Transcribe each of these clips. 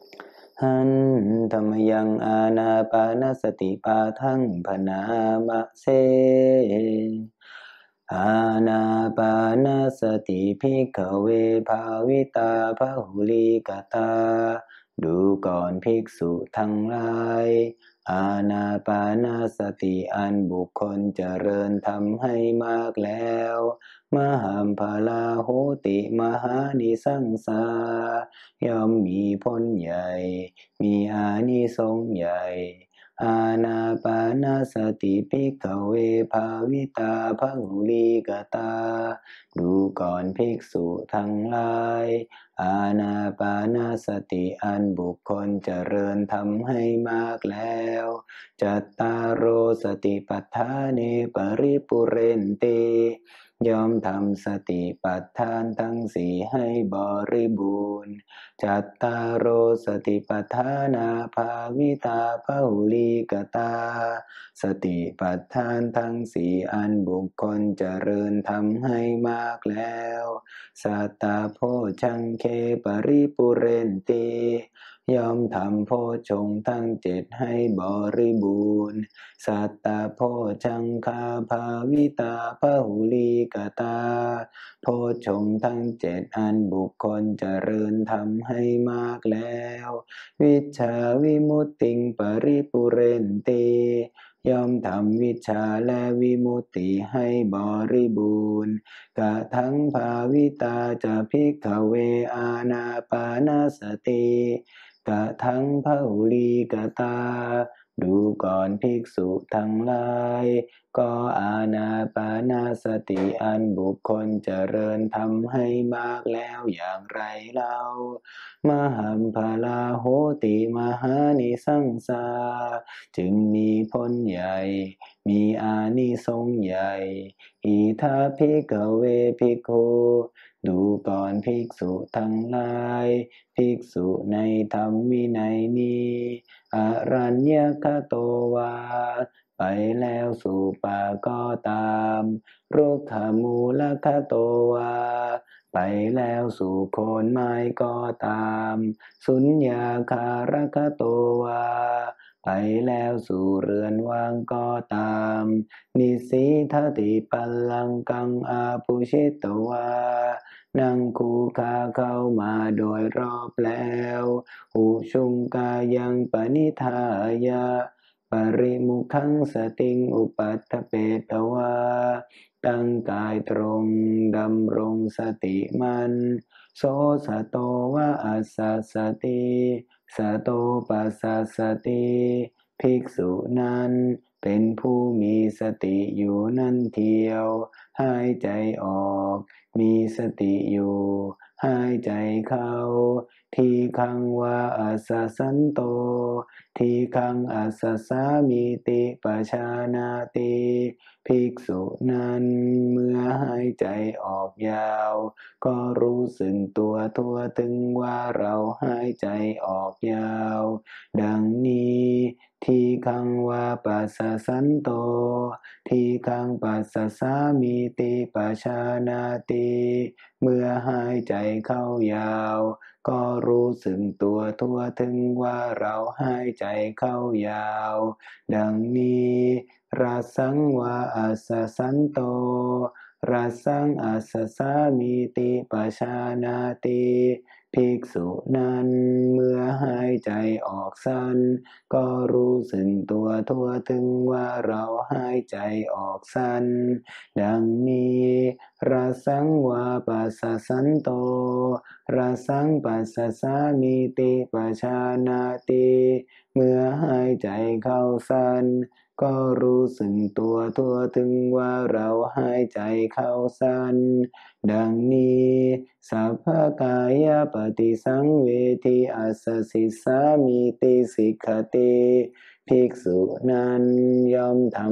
หันธรรมยังอานาปานสติปาทังพนามะเสอานาปานสติภิกขเวภาวิตาพหุลิกตาดูก่อนภิกษุทั้งหลายอานาปานสติอันบุคคลเจริญทำให้มากแล้วมหัมภาลาโหติมหานิสังสาย่อมมีผลใหญ่มีอานิสงส์ใหญ่อานาปานสติภิกขเวภาวิตาพหุลิกตาดูก่อนภิกษุทั้งหลายอานาปานสติอันบุคคลเจริญทำให้มากแล้วจัตตารโอสติปัฏฐาเนปริปุเรนติย่อมทำสติปัฏฐานทั้งสี่ให้บริบูรณ์จัตตารโอสติปัฏฐานาภาวิตาภหุลิกตาสติปัฏฐานทั้งสี่อันบุคคลเจริญทำให้มากแล้วสัตตาโพชังเคปริปุเรนติย่อมทำโพชงค์ทั้งเจ็ดให้บริบูรณ์สัตตาโพชังคาภาวิตาภหุลิกตาโพชงค์ทั้งเจ็ดอันบุคคลเจริญทำให้มากแล้ววิชชาวิมุตติงปริปุเรนติย่อมทำวิชชาและวิมุตติให้บริบูรณ์กะทังภาวิตาจะภิกขเวอานาปานสติกะทังพหุลิกตาดูก่อนภิกษุทั้งหลายก็อานาปานาสติอันบุคคลเจริญทำให้มากแล้วอย่างไรเล่ามหัมภาลาโหติมหานิสังสาจึงมีผลใหญ่มีอานิสงส์ใหญ่อิทาภิกขเวภิกขุดูก่อนภิกษุทั้งหลายภิกษุในธรรมวินัยนี้อรัญญคโตวาไปแล้วสู่ป่าก็ตามรุกขมูลคโตวาไปแล้วสู่โคนไม้ก็ตามสุญญาคารคโตวาไปแล้วสู่เรือนว่างก็ตามนิสีทติปัลลังกังอาปุชิตวานั่งคูคาเข้ามาโดยรอบแล้วอุชุงกายังปนิทายะปริมุขังสติงอุปัฏฐเปตวาตั้งกายตรงดำรงสติมันโสสะโตวะอัสสะสติสะโตปัสสะสติภิกษุนั้นเป็นผู้มีสติอยู่นั่นเทียวหายใจออกมีสติอยู่หายใจเข้าทีคังวาอัสสะสันโตทีคังอัสสะสามิติปชานาติภิกษุนั้นเมื่อหายใจออกยาวก็รู้สึกตัวทั่วถึงว่าเราหายใจออกยาวดังนี้ทีคังวาปัสสะสันโตทีคังปัสสะสามิติปชานาติเมื่อหายใจเข้ายาวก็รู้สึกตัวทั่วถึงว่าเราหายใจเข้ายาวดังนี้รัสสังวาอัสสะสันโตรัสสังอัสสะสามิติปชานาติภิกษุนั้นเมื่อหายใจออกสั้นก็รู้สึกตัวทั่วถึงว่าเราหายใจออกสั้นดังนี้รัสสังวาปัสสะสันโตรัสสังปัสสะสามิติปชานาติเมื่อหายใจเข้าสั้นก็รู้สึกตัวทั่วถึงว่าเราหายใจเข้าสั้นดังนี้สัพพกายปฏิสังเวทิอัสสสิสามิติสิกขติภิกษุนั้นย่อมทำใน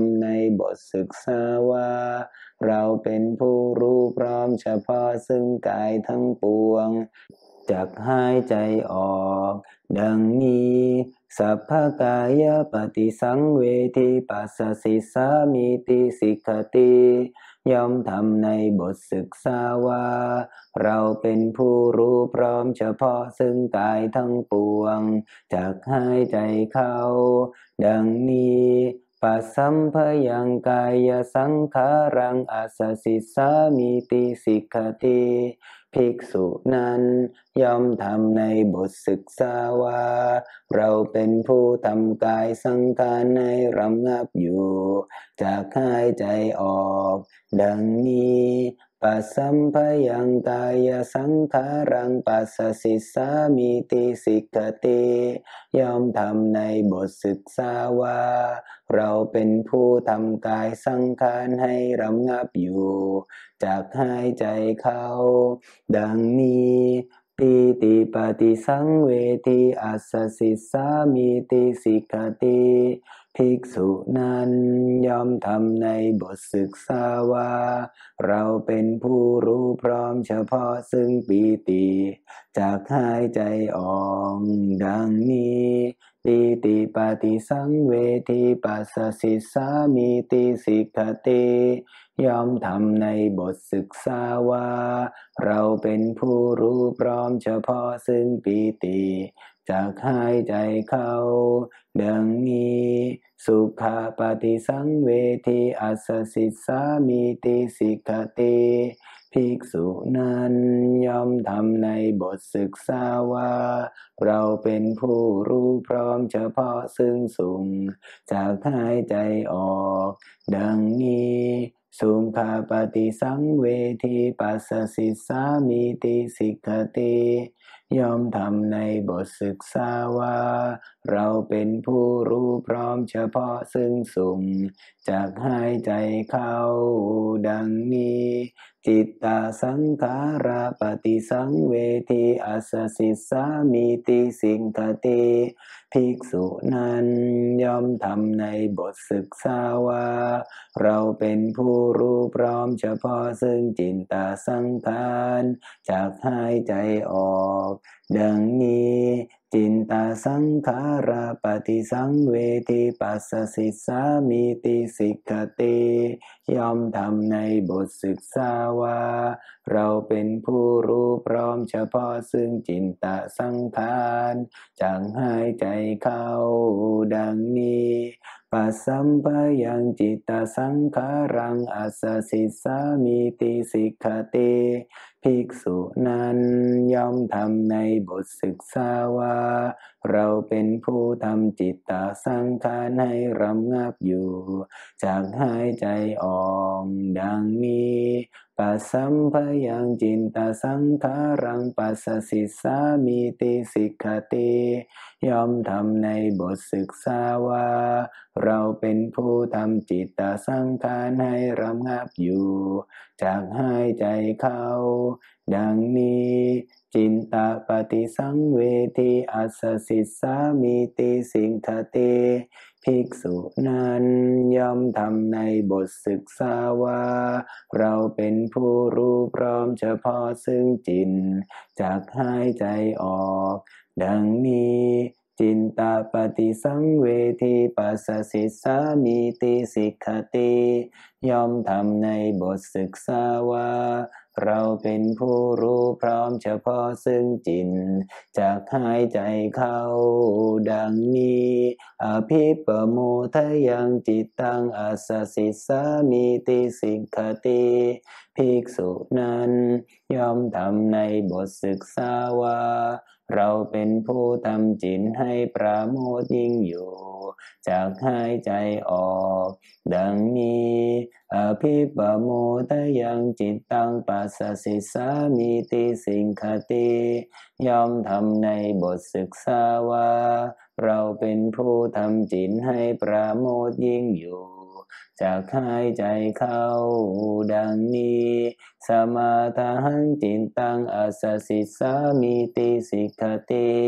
บทศึกษาว่าเราเป็นผู้รู้พร้อมเฉพาะซึ่งกายทั้งปวงจักหายใจออกดังนี้สัพพกายปฏิสังเวทิปัสสสิสามิติสิกขติย่อมทำในบทศึกษาว่าเราเป็นผู้รู้พร้อมเฉพาะซึ่งกายทั้งปวงจักหายใจเข้าดังนี้ปัสสัมภยังกายสังขารังอัสสสิสามิติสิกขติภิกษุนั้นย่อมทำในบทศึกษาว่าเราเป็นผู้ทำกายสังขารให้รำงับอยู่จากหายใจออกดังนี้ปัสสัมภยังกายสังขารังปัสสสิสามิติสิกขติย่อมทำในบทศึกษาว่าเราเป็นผู้ทำกายสังขารให้รำงับอยู่จากหายใจเข้าดังนี้ปีติปฏิสังเวทิอัสสสิสามิติสิกขติภิกษุนั้นย่อมทำในบทศึกษาว่าเราเป็นผู้รู้พร้อมเฉพาะซึ่งปีติจากหายใจออกดังนี้ปีติปฏิสังเวทิปัสสสิสามิติสิกขติย่อมทำในบทศึกษาว่าเราเป็นผู้รู้พร้อมเฉพาะซึ่งปีติจากหายใจเข้าดังนี้สุขปฏิสังเวทิอัสสสิสามิติสิกขติภิกษุนั้นย่อมทำในบทศึกษาว่าเราเป็นผู้รู้พร้อมเฉพาะซึ่งสุขจากหายใจออกดังนี้สุขปฏิสังเวทิปัสสสิสามิติสิกขติย่อมทำในบทศึกษาว่าเราเป็นผู้รู้พร้อมเฉพาะซึ่งสุขจากหายใจเข้าดังนี้จิตตสังขาราปฏิสังเวทิอัสสสิสามิติสิกขติภิกษุนั้นย่อมทำในบทศึกษาว่าเราเป็นผู้รู้พร้อมเฉพาะซึ่งจิตตสังขารจากหายใจออกดังนี้จินตสังขาราปฏิสังเวทิปัสสสิสามิติสิกขติย่อมทำในบทศึกษาว่าเราเป็นผู้รู้พร้อมเฉพาะซึ่งจินตสังขารจากหายใจเข้าดังนี้ปัสสัมภยังจิตตสังขารังอัสสสิสามิติสิกขติภิกษุนั้นย่อมทำในบทศึกษาว่าเราเป็นผู้ทำจิตตสังขารให้รำงับอยู่จากหายใจออกดังนี้ปัสสัมภยังจิตตสังขารังปัสสสิสามิติสิกขติย่อมทำในบทศึกษาว่าเราเป็นผู้ทำจิตตสังขารให้รำงับอยู่จากหายใจเข้าดังนี้จินตปฏิสังเวทิอัสสสิสามิติสิกขติภิกษุนั้นย่อมทำในบทศึกษาว่าเราเป็นผู้รู้พร้อมเฉพาะซึ่งจิตจากหายใจออกดังนี้จินตปฏิสังเวทิปัสสสิสามิติสิกขติย่อมทำในบทศึกษาว่าเราเป็นผู้รู้พร้อมเฉพาะซึ่งจิตจากหายใจเข้าดังนี้อภิปโมทยังจิตตังอัสสสิสามิติสิกขติภิกษุนั้นย่อมทำในบทศึกษาว่าเราเป็นผู้ทำจิตให้ปราโมทย์ยิ่งอยู่จากหายใจออกดังนี้อภิปโมทยังจิตตังปัสสสิสามิติสิกขติย่อมทำในบทศึกษาว่าเราเป็นผู้ทำจิตให้ปราโมทย์ยิ่งอยู่จากหายใจเข้าดังนี้สมาทาหังจิตตังอัสสสิสามิติสิกขติ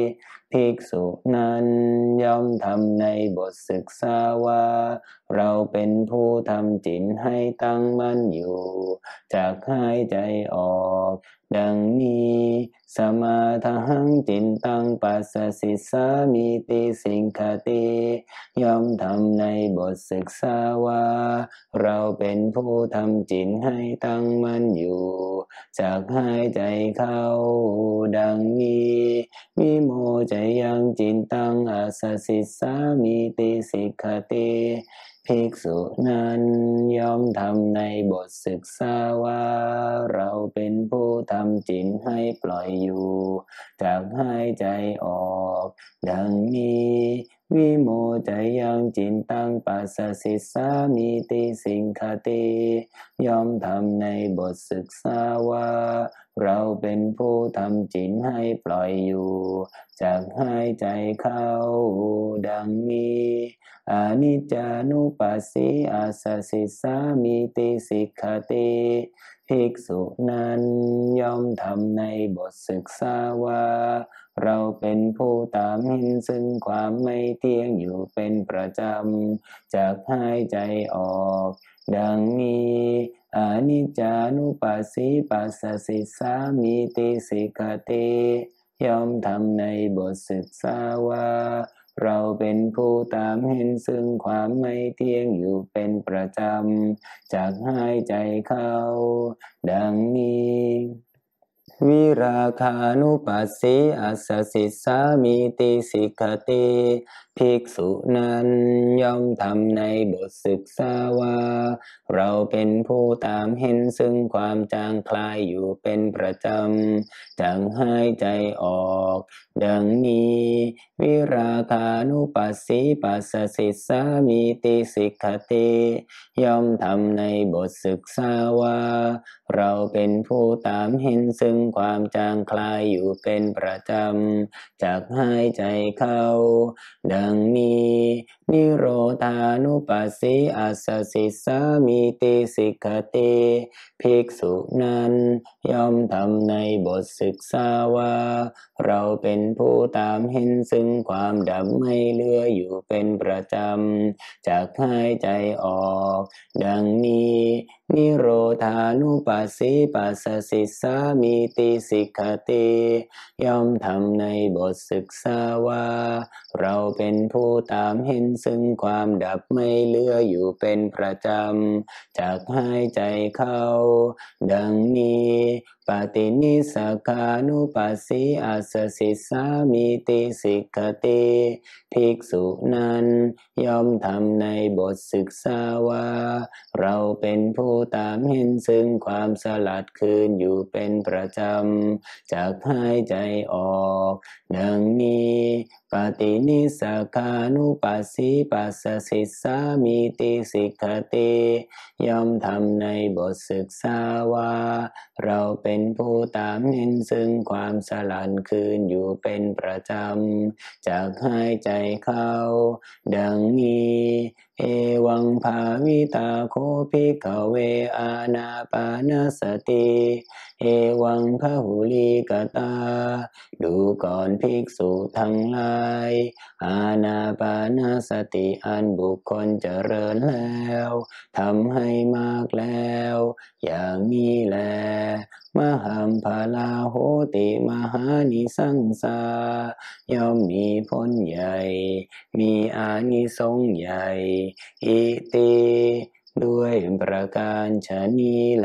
ภิกษุนั้นย่อมทำในบทศึกษาว่าเราเป็นผู้ทำจิตให้ตั้งมั่นอยู่จากหายใจออกดังนี้สมาทังจิตตังปัสสสิสามิติสิกขติย่อมทำในบทศึกษาว่าเราเป็นผู้ทำจิตให้ตั้งมั่นอยู่จากหายใจเข้าดังนี้วิโมจยังจิตตังอาสสิสามิติสิกขติภิกษุนั้นย่อมทำในบทศึกษาว่าเราเป็นผู้ทำจิตให้ปล่อยอยู่จากหายใจออกดังนี้วิโมจยังจิตตังปัสสสิสามิติสิกขติย่อมทำในบทศึกษาว่าเราเป็นผู้ทำจิตให้ปล่อยอยู่จากหายใจเข้าดังนี้อนิจจานุปัสสีอาสสิสามิติสิกขติภิกษุนั้นย่อมทำในบทศึกษาว่าเราเป็นผู้ตามเห็นซึ่งความไม่เที่ยงอยู่เป็นประจำจากหายใจออกดังนี้อนิจจานุปัสสีปัสสสิสามิติสิกขติย่อมทำในบทศึกษาว่าเราเป็นผู้ตามเห็นซึ่งความไม่เที่ยงอยู่เป็นประจำจากหายใจเข้าดังนี้วิราคานุปัสสีอัสสสิสามิติสิกขติภิกษุนั้นย่อมทำในบทศึกษาว่าเราเป็นผู้ตามเห็นซึ่งความจางคลายอยู่เป็นประจำจากหายใจออกดังนี้วิราคานุปัสสีปัสสสิสามิติสิกขติย่อมทำในบทศึกษาว่าเราเป็นผู้ตามเห็นซึ่งความจางคลายอยู่เป็นประจำจากหายใจเข้าดังนี้นิโรธานุปัสสีอัสสสิสามิติสิกขติภิกษุนั้นย่อมทำในบทศึกษาว่าเราเป็นผู้ตามเห็นซึ่งความดับไม่เหลืออยู่เป็นประจำจากหายใจออกดังนี้นิโรธานุปัสสีปัสสสิสามิติสิกขติย่อมทำในบทศึกษาว่าเราเป็นผู้ตามเห็นซึ่งความดับไม่เหลืออยู่เป็นประจำจากหายใจเข้าดังนี้ปฏินิสสคานุปัสสีอัสสสิสามิติสิกขติภิกษุนั้นย่อมทำในบทศึกษาว่าเราเป็นผู้ตามเห็นซึ่งความสลัดคืนอยู่เป็นประจำจากหายใจออกดังนี้ปฏินิสสคานุปัสสีปัสสสิสามิติสิกขติย่อมทำในบทศึกษาว่าเราเป็นผู้ตามเห็นซึ่งความสลัดคืนอยู่เป็นประจำจากหายใจเข้าดังนี้เอวังภาวิตาโคภิกขเวอานาปานสติเอวังพหุลิกตาดูก่อนภิกษุทั้งหลายอานาปานสติอันบุคคลเจริญแล้วทำให้มากแล้วอย่างนี้แลมหัมภาลาโหติมหานิสังสาย่อมมีผลใหญ่มีอานิสงส์ใหญ่อิติด้วยประการฉะนี้แล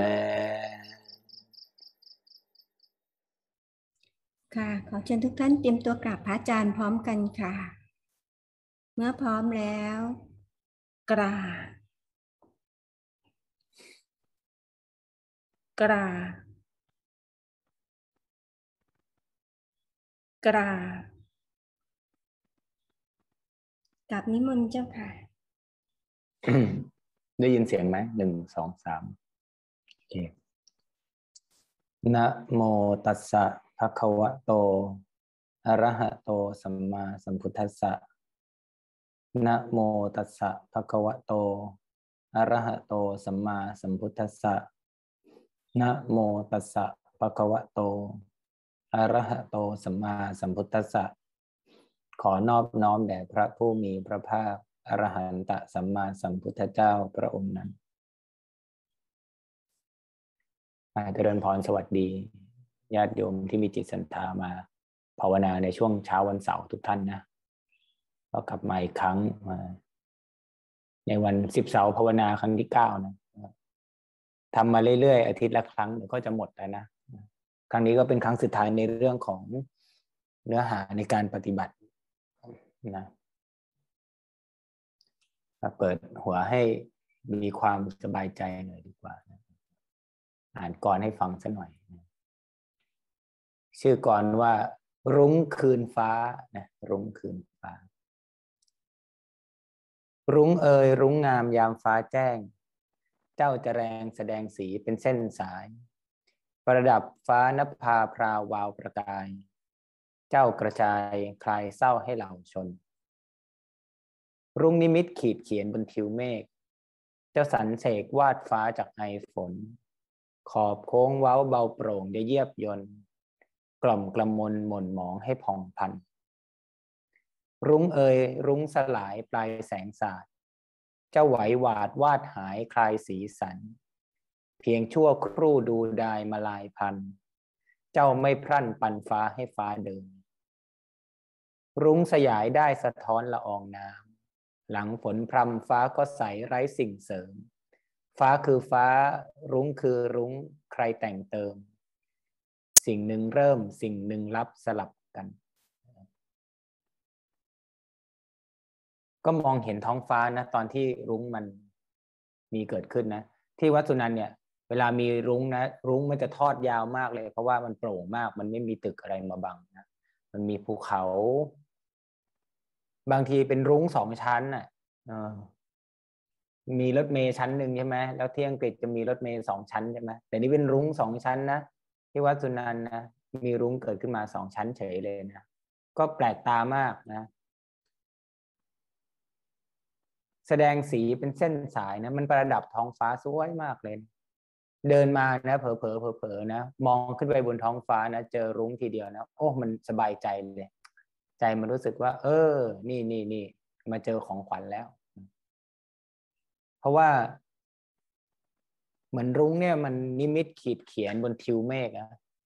ค่ะขอเชิญทุกท่านเตรียมตัวกราบพระอาจารย์พร้อมกันค่ะเมื่อพร้อมแล้วกราบกราบกราบกับนิมนต์เจ้าค่ะได้ยินเสียงไหม1 2 3โอเคนะโมตัสสะภะคะวะโตอะระหะโตสัมมาสัมพุทธัสสะนะโมตัสสะภะคะวะโตอะระหะโตสัมมาสัมพุทธัสสะนะโมตัสสะภะคะวะโตอะระหะโตสัมมาสัมพุทธัสสะขอนอบน้อมแด่พระผู้มีพระภาคอรหันตสัมมาสัมพุทธเจ้าพระองค์นั้นเจริญพรสวัสดีญาติโยมที่มีจิตศรัทธามาภาวนาในช่วงเช้าวันเสาร์ทุกท่านนะก็กลับมาอีกครั้งในวัน10เสาร์ภาวนาครั้งที่9นะทำมาเรื่อยๆอาทิตย์ละครั้งเดี๋ยวก็จะหมดแล้วนะครั้งนี้ก็เป็นครั้งสุดท้ายในเรื่องของเนื้อหาในการปฏิบัตินะเปิดหัวให้มีความสบายใจหน่อยดีกว่านะอ่านกรให้ฟังสักหน่อยนะชื่อกรว่ารุ้งคืนฟ้านะรุ้งคืนฟ้ารุ้งเอ่ยรุ้งงามยามฟ้าแจ้งเจ้าจะแรงแสดงสีเป็นเส้นสายประดับฟ้านภาพราวาวประกายเจ้ากระจายคลายเศร้าให้เหล่าชนรุ้งนิมิตขีดเขียนบนทิวเมฆเจ้าสรรเสกวาดฟ้าจากไอฝนขอบโค้งเว้าเบาโปร่งจะเยียบยนต์กล่อมกระมนหม่นหมองให้ผ่องพันรุ้งเอ่ยรุ้งสลายปลายแสงสาดเจ้าไหวหวาดวาดหายคลายสีสันเพียงชั่วครู่ดูดายมาลายพันเจ้าไม่พรั่นปันฟ้าให้ฟ้าเดินรุ้งสยายได้สะท้อนละอองน้ำหลังฝนพรำฟ้าก็ใสไร้สิ่งเสริมฟ้าคือฟ้ารุ้งคือรุ้งใครแต่งเติมสิ่งหนึ่งเริ่มสิ่งหนึ่งรับสลับกันก็มองเห็นท้องฟ้านะตอนที่รุ้งมันมีเกิดขึ้นนะที่วัดสุนันท์เนี่ยเวลามีรุ้งนะรุ้งมันจะทอดยาวมากเลยเพราะว่ามันโปร่งมากมันไม่มีตึกอะไรมาบังนะมันมีภูเขาบางทีเป็นรุ้ง2 ชั้นน่ะมีรถเมล์ชั้นหนึ่งใช่ไหมแล้วที่อังกฤษจะมีรถเมล์2 ชั้นใช่ไหมแต่นี่เป็นรุ้ง2 ชั้นนะที่วัดสุนันท์นะมีรุ้งเกิดขึ้นมา2 ชั้นเฉยเลยนะก็แปลกตามากนะแสดงสีเป็นเส้นสายนะมันประดับท้องฟ้าสวยมากเลยเดินมานะเผลอๆนะมองขึ้นไปบนท้องฟ้านะเจอรุ้งทีเดียวนะโอ้มันสบายใจเลยใจมันรู้สึกว่านี่มาเจอของขวัญแล้วเพราะว่าเหมือนรุ้งเนี่ยมันนิมิตขีดเขียนบนทิวเมฆนะ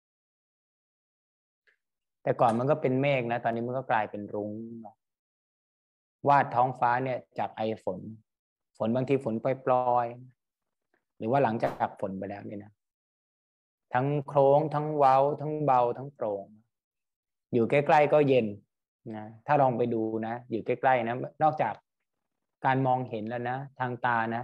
แต่ก่อนมันก็เป็นเมฆนะตอนนี้มันก็กลายเป็นรุ้งวาดท้องฟ้าเนี่ยจากไอฝนบางทีฝนปล่อยๆหรือว่าหลังจากฝนไปแล้วเนี่ยนะทั้งโค้งทั้งเว้าทั้งเบาทั้งโปร่งอยู่ใกล้ๆก็เย็นนะถ้าลองไปดูนะอยู่ใกล้ๆนะนอกจากการมองเห็นแล้วนะทางตานะ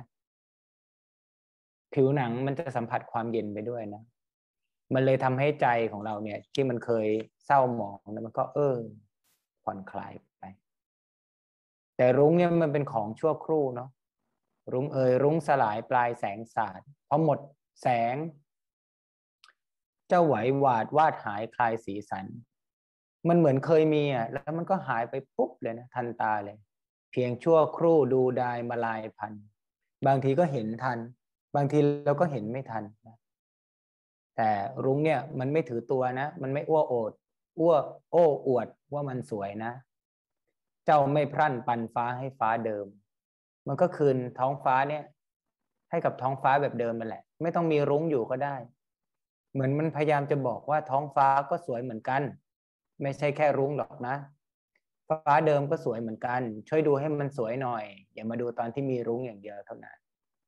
ผิวหนังมันจะสัมผัสความเย็นไปด้วยนะมันเลยทำให้ใจของเราเนี่ยที่มันเคยเศร้าหมองแล้วมันก็ผ่อนคลายไปแต่รุ้งเนี่ยมันเป็นของชั่วครู่เนาะรุ้งรุ้งสลายปลายแสงสาดพอหมดแสงเจ้าไหวหวาดวาดหายคลายสีสันมันเหมือนเคยมีอ่ะแล้วมันก็หายไปปุ๊บเลยนะทันตาเลยเพียงชั่วครู่ดูดายมาลายพันบางทีก็เห็นทันบางทีเราก็เห็นไม่ทันนะแต่รุ้งเนี่ยมันไม่ถือตัวนะมันไม่อ้วโอ้อวดว่ามันสวยนะเจ้าไม่พรั่นปันฟ้าให้ฟ้าเดิมมันก็คืนท้องฟ้าเนี่ยให้กับท้องฟ้าแบบเดิมนั่นแหละไม่ต้องมีรุ้งอยู่ก็ได้เหมือนมันพยายามจะบอกว่าท้องฟ้าก็สวยเหมือนกันไม่ใช่แค่รุ้งหรอกนะฟ้าเดิมก็สวยเหมือนกันช่วยดูให้มันสวยหน่อยอย่ามาดูตอนที่มีรุ้งอย่างเดียวเท่านั้น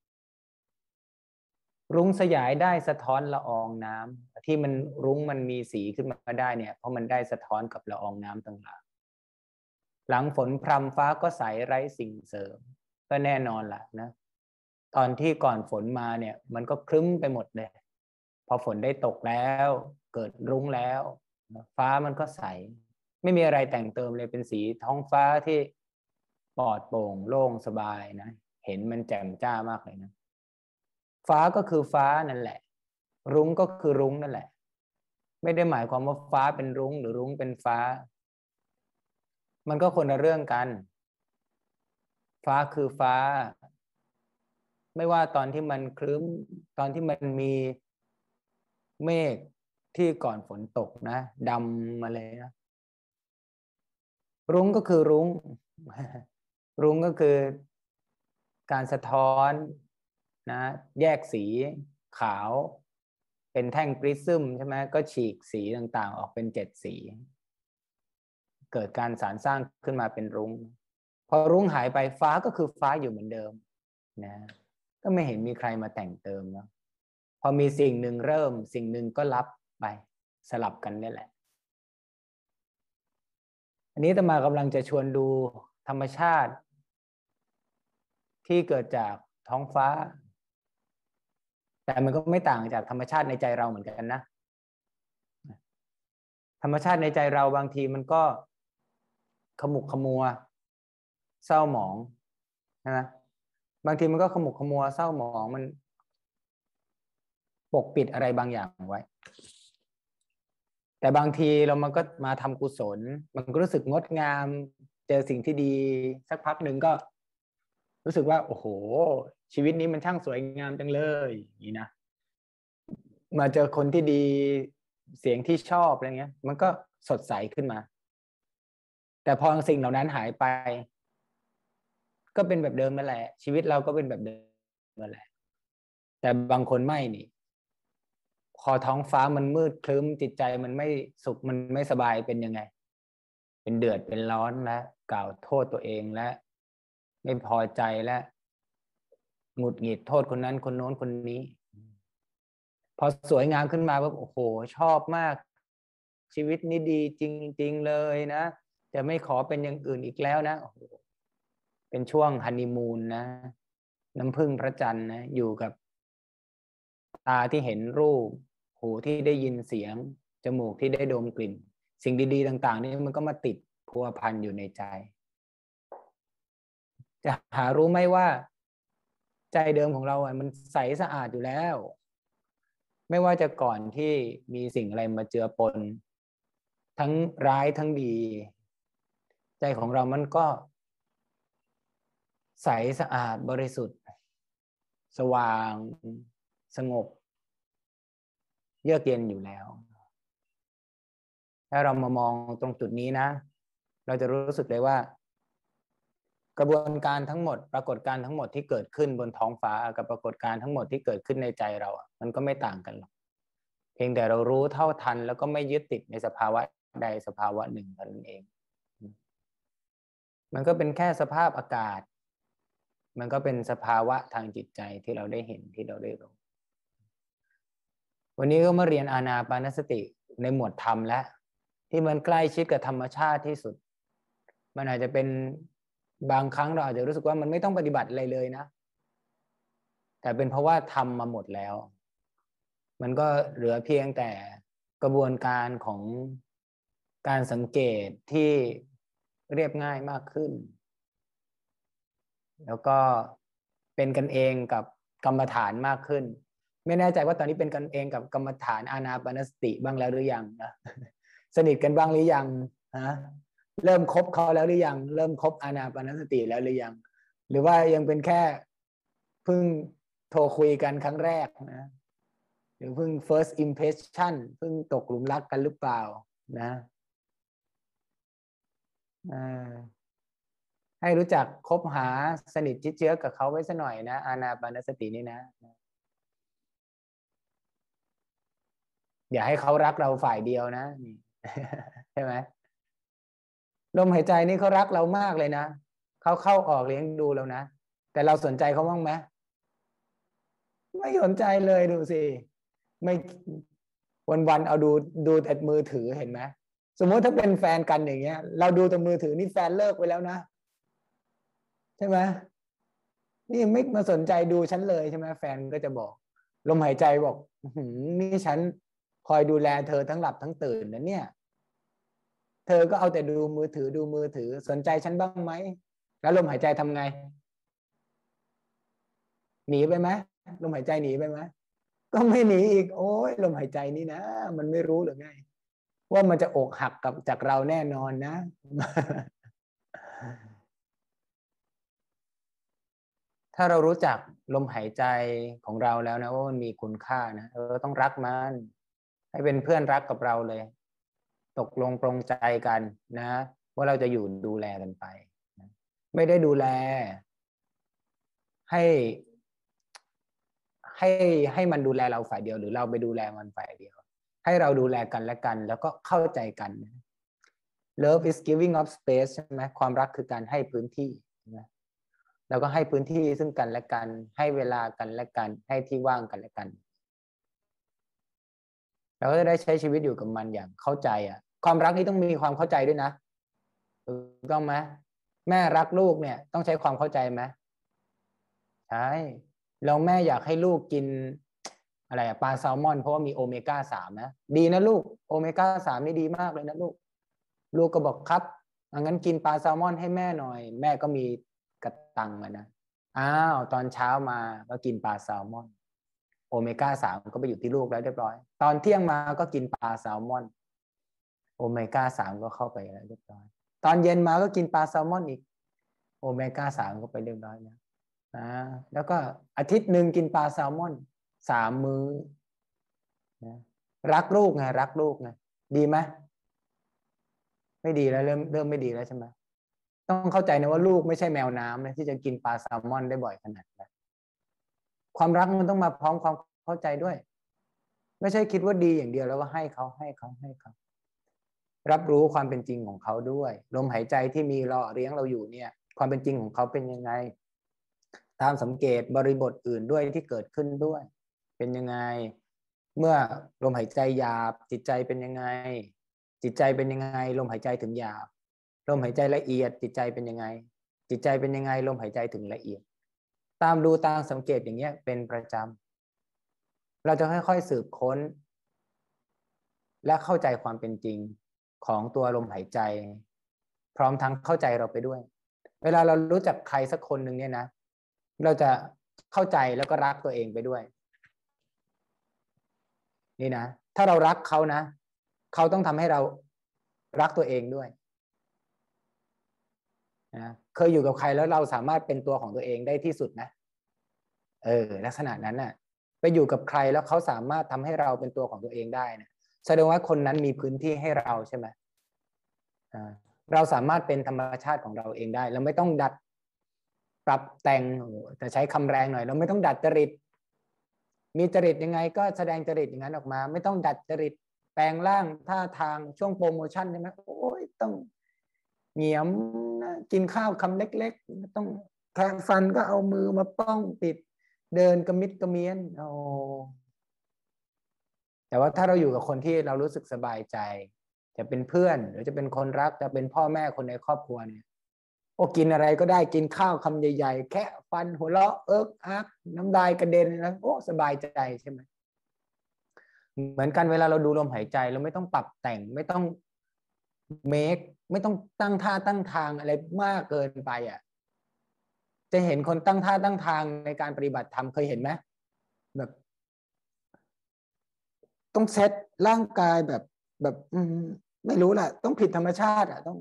รุ้งสยายได้สะท้อนละอองน้ำที่มันรุ้งมันมีสีขึ้นมาได้เนี่ยเพราะมันได้สะท้อนกับละอองน้ำต่างๆหลังฝนพรำฟ้าก็ใสไร้สิ่งเสริมก็แน่นอนล่ะนะตอนที่ก่อนฝนมาเนี่ยมันก็ครึ้มไปหมดเลยพอฝนได้ตกแล้วเกิดรุ้งแล้วฟ้ามันก็ใสไม่มีอะไรแต่งเติมเลยเป็นสีท้องฟ้าที่ปลอดโปร่งโล่งสบายนะเห็นมันแจ่มจ้ามากเลยนะฟ้าก็คือฟ้านั่นแหละรุ้งก็คือรุ้งนั่นแหละไม่ได้หมายความว่าฟ้าเป็นรุ้งหรือรุ้งเป็นฟ้ามันก็คนละเรื่องกันฟ้าคือฟ้าไม่ว่าตอนที่มันครึ้มตอนที่มันมีเมฆที่ก่อนฝนตกนะดำมาเลยนะรุ้งก็คือรุ้ง รุ้งก็คือการสะท้อนนะแยกสีขาวเป็นแท่งปริซึมใช่ไหมก็ฉีกสีต่างๆออกเป็น7 สี เกิดการสานสร้างขึ้นมาเป็นรุ้งพอรุ้งหายไปฟ้าก็คือฟ้าอยู่เหมือนเดิมนะก็ไม่เห็นมีใครมาแต่งเติมเนาะพอมีสิ่งหนึ่งเริ่มสิ่งหนึ่งก็รับไปสลับกันนี่แหละอันนี้อาตมากำลังจะชวนดูธรรมชาติที่เกิดจากท้องฟ้าแต่มันก็ไม่ต่างจากธรรมชาติในใจเราเหมือนกันนะธรรมชาติในใจเราบางทีมันก็ขมุกขมัวเศร้าหมองนะบางทีมันก็ขมุกขมัวเศร้าหมองมันปกปิดอะไรบางอย่างไว้แต่บางทีเรามันก็มาทำกุศลมันก็รู้สึกงดงามเจอสิ่งที่ดีสักพักหนึ่งก็รู้สึกว่าโอ้โหชีวิตนี้มันช่างสวยงามจังเลยอย่างนี้นะมาเจอคนที่ดีเสียงที่ชอบอะไรเงี้ยมันก็สดใสขึ้นมาแต่พอสิ่งเหล่านั้นหายไปก็เป็นแบบเดิมนั่นแหละชีวิตเราก็เป็นแบบเดิมนั่นแหละแต่บางคนไม่นี่พอท้องฟ้ามันมืดครึ้มจิตใจมันไม่สุขมันไม่สบายเป็นยังไงเป็นเดือดเป็นร้อนและกล่าวโทษตัวเองและไม่พอใจและหงุดหงิดโทษคนนั้นคนโน้นคนนี้พอสวยงามขึ้นมาแบบโอ้โหชอบมากชีวิตนี้ดีจริงๆเลยนะจะไม่ขอเป็นอย่างอื่นอีกแล้วนะโอ้โหเป็นช่วงฮันนีมูนนะน้ำผึ้งพระจันทร์นะอยู่กับตาที่เห็นรูปหูที่ได้ยินเสียงจมูกที่ได้ดมกลิ่นสิ่งดีๆต่างๆนี่มันก็มาติดพัวพันอยู่ในใจจะหารู้ไหมว่าใจเดิมของเราอ่ะมันใสสะอาดอยู่แล้วไม่ว่าจะก่อนที่มีสิ่งอะไรมาเจือปนทั้งร้ายทั้งดีใจของเรามันก็ใสสะอาดบริสุทธิ์สว่างสงบเยือกเย็นอยู่แล้วถ้าเรามามองตรงจุดนี้นะเราจะรู้สึกเลยว่ากระบวนการทั้งหมดปรากฏการณ์ทั้งหมดที่เกิดขึ้นบนท้องฟ้ากับปรากฏการณ์ทั้งหมดที่เกิดขึ้นในใจเราอ่ะมันก็ไม่ต่างกันหรอกเพียงแต่เรารู้เท่าทันแล้วก็ไม่ยึดติดในสภาวะใดสภาวะหนึ่งเท่านั้นเองมันก็เป็นแค่สภาพอากาศมันก็เป็นสภาวะทางจิตใจที่เราได้เห็นที่เราได้รู้วันนี้ก็มาเรียนอานาปานสติในหมวดธรรมและที่มันใกล้ชิดกับธรรมชาติที่สุดมันอาจจะเป็นบางครั้งเราอาจจะรู้สึกว่ามันไม่ต้องปฏิบัติอะไรเลยนะแต่เป็นเพราะว่าทำมาหมดแล้วมันก็เหลือเพียงแต่กระบวนการของการสังเกตที่เรียบง่ายมากขึ้นแล้วก็เป็นกันเองกับกรรมฐานมากขึ้นไม่แน่ใจว่าตอนนี้เป็นกันเองกับกรรมฐานอานาปานสติบ้างแล้วหรือยังนะสนิทกันบ้างหรือยังฮะเริ่มคบเขาแล้วหรือยังเริ่มคบอานาปานสติแล้วหรือยังหรือว่ายังเป็นแค่เพิ่งโทรคุยกันครั้งแรกนะหรือเพิ่ง first impression เพิ่งตกหลุมรักกันหรือเปล่านะให้รู้จักคบหาสนิทชิดเชื้อกับเขาไว้สักหน่อยนะอานาปานสตินี่นะอย่าให้เขารักเราฝ่ายเดียวนะนี่ใช่ไหมลมหายใจนี่เขารักเรามากเลยนะเขาเข้าออกเลี้ยงดูเรานะแต่เราสนใจเขาบ้างไหมไม่สนใจเลยดูสิไม่วันๆเอาดูแต่มือถือเห็นไหมสมมติถ้าเป็นแฟนกันอย่างเงี้ยเราดูแต่มือถือนี่แฟนเลิกไปแล้วนะใช่ไหมนี่ไม่มาสนใจดูฉันเลยใช่ไหมแฟนก็จะบอกลมหายใจบอกนี่ฉันคอยดูแลเธอทั้งหลับทั้งตื่นนะเนี่ยเธอก็เอาแต่ดูมือถือสนใจฉันบ้างไหมแล้วลมหายใจทำไงหนีไปไหมลมหายใจหนีไปไหมก็ไม่หนีอีกโอ้ยลมหายใจนี่นะมันไม่รู้หรือไงว่ามันจะอกหักกับจากเราแน่นอนนะถ้าเรารู้จักลมหายใจของเราแล้วนะว่ามันมีคุณค่านะต้องรักมันให้เป็นเพื่อนรักกับเราเลยตกลงปรงใจกันนะว่าเราจะอยู่ดูแลกันไปไม่ได้ดูแลให้ให้มันดูแลเราฝ่ายเดียวหรือเราไปดูแลมันฝ่ายเดียวให้เราดูแลกันและกันแล้วก็เข้าใจกัน Love is giving up space ใช่ไหมความรักคือการให้พื้นที่นะแล้วก็ให้พื้นที่ซึ่งกันและกันให้เวลากันและกันให้ที่ว่างกันและกันเราก็จะได้ใช้ชีวิตอยู่กับมันอย่างเข้าใจอ่ะความรักนี้ต้องมีความเข้าใจด้วยนะถูกต้องไหมแม่รักลูกเนี่ยต้องใช้ความเข้าใจไหมใช่เราแม่อยากให้ลูกกินอะไรอะปลาแซลมอนเพราะว่ามีโอเมก้า3นะดีนะลูกโอเมก้า3นี่ดีมากเลยนะลูกก็บอกครับงั้นกินปลาแซลมอนให้แม่หน่อยแม่ก็มีกระตังมานะอ้าวตอนเช้ามาก็กินปลาแซลมอนโอเมก้า3ก็ไปอยู่ที่ลูกแล้วเรียบร้อยตอนเที่ยงมาก็กินปลาแซลมอนโอเมก้า3ก็เข้าไปแล้วเรียบร้อยตอนเย็นมาก็กินปลาแซลมอนอีกโอเมก้า3ก็ไปเรียบร้อยนะแล้วก็อาทิตย์หนึ่งกินปลาแซลมอน3 มื้อนะรักลูกไงรักลูกไงดีไหมไม่ดีแล้วเริ่มไม่ดีแล้วใช่ไหมต้องเข้าใจนะว่าลูกไม่ใช่แมวน้ำนะที่จะกินปลาแซลมอนได้บ่อยขนาดนั้นความรักมันต้องมาพร้อมความเข้าใจด้วยไม่ใช่คิดว่าดีอย่างเดียวแล้วว่าให้เขารับรู้ความเป็นจริงของเขาด้วยลมหายใจที่มีรอเลี้ยงเราอยู่เนี่ยความเป็นจริงของเขาเป็นยังไงตามสังเกตบริบทอื่นด้วยที่เกิดขึ้นด้วยเป็นยังไงเมื่อลมหายใจหยาบจิตใจเป็นยังไงจิตใจเป็นยังไงลมหายใจถึงหยาบลมหายใจละเอียดจิตใจเป็นยังไงจิตใจเป็นยังไงลมหายใจถึงละเอียดตามดูตามสังเกตอย่างเงี้ยเป็นประจำเราจะค่อยๆสืบค้นและเข้าใจความเป็นจริงของตัวลมหายใจพร้อมทั้งเข้าใจเราไปด้วยเวลาเรารู้จักใครสักคนหนึ่งเนี่ยนะเราจะเข้าใจแล้วก็รักตัวเองไปด้วยนี่นะถ้าเรารักเขานะเขาต้องทำให้เรารักตัวเองด้วยนะเคยอยู่กับใครแล้วเราสามารถเป็นตัวของตัวเองได้ที่สุดนะลักษณะนั้นน่ะไปอยู่กับใครแล้วเขาสามารถทำให้เราเป็นตัวของตัวเองได้นะแสดงว่าคนนั้นมีพื้นที่ให้เราใช่ไหมเราสามารถเป็นธรรมชาติของเราเองได้เราไม่ต้องดัดปรับแต่งแต่ใช้คำแรงหน่อยเราไม่ต้องดัดจริตมีจริตยังไงก็แสดงจริตอย่างนั้นออกมาไม่ต้องดัดจริตแปลงร่างท่าทางช่วงโปรโมชั่นใช่ไหมโอ้ยต้องเหนียมนะกินข้าวคำเล็กๆต้องแคะฟันก็เอามือมาป้องปิดเดินกระมิดกระเมียนแต่ว่าถ้าเราอยู่กับคนที่เรารู้สึกสบายใจจะเป็นเพื่อนหรือจะเป็นคนรักจะเป็นพ่อแม่คนในครอบครัวเนี่ยโอ้กินอะไรก็ได้กินข้าวคำใหญ่ๆแคะฟันหัวเราะเอิ๊กอักน้ำลายกระเด็นแล้วโอ้สบายใจใช่ไหมเหมือนกันเวลาเราดูลมหายใจเราไม่ต้องปรับแต่งไม่ต้องไม่ต้องตั้งท่าตั้งทางอะไรมากเกินไปอ่ะจะเห็นคนตั้งท่าตั้งทางในการปฏิบัติธรรมเคยเห็นไหมแบบต้องเซตร่างกายแบบไม่รู้แหละต้องผิดธรรมชาติอ่ะต้อง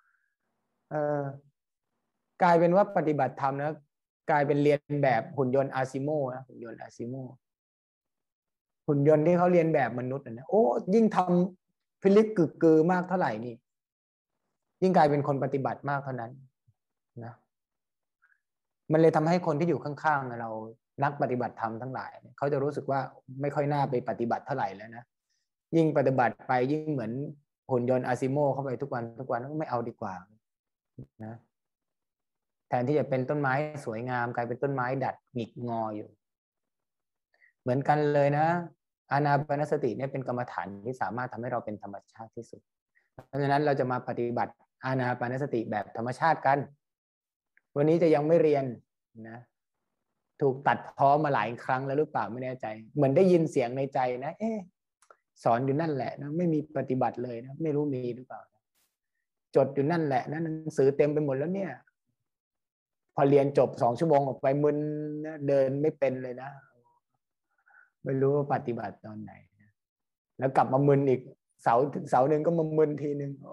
กลายเป็นว่าปฏิบัติธรรมนะกลายเป็นเรียนแบบหุ่นยนต์อาซิโมนะหุ่นยนต์อาซิโมหุ่นยนต์ที่เขาเรียนแบบมนุษย์นะโอ้ยิ่งทำพิลึกกึกกือมากเท่าไหร่นี่ยิ่งกลายเป็นคนปฏิบัติมากเท่านั้นนะมันเลยทำให้คนที่อยู่ข้างๆเรานักปฏิบัติธรรมทั้งหลายเขาจะรู้สึกว่าไม่ค่อยน่าไปปฏิบัติเท่าไหร่แล้วนะยิ่งปฏิบัติไปยิ่งเหมือนหุ่นยนต์อาซิโมเข้าไปทุกวันไม่เอาดีกว่านะแทนที่จะเป็นต้นไม้สวยงามกลายเป็นต้นไม้ดัดหงิกงออยู่เหมือนกันเลยนะอานาปานสติเนี่ยเป็นกรรมฐานที่สามารถทำให้เราเป็นธรรมชาติที่สุดเพราะฉะนั้นเราจะมาปฏิบัติอานาปานสติแบบธรรมชาติกันวันนี้จะยังไม่เรียนนะถูกตัดพ้อมาหลายครั้งแล้วหรือเปล่าไม่แน่ใจเหมือนได้ยินเสียงในใจนะสอนอยู่นั่นแหละนะไม่มีปฏิบัติเลยนะไม่รู้มีหรือเปล่าจดอยู่นั่นแหละนะหนังสือเต็มไปหมดแล้วเนี่ยพอเรียนจบ2 ชั่วโมงออกไปมึนนะเดินไม่เป็นเลยนะไม่รู้ว่าปฏิบัติตอนไหนนะแล้วกลับมามึนอีกเสาร์หนึ่งก็มามึนทีหนึ่ง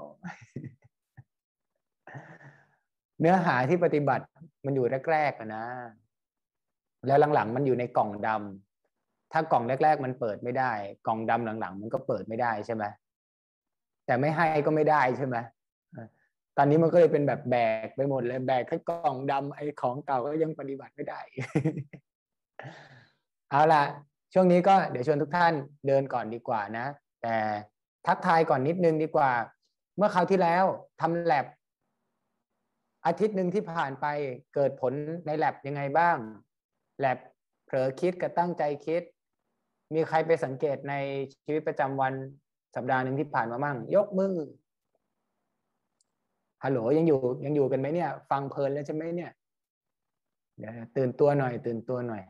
เนื้อหาที่ปฏิบัติมันอยู่แรกๆนะแล้วหลังๆมันอยู่ในกล่องดำถ้ากล่องแรกๆมันเปิดไม่ได้กล่องดำหลังๆมันก็เปิดไม่ได้ใช่ไหมแต่ไม่ให้ก็ไม่ได้ใช่ไหมตอนนี้มันก็เลยเป็นแบบแบกไปหมดเลยแบกแค่กล่องดำไอ้ของเก่าก็ยังปฏิบัติไม่ได้ เอาล่ะช่วงนี้ก็เดี๋ยวชวนทุกท่านเดินก่อนดีกว่านะแต่ทักทายก่อนนิดนึงดีกว่าเมื่อคราวที่แล้วทำแลบอาทิตย์หนึ่งที่ผ่านไปเกิดผลในแลบยังไงบ้างแลบเผลอคิดกับตั้งใจคิดมีใครไปสังเกตในชีวิตประจำวันสัปดาห์หนึ่งที่ผ่านมามั่งยกมือฮัลโหลยังอยู่กันไหมเนี่ยฟังเพลินแล้วใช่ไหมเนี่ยเดี๋ยวตื่นตัวหน่อยตื่นตัวหน่อย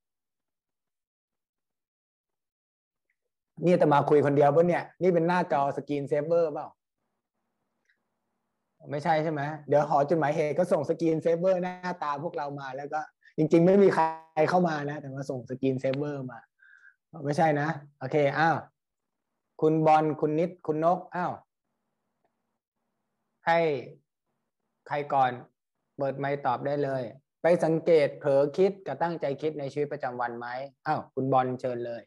นี่แต่มาคุยคนเดียวปะเนี่ยนี่เป็นหน้าจอสกรีนเซฟเวอร์เปล่าไม่ใช่ใช่ไหมเดี๋ยวหอจดหมายเหตุก็ส่งสกรีนเซฟเวอร์หน้าตาพวกเรามาแล้วก็จริงๆไม่มีใครเข้ามานะแต่มาส่งสกรีนเซฟเวอร์มาไม่ใช่นะโอเคอ้าวคุณบอลคุณนิดคุณนกอ้าวให้ใครก่อนเปิดไมค์ตอบได้เลยไปสังเกตเผลอคิดกับตั้งใจคิดในชีวิตประจำวันไหมอ้าวคุณบอลเชิญเลย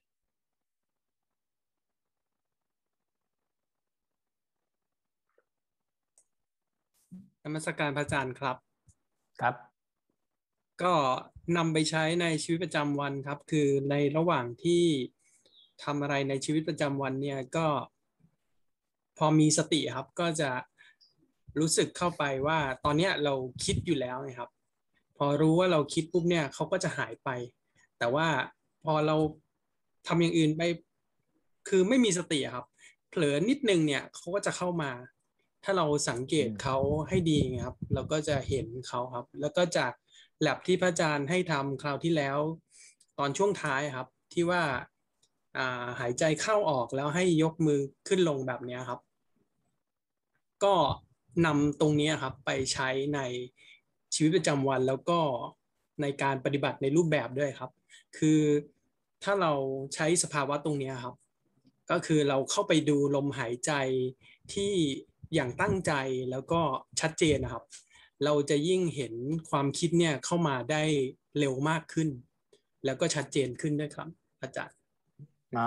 นมัสการพระอาจารย์ครับครับก็นำไปใช้ในชีวิตประจำวันครับคือในระหว่างที่ทำอะไรในชีวิตประจำวันเนี่ยก็พอมีสติครับก็จะรู้สึกเข้าไปว่าตอนเนี้ยเราคิดอยู่แล้วนะครับพอรู้ว่าเราคิดปุ๊บเนี่ยเขาก็จะหายไปแต่ว่าพอเราทำอย่างอื่นไปคือไม่มีสติครับเผลอนิดนึงเนี่ยเขาก็จะเข้ามาถ้าเราสังเกตเขาให้ดีครับเราก็จะเห็นเขาครับแล้วก็จากแลบที่พระอาจารย์ให้ทำคราวที่แล้วตอนช่วงท้ายครับที่ว่าหายใจเข้าออกแล้วให้ยกมือขึ้นลงแบบนี้ครับก็นำตรงนี้ครับไปใช้ในชีวิตประจำวันแล้วก็ในการปฏิบัติในรูปแบบด้วยครับคือถ้าเราใช้สภาวะตรงนี้ครับก็คือเราเข้าไปดูลมหายใจที่อย่างตั้งใจแล้วก็ชัดเจนนะครับเราจะยิ่งเห็นความคิดเนี่ยเข้ามาได้เร็วมากขึ้นแล้วก็ชัดเจนขึ้นด้วยครับอาจารย์อ๋อ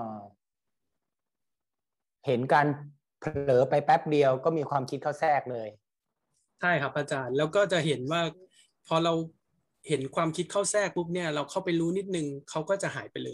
เห็นการเผลอไปแป๊บเดียวก็มีความคิดเข้าแทรกเลยใช่ครับอาจารย์แล้วก็จะเห็นว่าพอเราเห็นความคิดเข้าแทรกปุ๊บเนี่ยเราเข้าไปรู้นิดนึงเขาก็จะหายไปเลย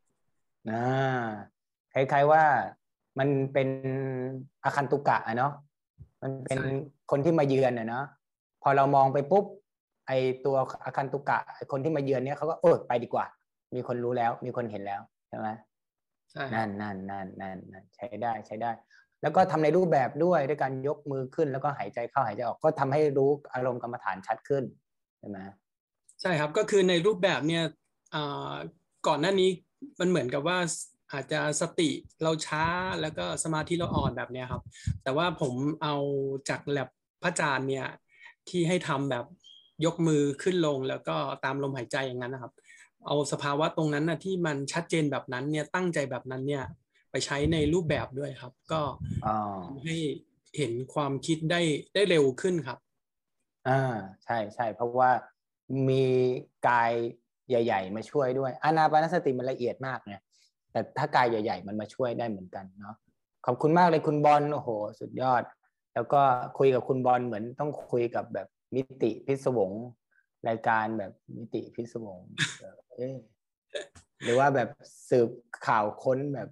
คล้ายๆว่ามันเป็นอาคันตุกะเนาะมันเป็นคนที่มาเยือนเนาะพอเรามองไปปุ๊บไอตัวอาคันตุกะคนที่มาเยือนเนี่ยเขาก็ไปดีกว่ามีคนรู้แล้วมีคนเห็นแล้วใช่ไหมใช่นั่นใช้ได้ใช้ได้แล้วก็ทำในรูปแบบด้วยการยกมือขึ้นแล้วก็หายใจเข้าหายใจออกก็ทำให้รู้อารมณ์กรรมฐานชัดขึ้นใช่ไหมใช่ครับก็คือในรูปแบบเนี่ยก่อนหน้านี้มันเหมือนกับว่าอาจจะสติเราช้าแล้วก็สมาธิเราอ่อนแบบเนี้ยครับแต่ว่าผมเอาจากแลบพระอาจารย์เนี่ยที่ให้ทำแบบยกมือขึ้นลงแล้วก็ตามลมหายใจอย่างนั้นนะครับเอาสภาวะตรงนั้นนะที่มันชัดเจนแบบนั้นเนี่ยตั้งใจแบบนั้นเนี่ยไปใช้ในรูปแบบด้วยครับก็ให้เห็นความคิดได้เร็วขึ้นครับใช่เพราะว่ามีกายใหญ่ๆมาช่วยด้วยอานาปานสติมันละเอียดมากไงแต่ถ้ากายใหญ่ๆมันมาช่วยได้เหมือนกันเนาะขอบคุณมากเลยคุณบอลโอ้โหสุดยอดแล้วก็คุยกับคุณบอลเหมือนต้องคุยกับแบบมิติพิศวงรายการแบบมิติพิศวงหรือว่าแบบสืบข่าวค้นแบบ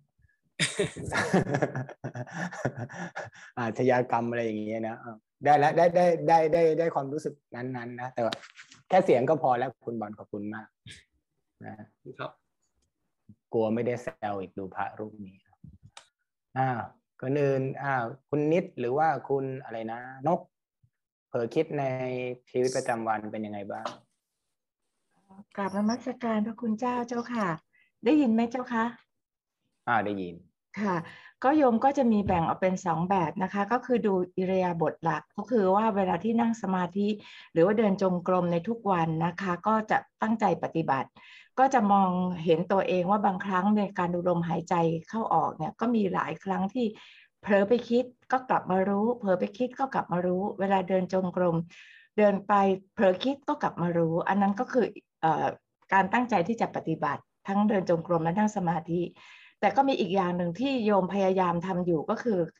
อาชญากรรมอะไรอย่างเงี้ยนะได้แล้วได้ความรู้สึกนั้นๆนะแต่ว่าแค่เสียงก็พอแล้วคุณบอลขอบคุณมากนะครับกลัวไม่ได้แซวอีกดูพระรูปนี้ก่อนอื่นคุณนิดหรือว่าคุณอะไรนะนกเผลอคิดในชีวิตประจำวันเป็นยังไงบ้างกราบนมัสการพระคุณเจ้าเจ้าค่ะได้ยินไหมเจ้าคะได้ยินค่ะก็โยมก็จะมีแบ่งออกเป็น2แบบนะคะก็คือดูอิริยาบถหลักก็คือว่าเวลาที่นั่งสมาธิหรือว่าเดินจงกรมในทุกวันนะคะก็จะตั้งใจปฏิบัติก็จะมองเห็นตัวเองว่าบางครั้งในการดูลมหายใจเข้าออกเนี่ยก็มีหลายครั้งที่เผลอไปคิดก็กลับมารู้เผลอไปคิดก็กลับมารู้เวลาเดินจงกรมเดินไปเผลอคิดก็กลับมารู้อันนั้นก็คือการตั้งใจที่จะปฏิบัติทั้งเดินจงกรมและนั่งสมาธิแต่ก็มีอีกอย่างหนึ่งที่โยมพยายามทำอยู่ก็คือ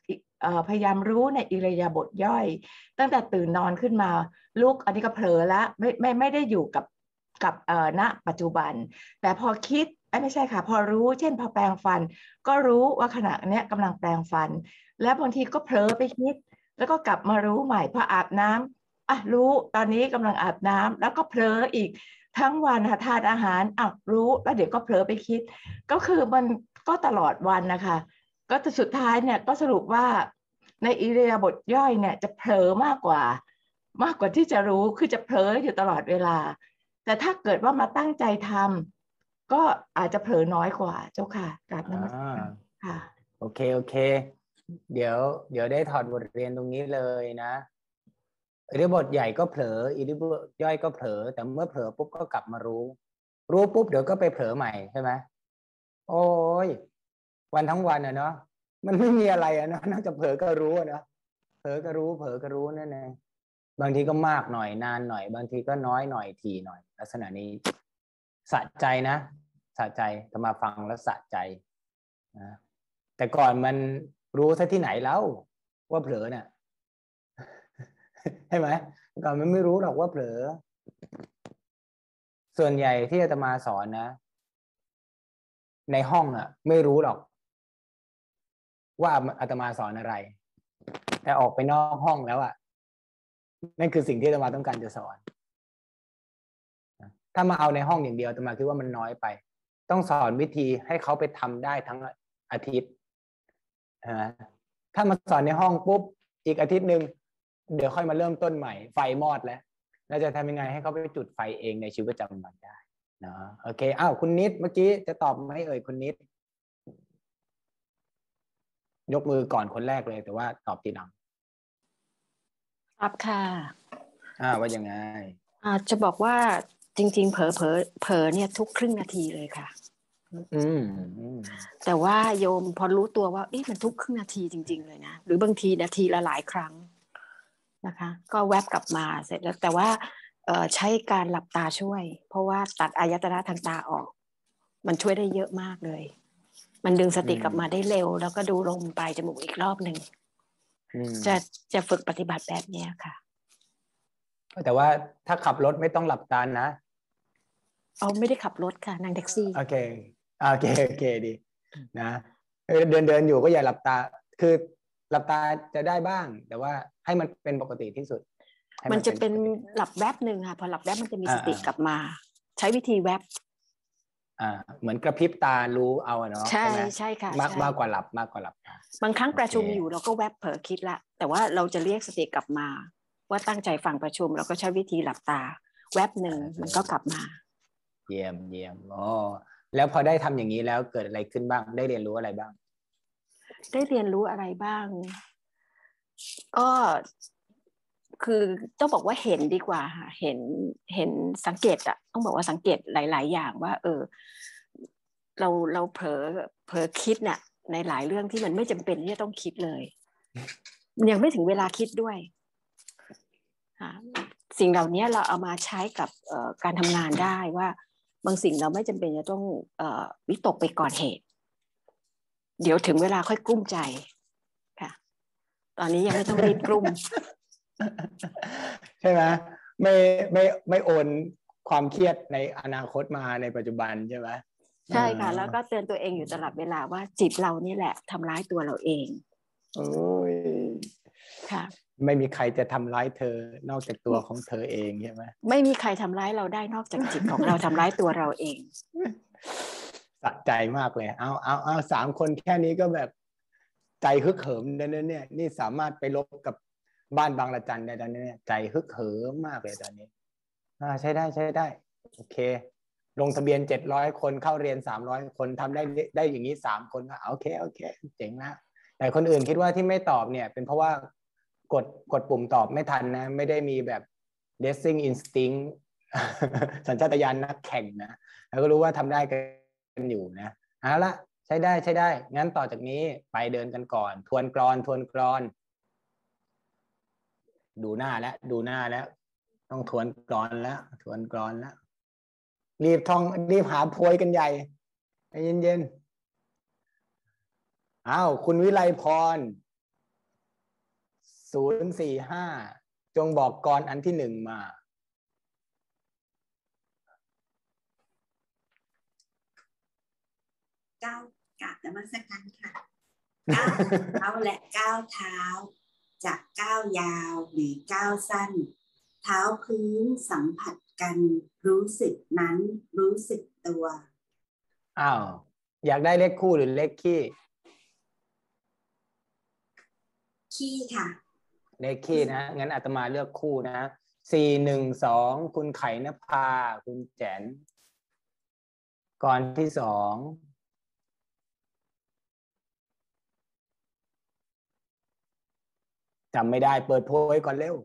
พยายามรู้ในอิริยาบถย่อยตั้งแต่ตื่นนอนขึ้นมาลูกอันนี้ก็เผลอแล้วไม่ได้อยู่กับณปัจจุบันแต่พอคิดไม่ใช่ค่ะพอรู้เช่นพอแปรงฟันก็รู้ว่าขณะเนี้ยกำลังแปรงฟันแล้วบางทีก็เผลอไปคิดแล้วก็กลับมารู้ใหม่พออาบน้ำรู้ตอนนี้กำลังอาบน้ำแล้วก็เผลออีกทั้งวันทานอาหารรู้แล้วเดี๋ยวก็เผลอไปคิดก็คือมันก็ตลอดวันนะคะก็สุดท้ายเนี่ยก็สรุปว่าในอิริยาบถย่อยเนี่ยจะเผลอมากกว่าที่จะรู้คือจะเผลออยู่ตลอดเวลาแต่ถ้าเกิดว่ามาตั้งใจทำก็อาจจะเผลอน้อยกว่าเจ้าค่ะกราบนมัสการค่ะโอเคเดี๋ยวได้ถอดบทเรียนตรงนี้เลยนะอิริยาบถใหญ่ก็เผลออิริยาบถย่อยก็เผลอแต่เมื่อเผลอปุ๊บก็กลับมารู้ปุ๊บเดี๋ยวก็ไปเผลอใหม่ใช่ไหมโอ้ยวันทั้งวันเนาะมันไม่มีอะไรเนาะนอกจากเผลอก็รู้เนาะเผลอก็รู้นั่นเองบางทีก็มากหน่อยนานหน่อยบางทีก็น้อยหน่อยทีหน่อยลักษณะนี้สะใจนะสะใจจะมาฟังแล้วสะใจนะแต่ก่อนมันรู้ซะที่ไหนแล้วว่าเผลอเนี่ยใช่ไหมก่อนมันไม่รู้หรอกว่าเผลอส่วนใหญ่ที่อาตมาสอนนะในห้องไม่รู้หรอกว่าอาตมาสอนอะไรแต่ออกไปนอกห้องแล้วนั่นคือสิ่งที่อาตมาต้องการจะสอนถ้ามาเอาในห้องอย่างเดียวอาตมาคิดว่ามันน้อยไปต้องสอนวิธีให้เขาไปทำได้ทั้งอาทิตย์ถ้ามาสอนในห้องปุ๊บอีกอาทิตย์หนึ่งเดี๋ยวค่อยมาเริ่มต้นใหม่ไฟมอดแล้วจะทำยังไงให้เขาไปจุดไฟเองในชีวิตประจำวันได้เนาะโอเคคุณนิดเมื่อกี้จะตอบไหมคุณนิดยกมือก่อนคนแรกเลยแต่ว่าตอบทีหลังครับค่ะว่ายังไงจะบอกว่าจริงๆเผลอเนี่ยทุกครึ่งนาทีเลยค่ะแต่ว่าโยมพอรู้ตัวว่ามันทุกครึ่งนาทีจริงๆเลยนะหรือบางทีนาทีละหลายครั้งนะคะก็แวบกลับมาเสร็จแล้วแต่ว่าใช้การหลับตาช่วยเพราะว่าตัดอายตนะทางตาออกมันช่วยได้เยอะมากเลยมันดึงสติกลับมาได้เร็วแล้วก็ดูลมปลายจมูกอีกรอบหนึ่งจะฝึกปฏิบัติแบบนี้ค่ะแต่ว่าถ้าขับรถไม่ต้องหลับตานะไม่ได้ขับรถค่ะนั่งแท็กซี่โอเคดีนะเดินอยู่ก็อย่าหลับตาคือหลับตาจะได้บ้างแต่ว่าให้มันเป็นปกติที่สุดมันจะเป็นหลับแวบหนึ่งค่ะพอหลับแวบมันจะมีสติกลับมาใช้วิธีแวบเหมือนกระพริบตารู้เอาเนาะใช่ค่ะมากกว่าหลับตาบางครั้งประชุมอยู่เราก็แวบเผลอคิดละแต่ว่าเราจะเรียกสติกลับมาว่าตั้งใจฟังประชุมเราก็ใช้วิธีหลับตาแวบหนึ่งมันก็กลับมาเยี่ยมแล้วพอได้ทำอย่างนี้แล้วเกิดอะไรขึ้นบ้างได้เรียนรู้อะไรบ้างก็คือต้องบอกว่าเห็นดีกว่าค่ะเห็นสังเกตต้องบอกว่าสังเกตหลายๆอย่างว่าเราเผลอคิดน่ะในหลายเรื่องที่มันไม่จำเป็นที่จะต้องคิดเลยยังไม่ถึงเวลาคิดด้วยสิ่งเหล่านี้เราเอามาใช้กับการทำงานได้ว่าบางสิ่งเราไม่จำเป็นจะต้องวิตกไปก่อนเหตุเดี๋ยวถึงเวลาค่อยกลุ้มใจค่ะตอนนี้ยังไม่ต้องรีบกลุ้มใช่ไหมไม่โอนความเครียดในอนาคตมาในปัจจุบันใช่ไหมใช่ค่ะแล้วก็เตือนตัวเองอยู่ตลอดเวลาว่าจิตเรานี่แหละทำร้ายตัวเราเองโอ้ยค่ะไม่มีใครจะทำร้ายเธอนอกจากตัวของเธอเองใช่ไหมไม่มีใครทำร้ายเราได้นอกจากจิตของเราทำร้ายตัวเราเองสะใจมากเลยเอา3 คนแค่นี้ก็แบบใจฮึกเหิมเนี่ยนี่สามารถไปลบกับบ้านบางละจันได้ตอนนี้ใจฮึกเหิมมากเลยตอนนี้ใช้ได้โอเคลงทะเบียน700 คนเข้าเรียน300 คนทำได้อย่างนี้3 คนก็โอเคเจ๋งนะแต่คนอื่นคิดว่าที่ไม่ตอบเนี่ยเป็นเพราะว่ากดปุ่มตอบไม่ทันนะไม่ได้มีแบบ racing instinct สัญชาตญาณนักแข่งนะแล้วก็รู้ว่าทำได้กันอยู่นะเอาละใช้ได้งั้นต่อจากนี้ไปเดินกันก่อนทวนกลอนดูหน้าแล้วต้องทวนกลอนแล้วรีบหาโพยกันใหญ่เย็นๆคุณวิไลพร 045จงบอกกรอันที่หนึ่งมาก้าวกราบนมัสการค่ะก้าวเท้าและก้าวเท้าจะก้าวยาวหรือก้าวสั้นเท้าพื้นสัมผัสกันรู้สึกนั้นรู้สึกตัวอ้าวอยากได้เลขคู่หรือเลขคี่ขี้ค่ะเลขคี่นะงั้นอาตมาเลือกคู่นะ412คุณไข่นภาคุณแจนก่อนที่สองจำไม่ได้เปิดโพยก่อนเร็ว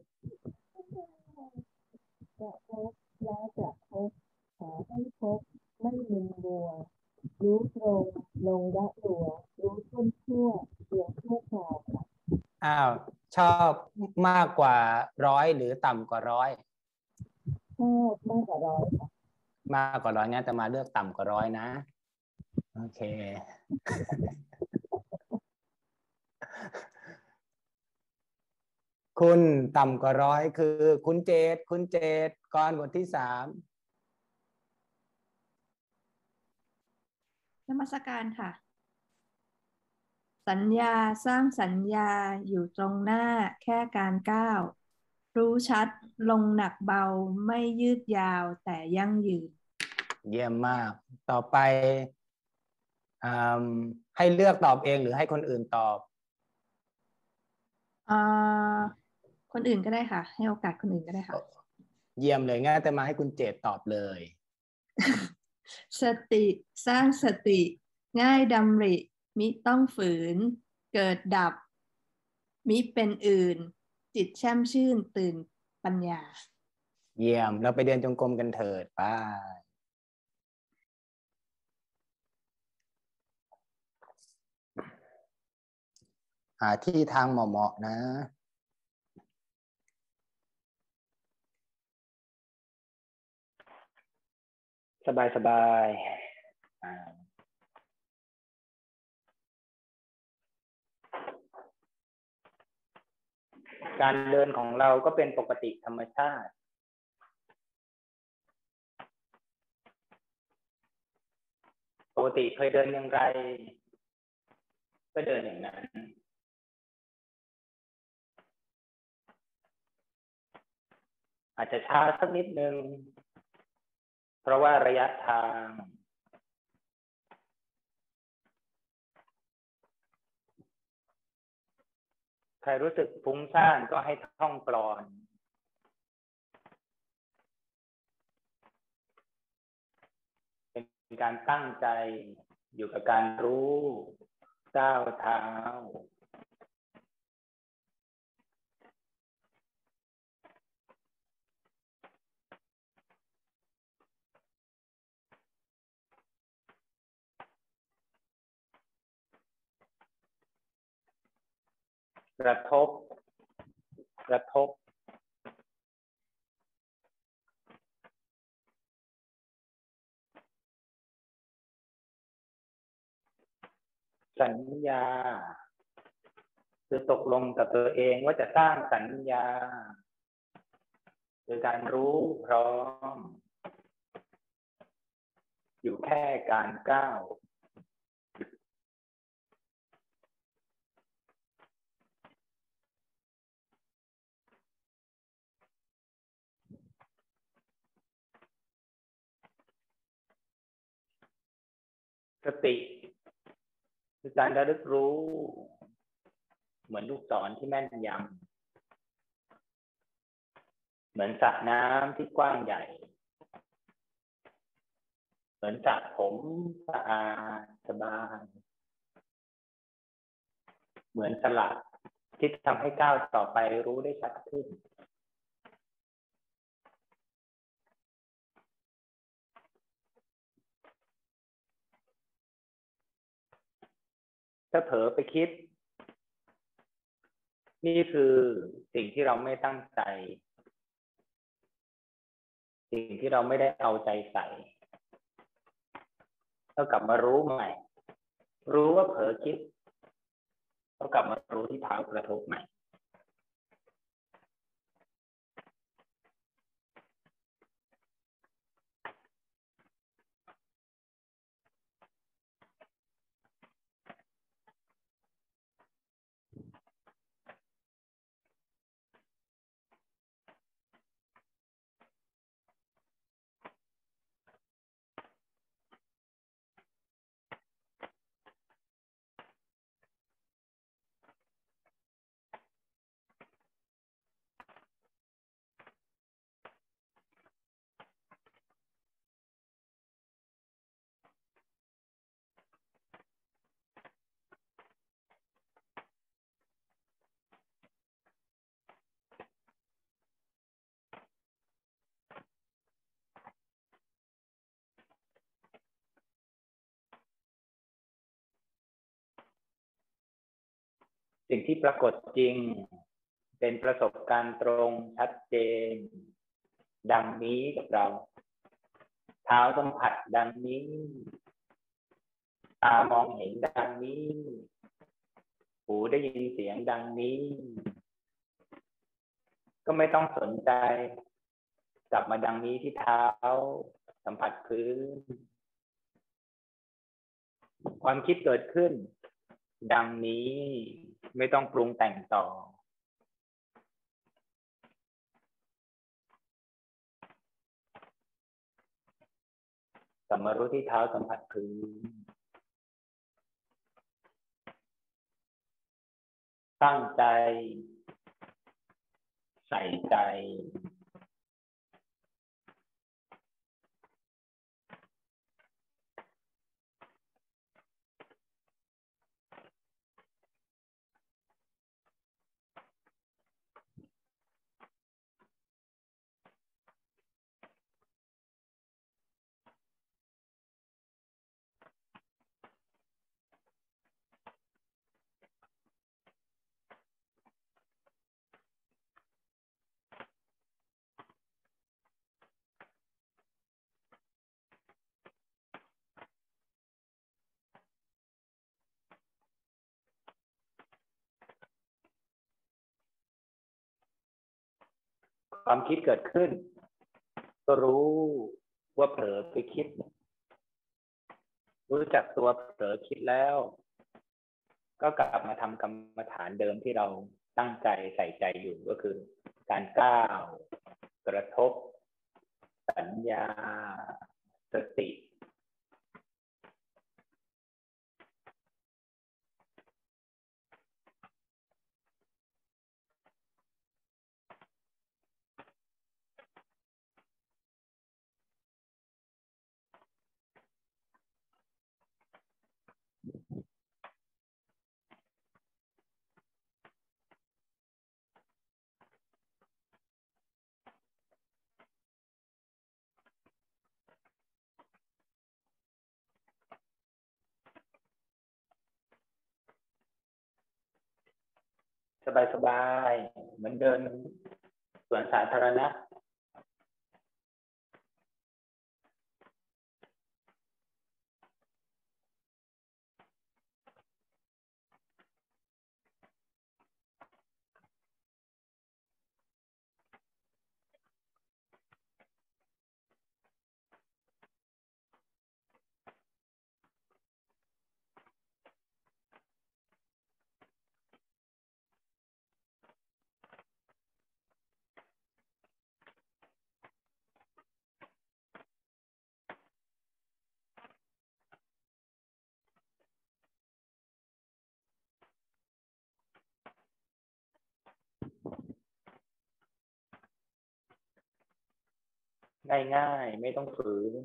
จะพบและจะพบหาให้พบไม่ลืมบัวรู้ตรงลงละหลัวรู้ต้นชั่วเพียงชั่วคราวค่ะอ้าวชอบมากกว่า100หรือต่ำกว่า100 ชอบมากกว่า100ค่ะมากกว่า100งั้นจะมาเลือกต่ำกว่า100นะโอเค คุณต่ำกว่า100คือคุณเจตกรบทที่3 นมัสการค่ะ สัญญาสร้างสัญญาอยู่ตรงหน้าแค่การก้าวรู้ชัดลงหนักเบาไม่ยืดยาวแต่ยั่งยืนเยี่ยมมากต่อไปให้เลือกตอบเองหรือให้คนอื่นตอบคนอื่นก็ได้ค่ะให้โอกาสคนอื่นก็ได้ค่ะเยี่ยมเลยงั้นจะมาให้คุณเจตตอบเลยสติสร้างสติง่ายดำริมิต้องฝืนเกิดดับมิเป็นอื่นจิตแช่มชื่นตื่นปัญญาเยี่ยมเราไปเดินจงกรมกันเถิดไปหาที่ทางเหมาะๆนะสบายการเดินของเราก็เป็นปกติธรรมชาติปกติเคยเดินอย่างไรก็เดินอย่างนั้นอาจจะช้าสักนิดนึงเพราะว่าระยะทางใครรู้สึกฟุ้งซ่านก็ให้ท่องกลอนเป็นการตั้งใจอยู่กับการรู้ก้าวเท้ากระทบสัญญาคือตกลงกับตัวเองว่าจะสร้างสัญญาคือการรู้พร้อมอยู่แค่การก้าวสติคือการระลึกรู้เหมือนลูกศรที่แม่นยำเหมือนสระน้ำที่กว้างใหญ่เหมือนสระผมสะอาดสบายเหมือนสลักที่ทำให้ก้าวต่อไปรู้ได้ชัดขึ้นถ้าเผลอไปคิดนี่คือสิ่งที่เราไม่ตั้งใจสิ่งที่เราไม่ได้เอาใจใส่เรากลับมารู้ใหม่รู้ว่าเผลอคิดเรากลับมารู้ที่เท้ากระทบใหม่สิ่งที่ปรากฏจริงเป็นประสบการณ์ตรงชัดเจนดังนี้กับเราเท้าสัมผัสดังนี้ตามองเห็นดังนี้หูได้ยินเสียงดังนี้ก็ไม่ต้องสนใจกลับมาดังนี้ที่เท้าสัมผัสพื้นความคิดเกิดขึ้นดังนี้ไม่ต้องปรุงแต่งต่อกลับมารู้ที่เท้าสัมผัสพื้นตั้งใจใส่ใจความคิดเกิดขึ้นก็รู้ว่าเผลอไปคิดรู้จักตัวเผลอคิดแล้วก็กลับมาทำกรรมฐานเดิมที่เราตั้งใจใส่ใจอยู่ก็คือการก้าวกระทบสัญญาสติสบายๆเหมือนเดินสวนสาธารณะง่ายๆไม่ต้องฝืน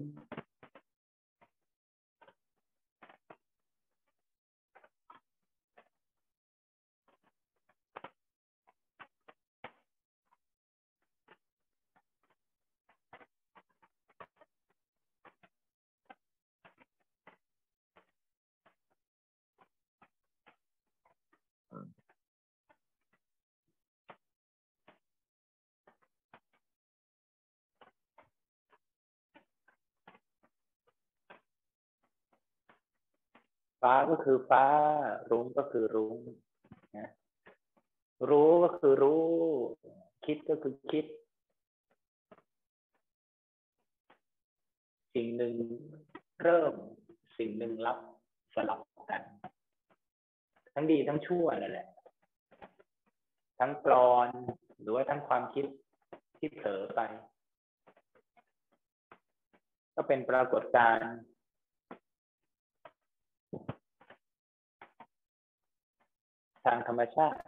ฟ้าก็คือฟ้ารุ้งก็คือรุ้งนะรู้ก็คือรู้คิดก็คือคิดสิ่งหนึ่งเริ่มสิ่งหนึ่งรับสลับกันทั้งดีทั้งชั่วนั่นแหละทั้งกลอนหรือว่าทั้งความคิดที่เผลอไปก็เป็นปรากฏการณ์ทางธรรมชาติ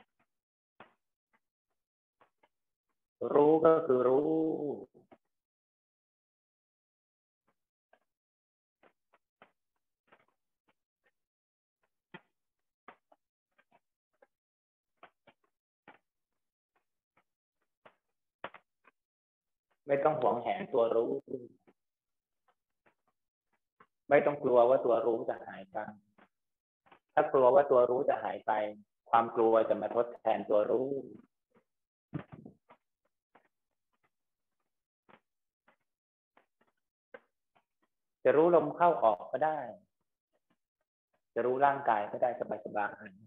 รู้ก็คือรู้ไม่ต้องหวงแหนตัวรู้ไม่ต้องกลัวว่าตัวรู้จะหายไปถ้ากลัวว่าตัวรู้จะหายไปความกลัวจะมาทดแทนตัวรู้จะรู้ลมเข้าออกก็ได้จะรู้ร่างกายก็ได้สบายๆ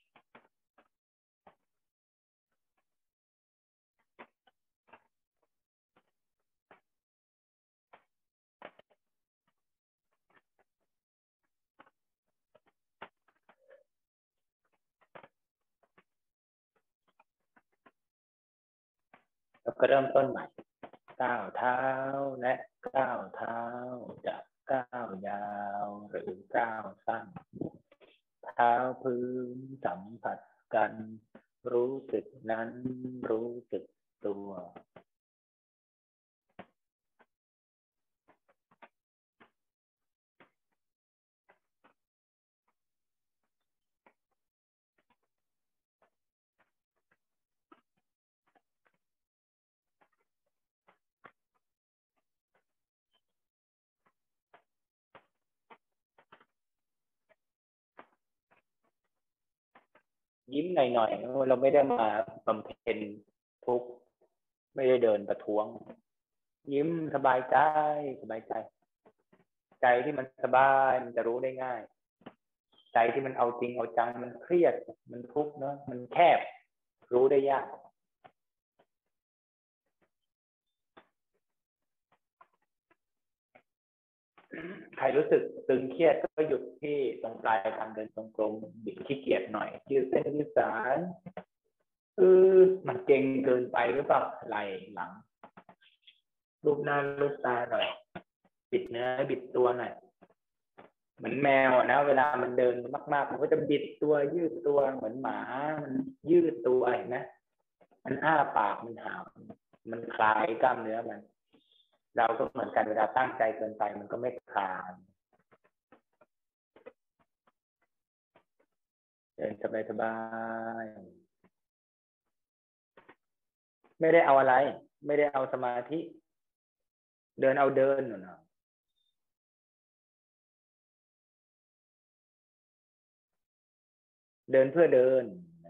แล้วก็เริ่มต้นใหม่ก้าวเท้าและก้าวเท้าจะก้าวยาวหรือก้าวสั้นเท้าพื้นสัมผัสกันรู้สึกนั้นรู้สึกตัวยิ้มหน่อยๆเราไม่ได้มาบำเพ็ญทุกข์ไม่ได้เดินประท้วงยิ้มสบายใจใจที่มันสบายมันจะรู้ได้ง่ายใจที่มันเอาจริงเอาจังมันเครียดมันทุกข์เนาะมันแคบรู้ได้ยากใครรู้สึกตึงเครียดก็หยุดที่ตรงปลายทางเดินตรงกลมบิดขี้เกียจหน่อยยืดเส้นยืดสายมันเก่งเกินไปหรือเปล่าไหล่หลังรูปหน้ารูปตาหน่อยบิดเนื้อบิดตัวหน่อยเหมือนแมวนะเวลามันเดินมากๆมันก็จะบิดตัวยืดตัวเหมือนหมามันยืดตัวเห็นไหมมันอ้าปากมันหาวมันคลายกล้ามเนื้อมันเราก็เหมือนกันเวลาตั้งใจเกินไปมันก็ไม่คลายเดินสบายๆไม่ได้เอาอะไรไม่ได้เอาสมาธิเดินเอาเดินหน่อยเดินเพื่อเดิน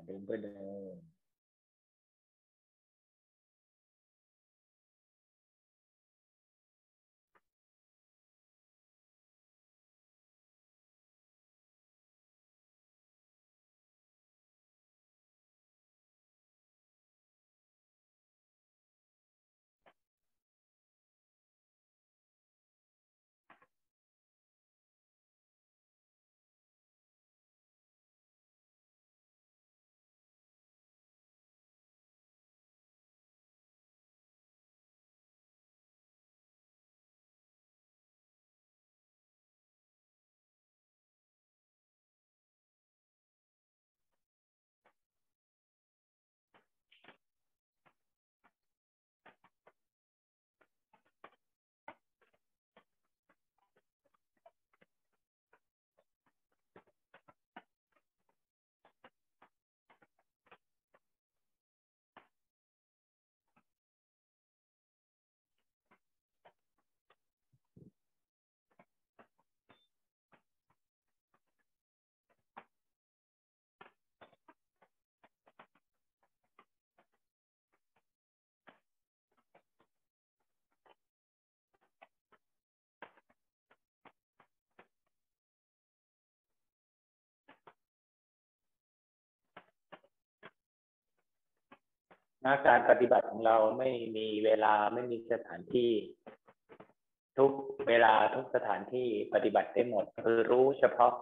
การปฏิบัติของเราไม่มีเวลาไม่มีสถานที่ทุกเวลาทุกสถานที่ปฏิบัติได้หมดคือรู้เฉพาะ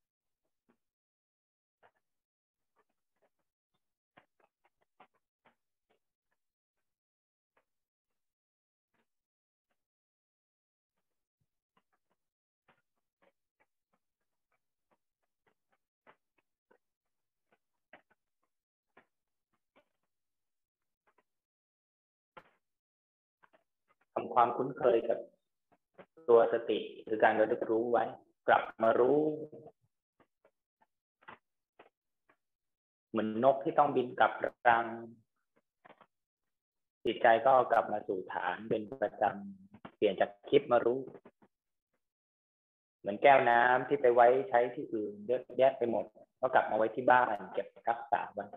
ทำความคุ้นเคยกับตัวสติคือการระลึกรู้ไว้กลับมารู้เหมือนนกที่ต้องบินกลับรังจิตใจก็กลับมาสู่ฐานเป็นประจำเปลี่ยนจากคิดมารู้มือนแก้วน้ำที่ไปไว้ใช้ที่อื่นเยอะแยะไปหมดก็กลับมาไว้ที่บ้านเก็บรักษาไว้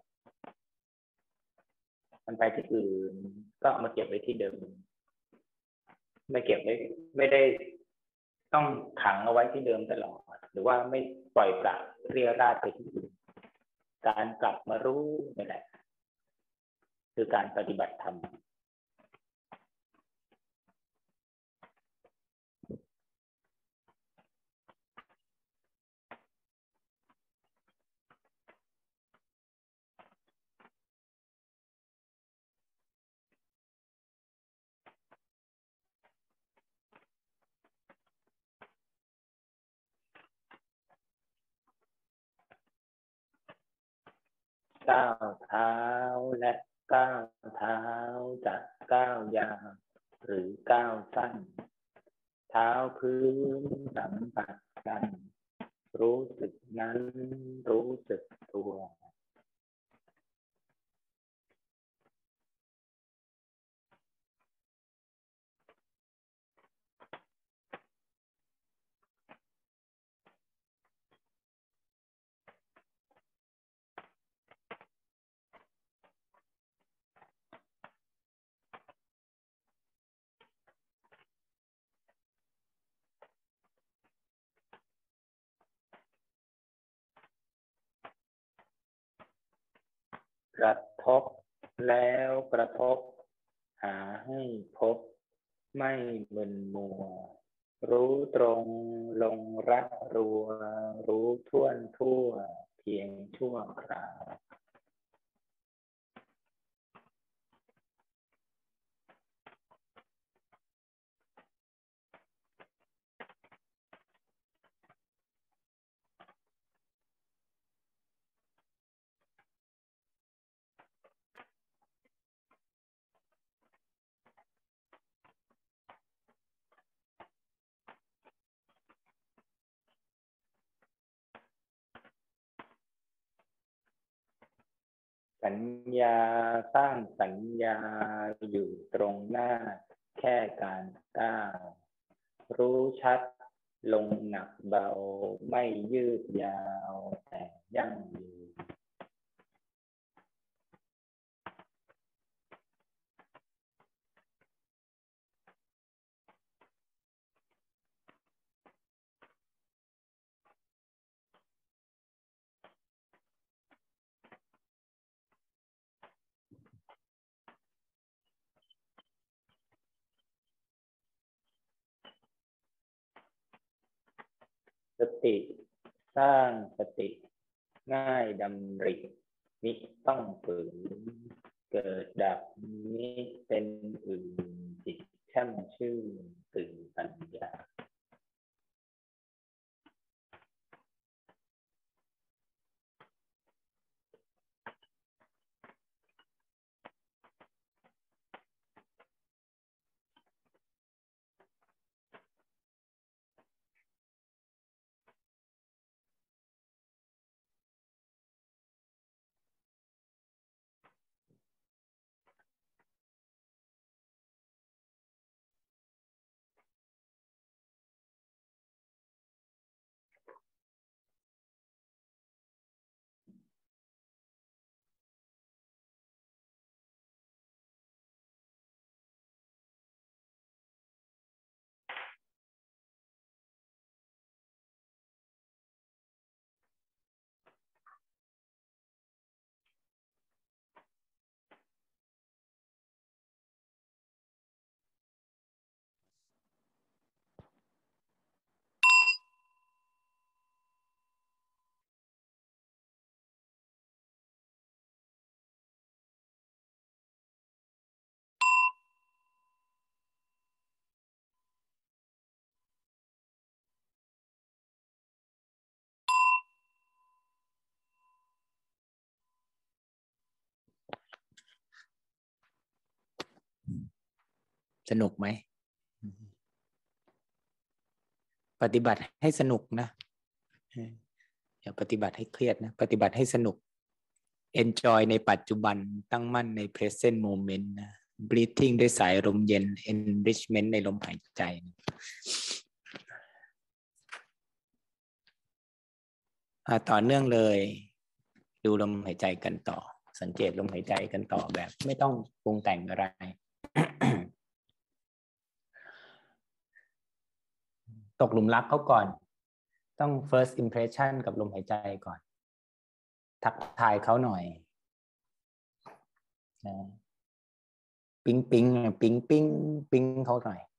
มันไปที่อื่นก็เอามาเก็บไว้ที่เดิมไม่เก็บไว้ไม่ได้ต้องขังเอาไว้ที่เดิมตลอดหรือว่าไม่ปล่อยปละเรี่ยราดไปที่อื่นการกลับมารู้นี่แหละคือการปฏิบัติธรรมก้าวเท้าและก้าวเท้าจะก้าวยาวหรือก้าวสั้นเท้าพื้นสัมผัสกันรู้สึกนั้นรู้สึกตัวกระทบแล้วกระทบหาให้พบไม่มึนมัวรู้ตรงลงรักรัวรู้ท่วนทั่วเพียงชั่วคราวสัญญาสร้างสัญญาอยู่ตรงหน้าแค่การก้าวรู้ชัดลงหนักเบาไม่ยืดยาวแต่ยั่งยืนสติสร้างสติง่ายดำริมิต้องฝืนเกิดดับมิเป็นอื่นจิตแช่มชื่นตื่นปัญญาสนุกไหมปฏิบัติให้สนุกนะอย่าปฏิบัติให้เครียดนะปฏิบัติให้สนุก enjoy ในปัจจุบันตั้งมั่นใน present moment นะ breathing ด้วยสายลมเย็น enrichment ในลมหายใจต่อเนื่องเลย ดูลมหายใจกันต่อ สังเกตลมหายใจกันต่อแบบไม่ต้องปรุงแต่งอะไร ตกหลุมรักเขาก่อน ต้อง first impression กับลมหายใจก่อน ทักทายเขาหน่อยนะปิ๊งปิ๊งปิ๊งปิ๊งปิ๊งเขาหน่อย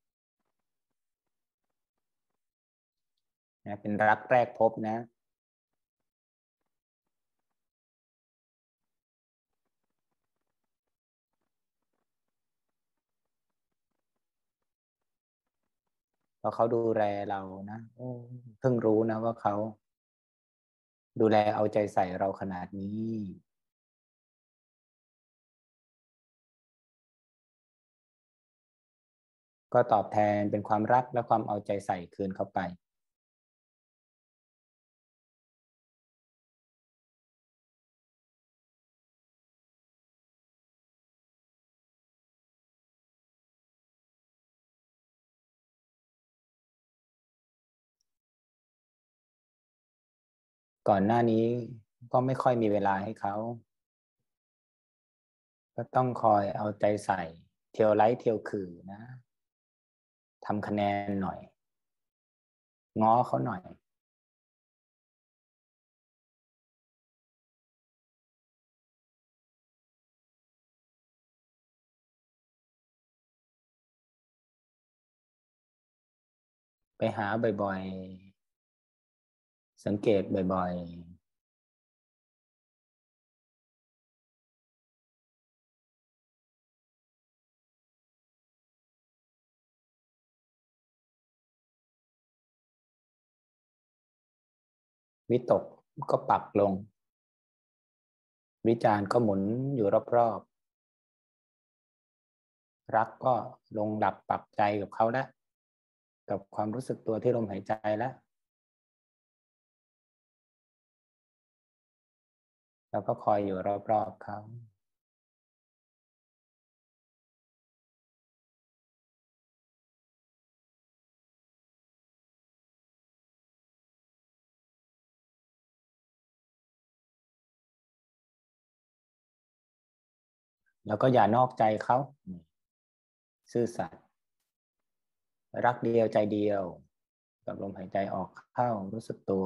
นะเป็นรักแรกพบนะพอเขาดูแลเรานะเพิ่งรู้นะว่าเขาดูแลเอาใจใส่เราขนาดนี้ก็ตอบแทนเป็นความรักและความเอาใจใส่คืนเข้าไปก่อนหน้านี้ก็ไม่ค่อยมีเวลาให้เขาก็ต้องคอยเอาใจใส่เที่ยวไลท์เที่ยวคือนะทำคะแนนหน่อยง้อเขาหน่อยไปหาบ่อยๆสังเกตบ่อยๆวิตกก็ปักลงวิจารณ์ก็หมุนอยู่รอบๆรักก็ลงดับปักใจกับเขาแล้วกับความรู้สึกตัวที่ลมหายใจแล้วแล้วก็คอยอยู่รอบๆเขาแล้วก็อย่านอกใจเขาซื่อสัตย์รักเดียวใจเดียวกับลมหายใจออกเข้ารู้สึกตัว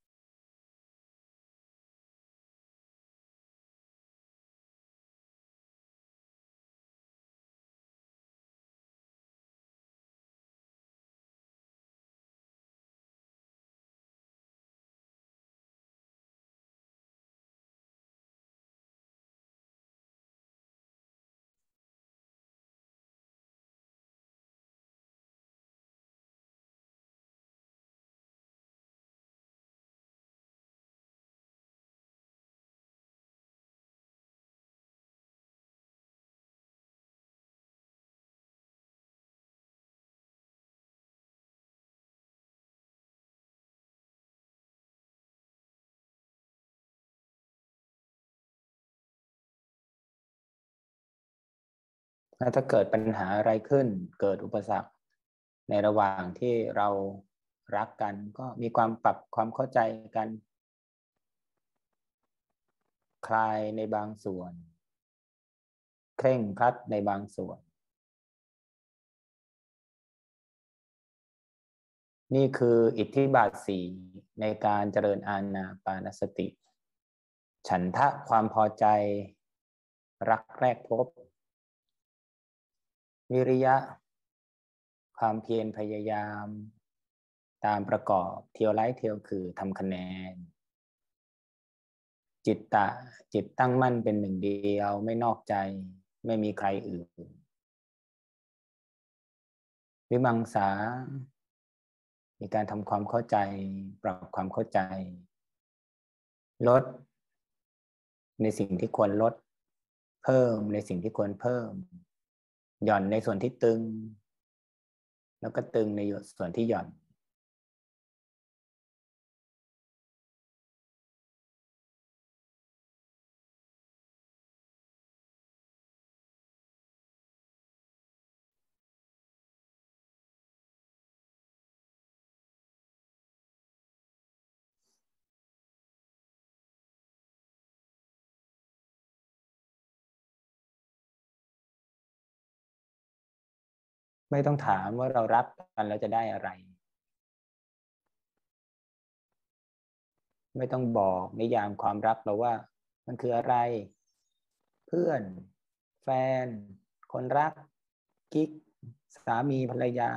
ถ้าเกิดปัญหาอะไรขึ้นเกิดอุปสรรคในระหว่างที่เรารักกันก็มีความปรับความเข้าใจกันคลายในบางส่วนเคร่งครัดในบางส่วนนี่คืออิทธิบาทสี่ในการเจริญอานาปานสติฉันทะความพอใจรักแรกพบวิริยะความเพียรพยายามตามประกอบเที่ยวไล่เที่ยวคือทำคะแนนจิตตะจิตตั้งมั่นเป็นหนึ่งเดียวไม่นอกใจไม่มีใครอื่นวิมังสามีการทำความเข้าใจปรับความเข้าใจลดในสิ่งที่ควรลดเพิ่มในสิ่งที่ควรเพิ่มหย่อนในส่วนที่ตึงแล้วก็ตึงในส่วนที่หย่อนไม่ต้องถามว่าเรารักกันแล้วจะได้อะไรไม่ต้องบอกนิยามความรักเราว่ามันคืออะไรเพื่อนแฟนคนรักกิ๊กสามีภรรยา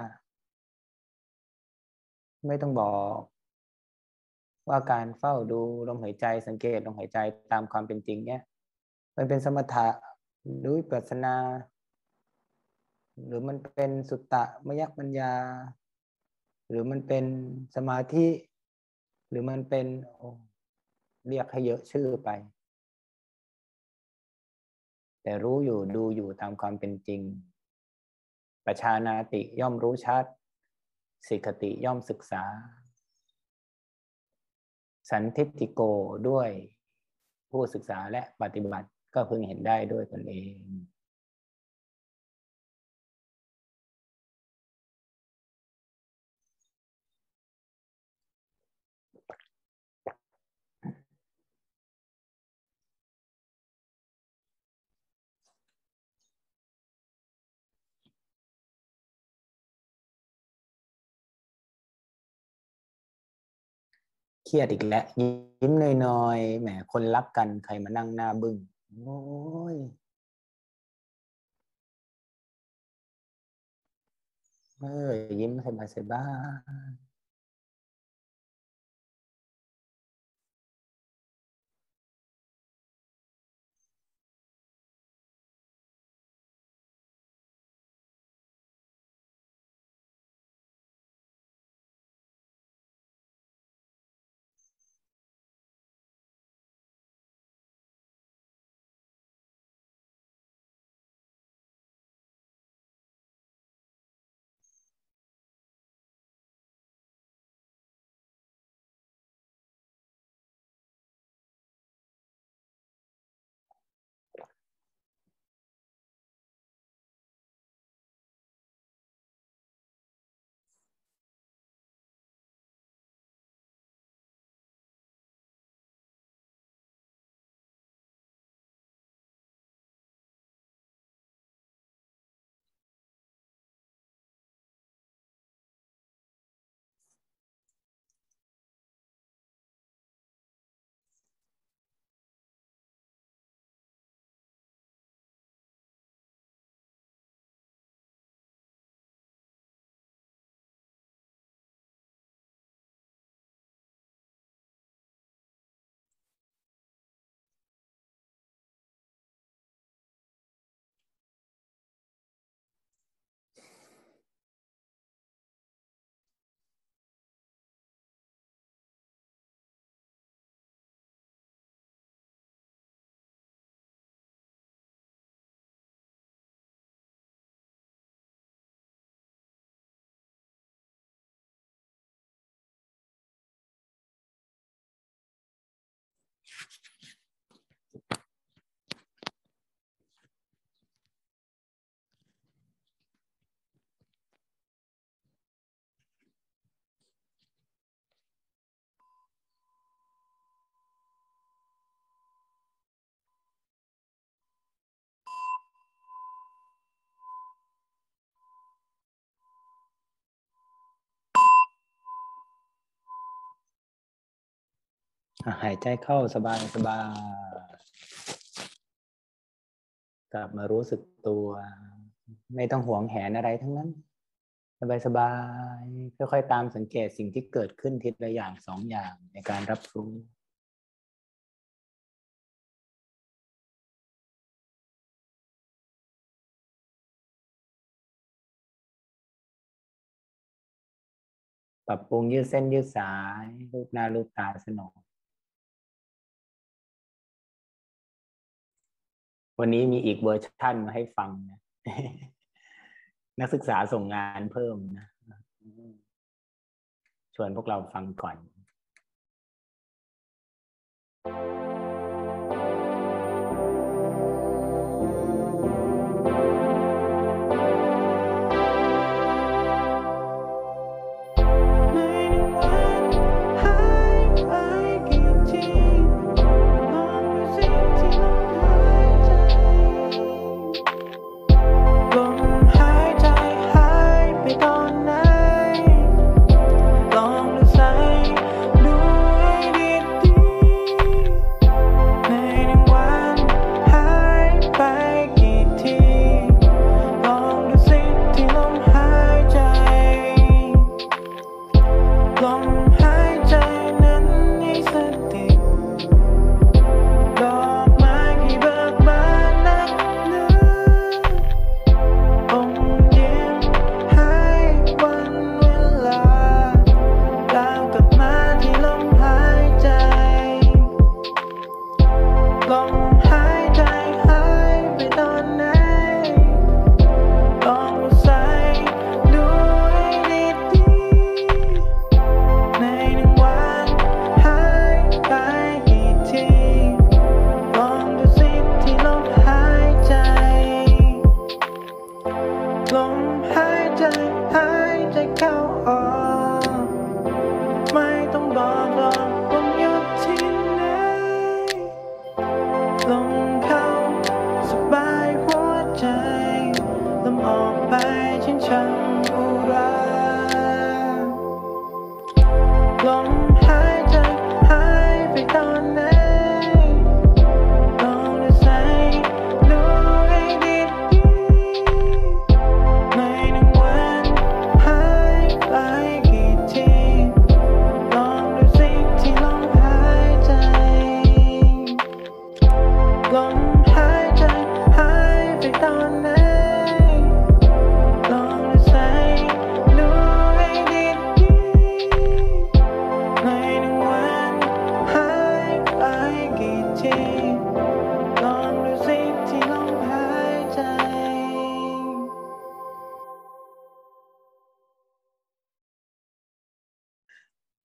ไม่ต้องบอกว่าการเฝ้าดูลมหายใจสังเกตลมหายใจตามความเป็นจริงเนี่ยมันเป็นสมถะหรือวิปัสสนาหรือมันเป็นสุตตะมยปัญญาหรือมันเป็นสมาธิหรือมันเป็นเรียกให้เยอะชื่อไปแต่รู้อยู่ดูอยู่ตามความเป็นจริงปัจฉานาติย่อมรู้ชัดสิกขติย่อมศึกษาสันทิฏฐิโกด้วยผู้ศึกษาและปฏิบัติก็พึงเห็นได้ด้วยตนเองเครียดอีกแล้วยิ้มน้อยๆแหมคนรักกันใครมานั่งหน้าบึ้งโอ้ยยิ้มสบายๆหายใจเข้าสบายกลับมารู้สึกตัวไม่ต้องหวงแหนอะไรทั้งนั้นสบายค่อยๆตามสังเกตสิ่งที่เกิดขึ้นทีละอย่างสองอย่างในการรับรู้ปรับปรุงยืดเส้นยืดสายรูปหน้ารูปตาสนองวันนี้มีอีกเวอร์ชันมาให้ฟังนะ นักศึกษาส่งงานเพิ่มนะชวนพวกเราฟังก่อน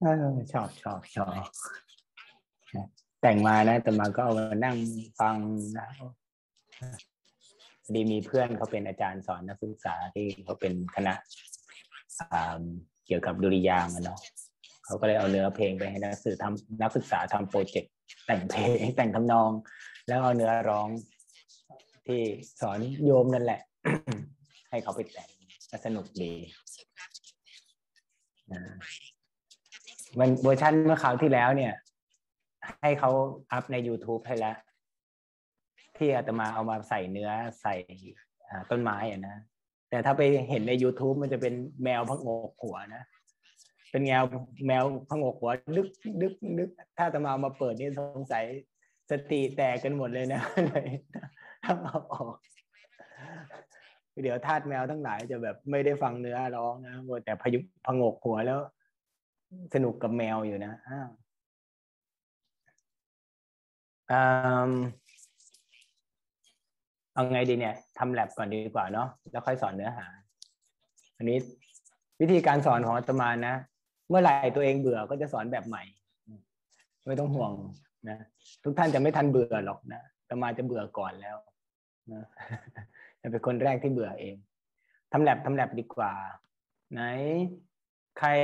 ชอบแต่งมานะแต่มาก็เอามานั่งฟังนะดีมีเพื่อนเขาเป็นอาจารย์สอนนักศึกษาที่เขาเป็นคณะเกี่ยวกับดุริยางค์เนาะเขาก็เลยเอาเนื้อเพลงไปให้นักศึกษาทำโปรเจกต์แต่งเพลงแต่งทำนองแล้วเอาเนื้อร้องที่สอนโยมนั่นแหละ ให้เขาไปแต่งสนุกดีมันเวอร์ชันเมื่อคราวที่แล้วเนี่ยให้เขาอัพใน YouTube ให้แล้วที่อาตมาเอามาใส่เนื้อใส่ต้นไม้อ่ะนะแต่ถ้าไปเห็นใน YouTube มันจะเป็นแมวพังงกหัวนะเป็นแมวพังงกหัวดึกถ้าอาตมาเอามาเปิดนี่สงสัยสติแตกกันหมดเลยนะเลยทำเอาออกเดี๋ยวทาสแมวทั้งหลายจะแบบไม่ได้ฟังเนื้อร้องนะแต่พยุบพังงกหัวแล้วสนุกกับแมวอยู่นะเอาไงดีเนี่ยทำแลบก่อนดีกว่าเนาะแล้วค่อยสอนเนื้อหาอันนี้วิธีการสอนของอาตมานะเมื่อไหร่ตัวเองเบื่อก็จะสอนแบบใหม่ไม่ต้องห่วงนะทุกท่านจะไม่ทันเบื่อหรอกนะอาตมาจะเบื่อก่อนแล้วนะจะเป็นคนแรกที่เบื่อเองทำแลบดีกว่าไหนใคร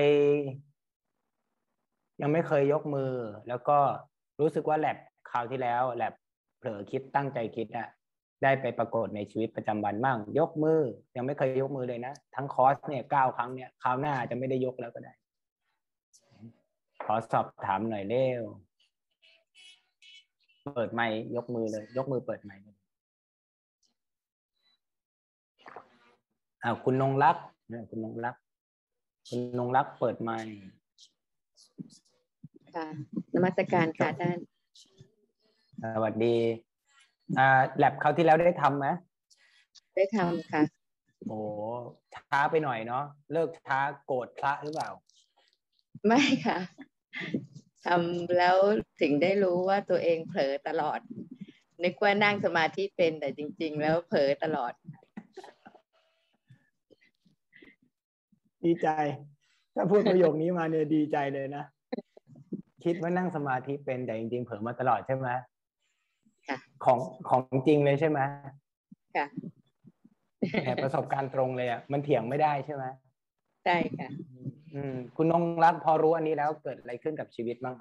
ยังไม่เคยยกมือแล้วก็รู้สึกว่าแลบคราวที่แล้วแลบเผลอคิดตั้งใจคิดได้ไปปรากฏในชีวิตประจำวันบ้างยกมือยังไม่เคยยกมือเลยนะทั้งคอร์สเนี่ย9 ครั้งเนี่ยคราวหน้าจะไม่ได้ยกแล้วก็ได้ขอสอบถามหน่อยเร็วเปิดไมค์ยกมือเลยยกมือเปิดไมค์คุณนงรักเนี่ยคุณนงรักเปิดไมค์ค่ะนมัสการค่ะท่านสวัสดีแลบคราวที่แล้วได้ทำไหมได้ทำค่ะโอ้ช้าไปหน่อยเนาะเลิกช้าโกรธพระหรือเปล่าไม่ค่ะทำแล้วถึงได้รู้ว่าตัวเองเผลอตลอดนึกว่านั่งสมาธิเป็นแต่จริงๆแล้วเผลอตลอดดีใจถ้าพูดประโยคนี้มาเนี่ยดีใจเลยนะคิดว่านั่งสมาธิเป็นแต่จริงๆเผลอมาตลอดใช่ไหมค่ะของจริงเลยใช่ไหมค่ะแต่ประสบการณ์ตรงเลยมันเถียงไม่ได้ใช่ไหมใช่ค่ะคุณนงรักพอรู้อันนี้แล้วเกิดอะไรขึ้นกับชีวิตบ้าง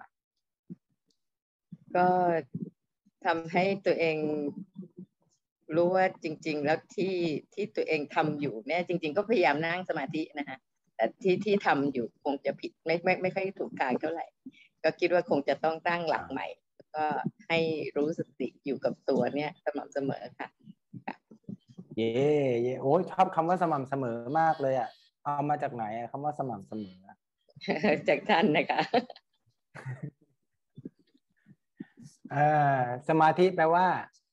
ก็ทำให้ตัวเองรู้ว่าจริงๆแล้วที่ตัวเองทำอยู่เนี่ยจริงๆก็พยายามนั่งสมาธินะฮะแต่ที่ทำอยู่คงจะผิดไม่ค่อยถูกทางเท่าไหร่ก็คิดว่าคงจะต้องตั้งหลักใหม่แล้วก็ให้รู้สติอยู่กับตัวเนี่ยสม่ำเสมอค่ะเย่โอ้ยชอบคำว่าสม่ำเสมอมากเลยเอามาจากไหนคำว่าสม่ำเสมอจากท่านนะคะสมาธิแปลว่า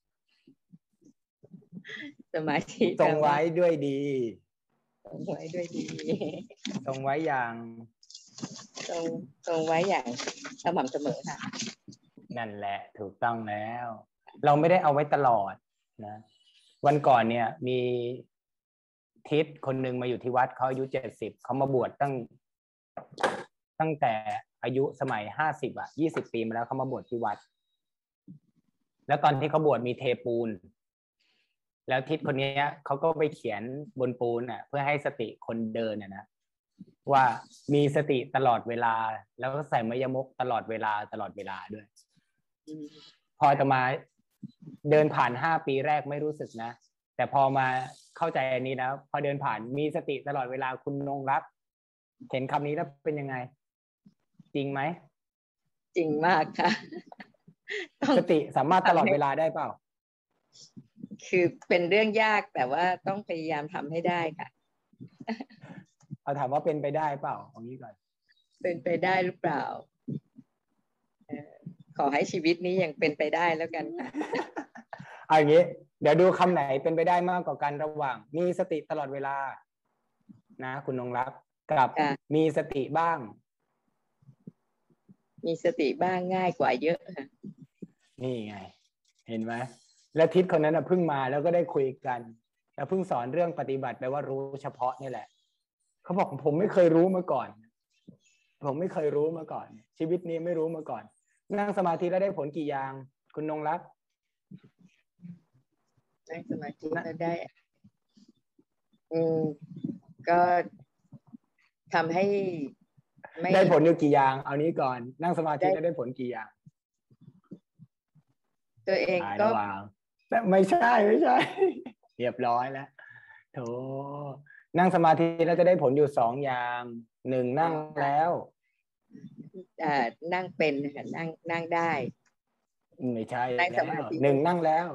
สมาธิทรงไว้ด้วยดีทรงไว้ด้วยดีทรงไว้อย่างทรงไว้อย่างสม่ำเสมอค่ะนั่นแหละถูกต้องแล้วเราไม่ได้เอาไว้ตลอดนะวันก่อนเนี่ยมีทิศคนหนึ่งมาอยู่ที่วัดเขาอายุ70เขามาบวชตั้งแต่อายุสมัย50 20 ปีมาแล้วเขามาบวชที่วัดแล้วตอนที่เขาบวชมีเทปูนแล้วทิศคนนี้เขาก็ไปเขียนบนปูนเพื่อให้สติคนเดินนะว่ามีสติตลอดเวลาแล้วก็ใส่มยมกตลอดเวลาด้วยพอจะมาเดินผ่าน5 ปีแรกไม่รู้สึกนะแต่พอมาเข้าใจอันนี้แล้วพอเดินผ่านมีสติตลอดเวลาคุณนงรักเห็นคำนี้แล้วเป็นยังไงจริงไหมจริงมากค่ะสติสามารถตลอดเวลาได้เปล่าคือเป็นเรื่องยากแต่ว่าต้องพยายามทำให้ได้ค่ะเอาถามว่าเป็นไปได้เปล่าเอางี้ก่อนเป็นไปได้หรือเปล่าขอให้ชีวิตนี้ยังเป็นไปได้แล้วกันค่ะเอาอย่างนี้เดี๋ยวดูคำไหนเป็นไปได้มากกว่ากันระหว่างมีสติตลอดเวลานะคุณนงรักกับมีสติบ้างมีสติบ้างง่ายกว่าเยอะค่ะนี่ไงเห็นไหมและทิศคนนั้นเพิ่งมาแล้วก็ได้คุยกันแล้วเพิ่งสอนเรื่องปฏิบัติแปลว่ารู้เฉพาะนี่แหละเขาบอกผมไม่เคยรู้มาก่อนผมไม่เคยรู้มาก่อนชีวิตนี้ไม่รู้มาก่อนนั่งสมาธิแล้วได้ผลกี่อย่างคุณนงรักนั่งสมาธิแล้วได้ก็ทำให้ไม่ได้ผลอยู่กี่อย่างเอานี้ก่อนนั่งสมาธิแล้วได้ผลกี่อย่างตัวเองก็ไม่ใช่เรียบร้อยแล้วโถนั่งสมาธิแล้วจะได้ผลอยู่2 อย่าง1นั่งแล้วนั่งเป็นค่ะนั่งได้ไม่ใช่แล้ว1นั่งแล้ว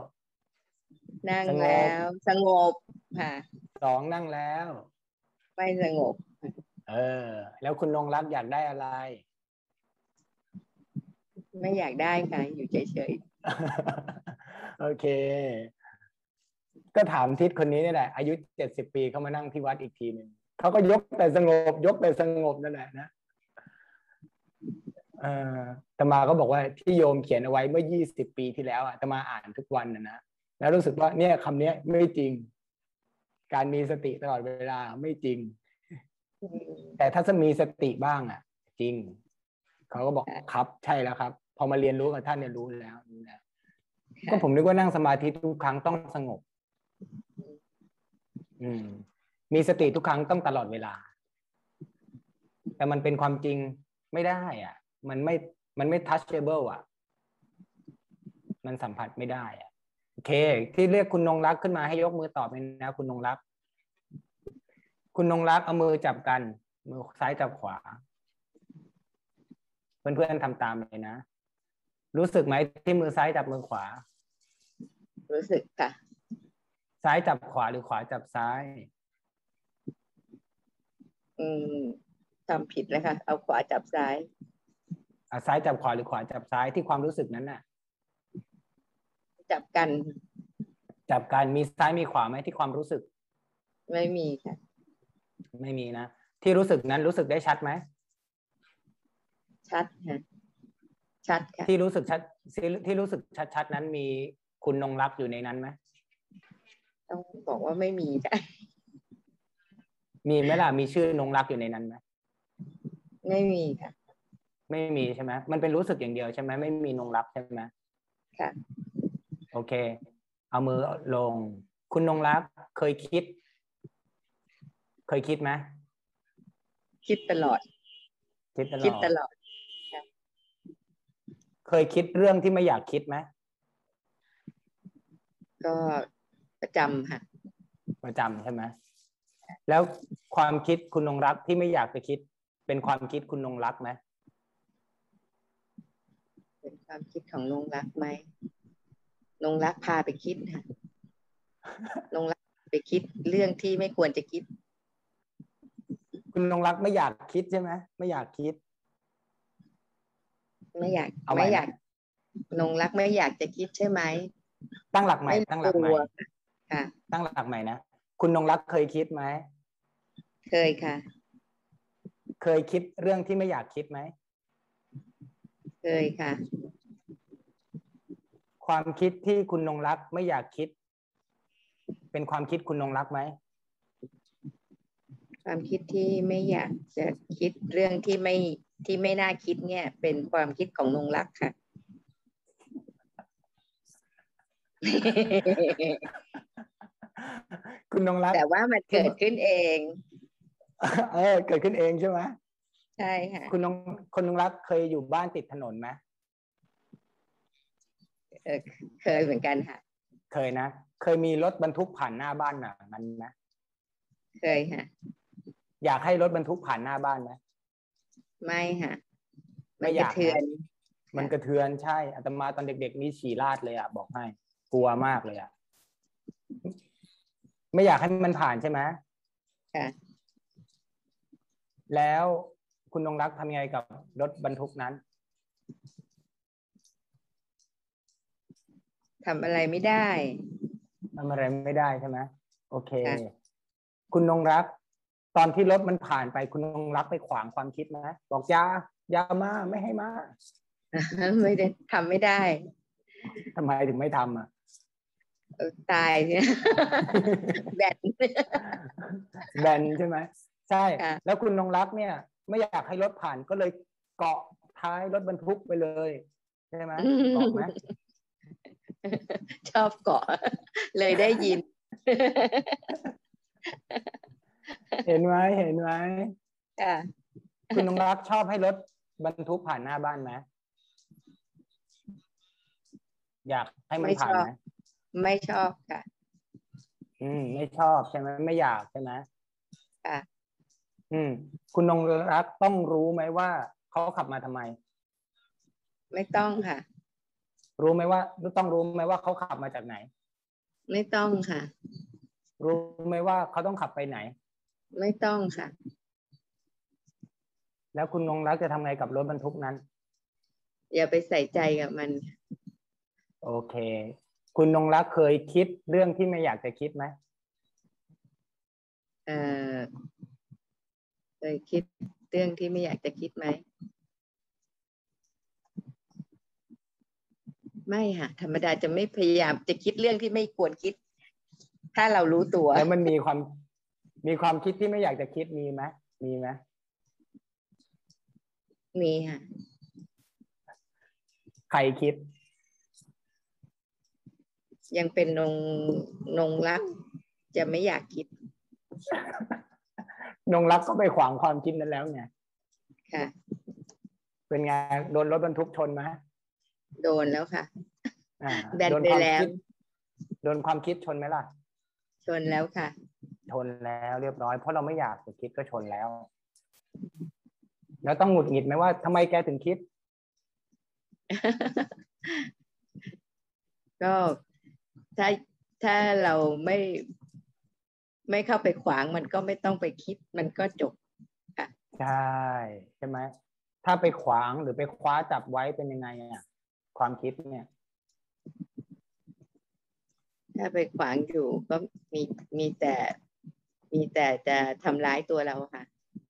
สงบค่ะ 2นั่งแล้วไม่สงบแล้วคุณนงรักอยากได้อะไรไม่อยากได้ค่ะอยู่เฉยๆโอเคก็ถามทิศคนนี้นี่แหละอายุ70 ปีเขามานั่งที่วัดอีกทีนึงเขาก็ยกแต่สงบนั่นแหละนะอาตมาก็บอกว่าที่โยมเขียนเอาไว้เมื่อ20 ปีที่แล้วอาตมาอ่านทุกวันนะแล้วรู้สึกว่าเนี่ยคำนี้ไม่จริงการมีสติตลอดเวลาไม่จริงแต่ถ้าจะมีสติบ้างจริงเขาก็บอกครับใช่แล้วครับพอมาเรียนรู้กับท่านเนี่ยรู้แล้วก็ผมนึกว่านั่งสมาธิทุกครั้งต้องสงบมีสติทุกครั้งต้องตลอดเวลาแต่มันเป็นความจริงไม่ได้มันไม่ touchable มันสัมผัสไม่ได้โอเคที่เรียกคุณนงรักขึ้นมาให้ยกมือตอบเลยนะคุณนงรักเอามือจับกันมือซ้ายจับขวาเพื่อนๆทำตามเลยนะรู้สึกไหมที่มือซ้ายจับมือขวารู้สึกค่ะซ้ายจับขวาหรือขวาจับซ้ายทำผิดแล้วค่ะเอาขวาจับซ้ายซ้ายจับขวาหรือขวาจับซ้ายที่ความรู้สึกนั้นจับกันมีซ้ายมีขวาไหมที่ความรู้สึกไม่มีค่ะไม่มีนะที่รู้สึกนั้นรู้สึกได้ชัดไหมชัดค่ะชัดค่ะที่รู้สึกชัดนั้นมีคุณนงรักอยู่ในนั้นไหมต้องบอกว่าไม่มีจ้ะมีไหมล่ะมีชื่อนงรักอยู่ในนั้นไหมไม่มีค่ะไม่มีใช่ไหมมันเป็นรู้สึกอย่างเดียวใช่ไหมไม่มีนงรักใช่ไหมค่ะโอเคเอามือลงคุณนงรักเคยคิดไหมคิดตลอดเคยคิดเรื่องที่ไม่อยากคิดไหมก็ประจำค่ะประจำใช่ไหมแล้วความคิดคุณนงรักที่ไม่อยากไปคิดเป็นความคิดคุณนงรักไหมเป็นความคิดของนงรักไหมนงรักพาไปคิดค่ะนงรักไปคิดเรื่องที่ไม่ควรจะคิดคุณนงรักไม่อยากคิดใช่ไหมไม่อยากคิดไม่อยากนงรักไม่อยากจะคิดใช่ไหมตั้งหลักใหม่ค่ะตั้งหลักใหม่นะคุณนงรักเคยคิดไหมเคยค่ะเคยคิดเรื่องที่ไม่อยากคิดไหมเคยค่ะความคิดที่คุณนงรักไม่อยากคิดเป็นความคิดคุณนงรักไหมความคิดที่ไม่อยากจะคิดเรื่องที่ไม่น่าคิดเนี่ยเป็นความคิดของนงรักค่ะคุณนงรักแต่ว่ามันเกิดขึ้นเองเกิดขึ้นเองใช่ไหมใช่ค่ะคุณนงรักเคยอยู่บ้านติดถนนไหมเคยเหมือนกันค่ะเคยนะเคยมีรถบรรทุกผ่านหน้าบ้านนั้นไหมเคยค่ะอยากให้รถบรรทุกผ่านหน้าบ้านไหมไม่ค่ะไม่อยากมันกระเทือนใช่อาตมาตอนเด็กๆนี่ฉี่ราดเลยบอกให้กลัวมากเลยไม่อยากให้มันผ่านใช่ไหมค่ะแล้วคุณนงรักทำยังไงกับรถบรรทุกนั้นทำอะไรไม่ได้ใช่ไหมโอเคคุณนงรักตอนที่รถมันผ่านไปคุณนงรักไปขวางความคิดไหมบอกอย่ามาไม่ให้มาไม่ได้ทำไม่ได้ทำไมถึงไม่ทำตายเนี่ยแบนใช่ไหมใช่แล้วคุณนงรักเนี่ยไม่อยากให้รถผ่านก็เลยเกาะท้ายรถบรรทุกไปเลยใช่ไหมเกาะไหมชอบเกาะเลยได้ยินเห็นไหมค่ะคุณนงรักชอบให้รถบรรทุกผ่านหน้าบ้านไหมอยากให้มันผ่านไหมไม่ชอบค่ะไม่ชอบใช่ไหมไม่อยากใช่ไหมค่ะคุณนงรักต้องรู้ไหมว่าเขาขับมาทำไมไม่ต้องค่ะรู้ไหมว่าต้องรู้ไหมว่าเขาขับมาจากไหนไม่ต้องค่ะรู้ไหมว่าเขาต้องขับไปไหนไม่ต้องค่ะแล้วคุณนงรักจะทำไงกับรถบรรทุกนั้นอย่าไปใส่ใจกับมันโอเคคุณนงรักเคยคิดเรื่องที่ไม่อยากจะคิดไหมเคยคิดเรื่องที่ไม่อยากจะคิดไหมไม่ค่ะธรรมดาจะไม่พยายามจะคิดเรื่องที่ไม่ควรคิดถ้าเรารู้ตัวแล้วมันมีความคิดที่ไม่อยากจะคิดมีไหมมีค่ะใครคิดยังเป็นนงรักจะไม่อยากคิดนงรักก็ไปขวางความคิดนั้นแล้วไงค่ะเป็นไงโดนรถบรรทุกชนไหมโดนแล้วค่ะแบนไปแล้วโดนความคิดชนไหมล่ะชนแล้วค่ะชนแล้วเรียบร้อยเพราะเราไม่อยากจะคิดก็ชนแล้วต้องหงุดหงิดไหมว่าทำไมแกถึงคิดก็ถ้าเราไม่เข้าไปขวางมันก็ไม่ต้องไปคิดมันก็จบค่ะใช่ไหมถ้าไปขวางหรือไปคว้าจับไว้เป็นยังไงความคิดเนี่ยถ้าไปขวางอยู่ก็มีแต่จะทำร้ายตัวเราค่ะ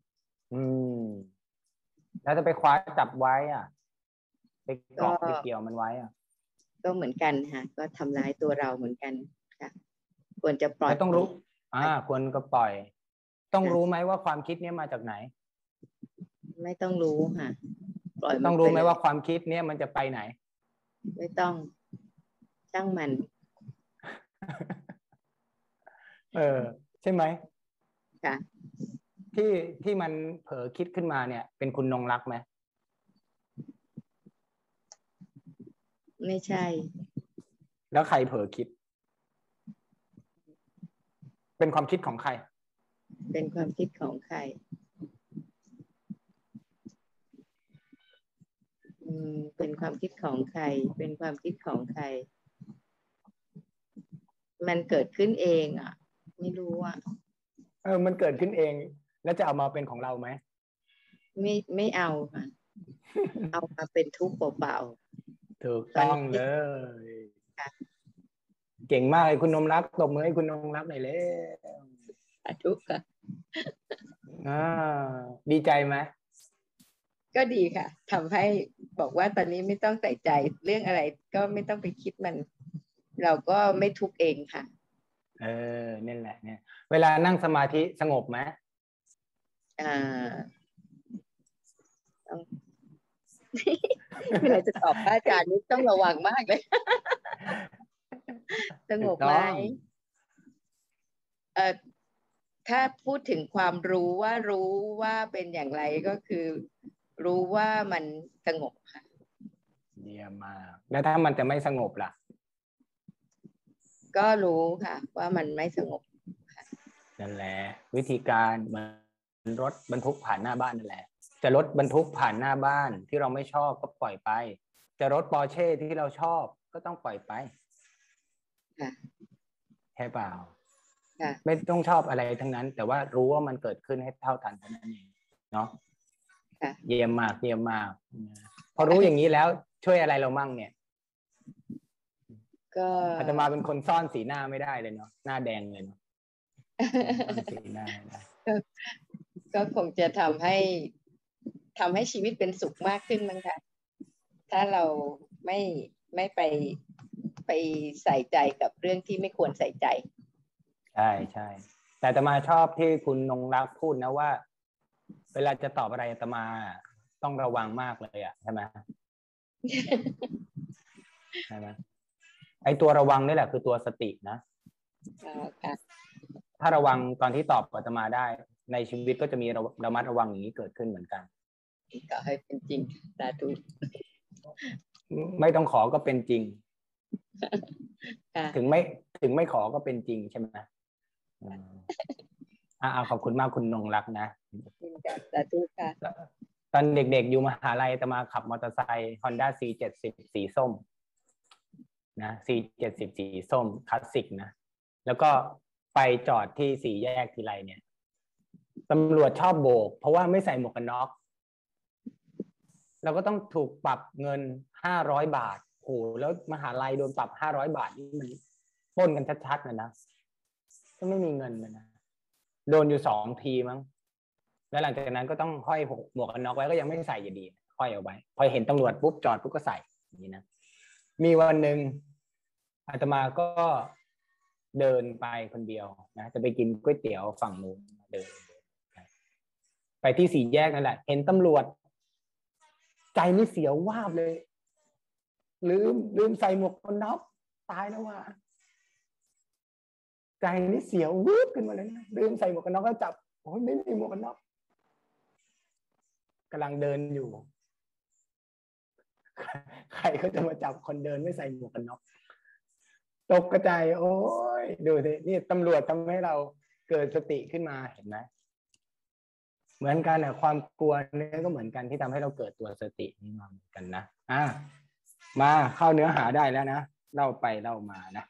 แล้วจะไปคว้าจับไว้ไปเกาะไปเกี่ยวมันไว้ก็เหมือนกันค่ะก็ทำร้ายตัวเราเหมือนกันค่ะควรจะปล่อยต้องรู้ควรก็ปล่อยต้องรู้ไหมว่าความคิดนี้มาจากไหนไม่ต้องรู้ค่ะปล่อยต้องรู้ไหมว่าความคิดนี้มันจะไปไหนไม่ต้องช่างมันใช่ไหมค่ะที่มันเผลอคิดขึ้นมาเนี่ยเป็นคุณนงรักไหมไม่ใช่แล้วใครเผลอคิดเป็นความคิดของใครเป็นความคิดของใครเป็นความคิดของใครเป็นความคิดของใครมันเกิดขึ้นเองไม่รู้มันเกิดขึ้นเองแล้วจะเอามาเป็นของเราไหมไม่เอาค่ะ เอามาเป็นทุกข์เปล่าๆถูกต้องเลยเก่งมากเลยคุณนงรักตบมือให้คุณนงรักหน่อยเลยทุกข์ค่ะดีใจไหมก็ดีค่ะทำให้บอกว่าตอนนี้ไม่ต้องใส่ใจเรื่องอะไรก็ไม่ต้องไปคิดมันเราก็ไม่ทุกข์เองค่ะนี่แหละเนี่ยเวลานั่งสมาธิสงบไหมเวลาจะตอบพระอาจารย์นี่ต้องระวังมากเลยสงบไหมถ้าพูดถึงความรู้ว่าเป็นอย่างไรก็คือรู้ว่ามันสงบค่ะเยี่ยมมากแล้วถ้ามันจะไม่สงบล่ะก็รู้ค่ะว่ามันไม่สงบค่ะนั่นแหละวิธีการมันรถบรรทุกผ่านหน้าบ้านนั่นแหละจะรถบรรทุกผ่านหน้าบ้านที่เราไม่ชอบก็ปล่อยไปจะรถปอร์เช่ที่เราชอบก็ต้องปล่อยไปค่ะใช่เปล่าไม่ต้องชอบอะไรทั้งนั้นแต่ว่ารู้ว่ามันเกิดขึ้นให้เท่าทันเท่านั้นเองเนาะเยี่ยมมากพอรู้อย่างนี้แล้วช่วยอะไรเรามั่งเนี่ยก็อาตมาเป็นคนซ่อนสีหน้าไม่ได้เลยเนาะหน้าแดงเลยเนาะสีหน้าก็คงจะทำให้ชีวิตเป็นสุขมากขึ้นมั้งค่ะถ้าเราไม่ไปใส่ใจกับเรื่องที่ไม่ควรใส่ใจใช่แต่อาตมาชอบที่คุณนงรักพูดนะว่าเวลาจะตอบอะไรอาตมาต้องระวังมากเลยอ่ะใช่ไหมใช่ไหมไอตัวระวังนี่แหละคือตัวสตินะถ้าระวังตอนที่ตอบอาตมาได้ในชีวิตก็จะมีระมัดระวังอย่างนี้เกิดขึ้นเหมือนกันก็ให้เป็นจริงสาธุไม่ต้องขอก็เป็นจริงถึงไม่ขอก็เป็นจริงใช่ไหมขอบคุณมากคุณนงรักนะสาธุค่ะตอนเด็กๆอยู่มหาลัยอาตมาขับมอเตอร์ไซค์ Honda C70 สีส้มนะ C70 สีส้มคลาสสิกนะแล้วก็ไปจอดที่สี่แยกทีไรเนี่ยตำรวจชอบโบกเพราะว่าไม่ใส่หมวกกันน็อกเราก็ต้องถูกปรับเงิน500 บาทโหแล้วมหาลัยโดนปรับ500 บาทนี่มันปล้นกันชัดๆนะก็ไม่มีเงินนะโดนอยู่2 ทีมั้งแล้วหลังจากนั้นก็ต้องห้อยหมวกกันน็อกไว้ก็ยังไม่ใส่อยู่ดีห้อยเอาไว้พอเห็นตำรวจปุ๊บจอดปุ๊บก็ใส่อย่างนี้นะมีวันหนึ่งอาตมาก็เดินไปคนเดียวนะจะไปกินก๋วยเตี๋ยวฝั่งนู้นเดินไปที่สี่แยกนั่นแหละเห็นตำรวจใจนี่เสียววาบเลยลืมใส่หมวกกันน็อกตายแล้วว่ะใจนี่เสียววืบขึ้นมาเลยนะลืมใส่หมวกกันน็อกแล้วจับโอ้ยไม่มีหมวกกันน็อกกำลังเดินอยู่ใครเขาจะมาจับคนเดินไม่ใส่หมวกกันน็อกตกกระจายโอ้ยดูสินี่ตำรวจทำให้เราเกิดสติขึ้นมาเห็นไหมเหมือนกันนะความกลัวนี่ก็เหมือนกันที่ทำให้เราเกิดตัวสตินี่มาเหมือนกันนะมาเข้าเนื้อหาได้แล้วนะเล่าไปเล่ามานะ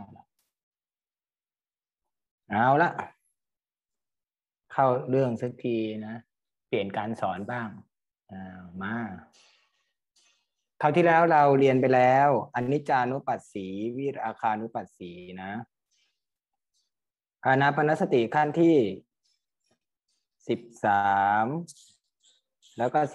เอาละเข้าเรื่องสักทีนะเปลี่ยนการสอนบ้างมาคราวที่แล้วเราเรียนไปแล้วอนิจจานุปัสสีวิราคานุปัสสีนะอานาปานสติขั้นที่13แล้วก็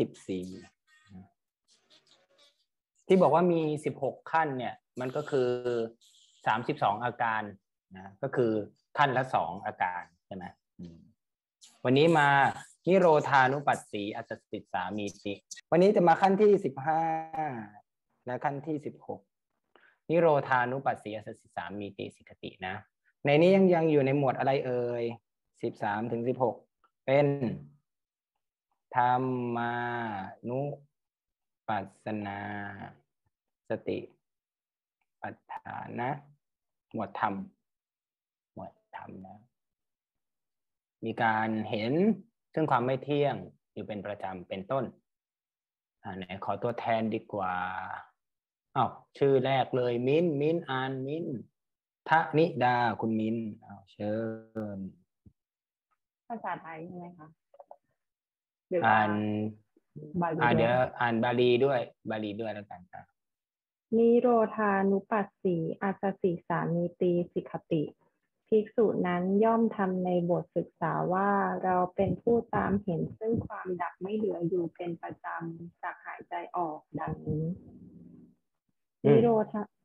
14ที่บอกว่ามี16ขั้นเนี่ยมันก็คือ32อาการนะก็คือขั้นละ2อาการใช่ไหมวันนี้มานิโรธานุปัสสีอัสสสิสามีติวันนี้จะมาขั้นที่15และขั้นที่16นิโรธานุปัสสีอัสสสิสามีติสิกตินะในนี้ยังอยู่ในหมวดอะไรเอ่ย13ถึง16เป็นธรรมานุปัสสนาสติปัฏฐานะหมวดธรรมนะมีการเห็นซึ่งความไม่เที่ยงอยู่เป็นประจำเป็นต้นไหนขอตัวแทนดีกว่าชื่อแรกเลยมิ้นอ่านมิ้นทะนิดาคุณมิ้นเชิญภาษาไทยใช่ไหมคะเดี๋ยวอ่านบาลีด้วยแล้วกันครับนิโรธานุปัสสีอัสสสิสามีติสิกขติภิกษุนั้นย่อมทำในบทศึกษาว่าเราเป็นผู้ตามเห็นซึ่งความดับไม่เหลืออยู่เป็นประจำจากหายใจออกดังนี้นิโร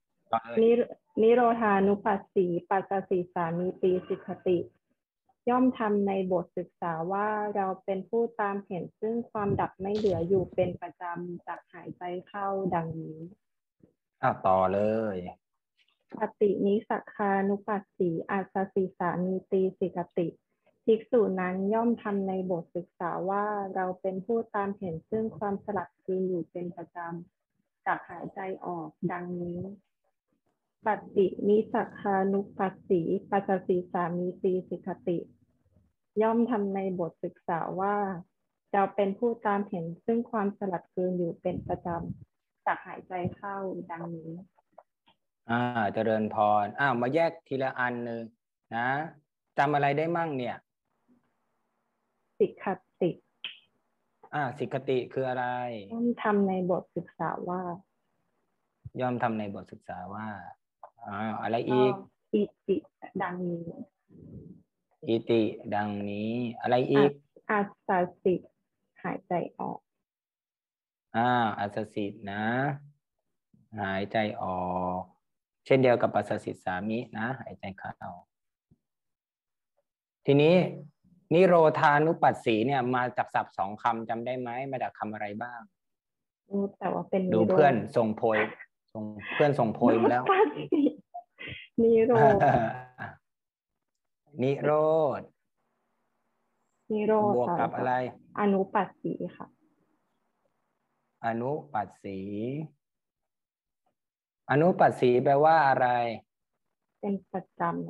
ธานุปัสสีปัสสสิสามีติสิกขติย่อมทำในบทศึกษาว่าเราเป็นผู้ตามเห็นซึ่งความดับไม่เหลืออยู่เป็นประจำจากหายใจเข้าดังนี้ต่อเลยปฏินิสักคานุปัสสีอัสสสิสามีติสิกขติภิกษุนั้นย่อมทำในบทศึกษาว่าเราเป็นผู้ตามเห็นซึ่งความสลัดคืนอยู่เป็นประจำจากหายใจออกดังนี้ปฏินิสักคานุปัสสีปัสสสิสามีติสิกขติย่อมทำในบทศึกษาว่าเราเป็นผู้ตามเห็นซึ่งความสลัดคืนอยู่เป็นประจำจากหายใจเข้าดังนี้เจริญพรมาแยกทีละอันนึงนะจำอะไรได้มั่งเนี่ยสิกขติสิกขติคืออะไรย่อมทำในบทศึกษาว่าอะไรอีกอิติดังนี้อิติดังนี้อะไรอีกอัสสสิหายใจออกอัสสสินะหายใจออกเช่นเดียวกับปัสสสิสามินะหายใจเข้าทีนี้นิโรธานุปัสสีเนี่ยมาจากศัพท์สองคำจำได้ไหมมาจากคำอะไรบ้างแต่ว่าเป็นดูเพื่อนส่งโพยเพื่อนส่งโพยมาแล้วนิโรธนิโรธนิโรธบวกกับอะไรอนุปัสสีค่ะอนุปัสสี อนุปัสสีแปลว่าอะไรเป็นประจำ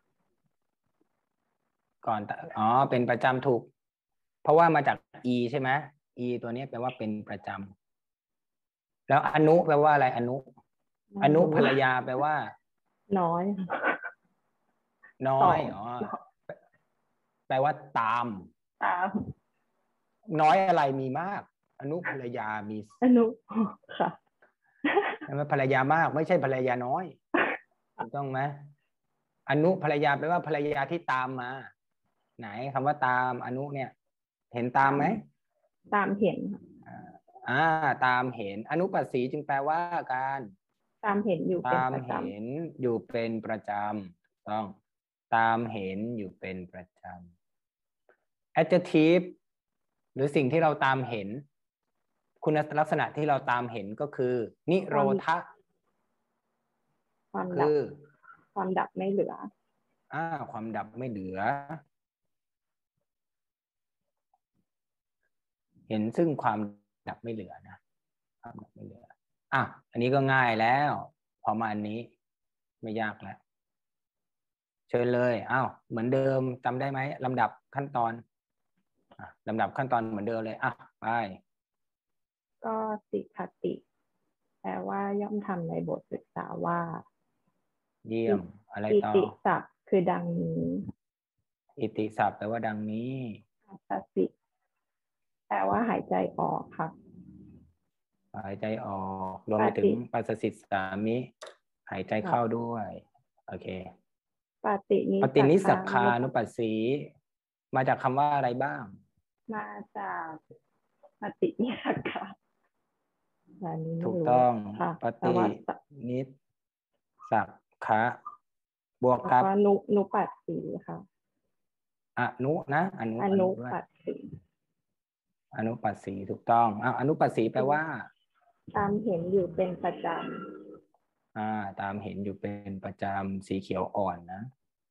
ก่อนเป็นประจำถูกเพราะว่ามาจาก e ใช่ไหม e ตัวนี้แปลว่าเป็นประจำแล้วอนุแปลว่าอะไรอนุภรรยาแปลว่าน้อยแปลว่าตามน้อยอะไรมีมากอนุภรรยามีอนุค่ะภรรยามากไม่ใช่ภรรยาน้อยถูกต้องไหมอนุภรรยาแปลว่าภรรยาที่ตามมาไหนคำว่าตามอนุเนี่ยเห็นตามไหมตามเห็นตามเห็นอนุปัสสีจึงแปลว่าการตามเห็นอยู่เป็นประจำตามเห็นอยู่เป็นประจำต้องตามเห็นอยู่เป็นประจำ adjective หรือสิ่งที่เราตามเห็นคุณลักษณะที่เราตามเห็นก็คือนิโรธะคือความดับไม่เหลือความดับไม่เหลือเห็นซึ่งความดับไม่เหลือนะความดับไม่เหลืออันนี้ก็ง่ายแล้วพอมาอันนี้ไม่ยากแล้วเชิญเลยเหมือนเดิมจำได้ไหมลำดับขั้นตอนลำดับขั้นตอนเหมือนเดิมเลยไปก็สิกขติแปลว่าย่อมทำในบทศึกษาว่าเยี่ยมอะไรต่ออิติศัพท์คือดังนี้อิติศัพท์แปลว่าดังนี้อัสสิแปลว่าหายใจออกค่ะหายใจออกรวมไปถึงปัสสสิสามิหายใจเข้าด้วยโอเคปฏินิสักคานุปัสสีมาจากคำว่าอะไรบ้างมาจากปฏินิสักคาถูกต้องปฏินิสักคะบวกกับนุปัสสีค่ะอนุนะอนุปัสสีอนุปัสสีถูกต้องอนุปัสสีแปลว่าตามเห็นอยู่เป็นประจำตามเห็นอยู่เป็นประจำสีเขียวอ่อนนะ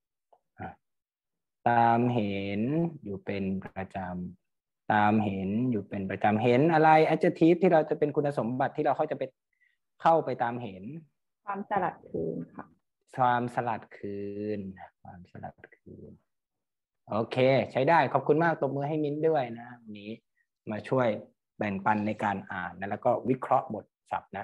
ตามเห็นอยู่เป็นประจำตามเห็นอยู่เป็นประจำเห็นอะไร adjective ที่เราจะเป็นคุณสมบัติที่เราเข้าไปตามเห็นความสลัดคืนค่ะความสลัดคืนโอเคใช้ได้ขอบคุณมากตบมือให้มิ้นด้วยนะวันนี้มาช่วยแบ่งปันในการอ่านนะแล้วก็วิเคราะห์บทศัพท์นะ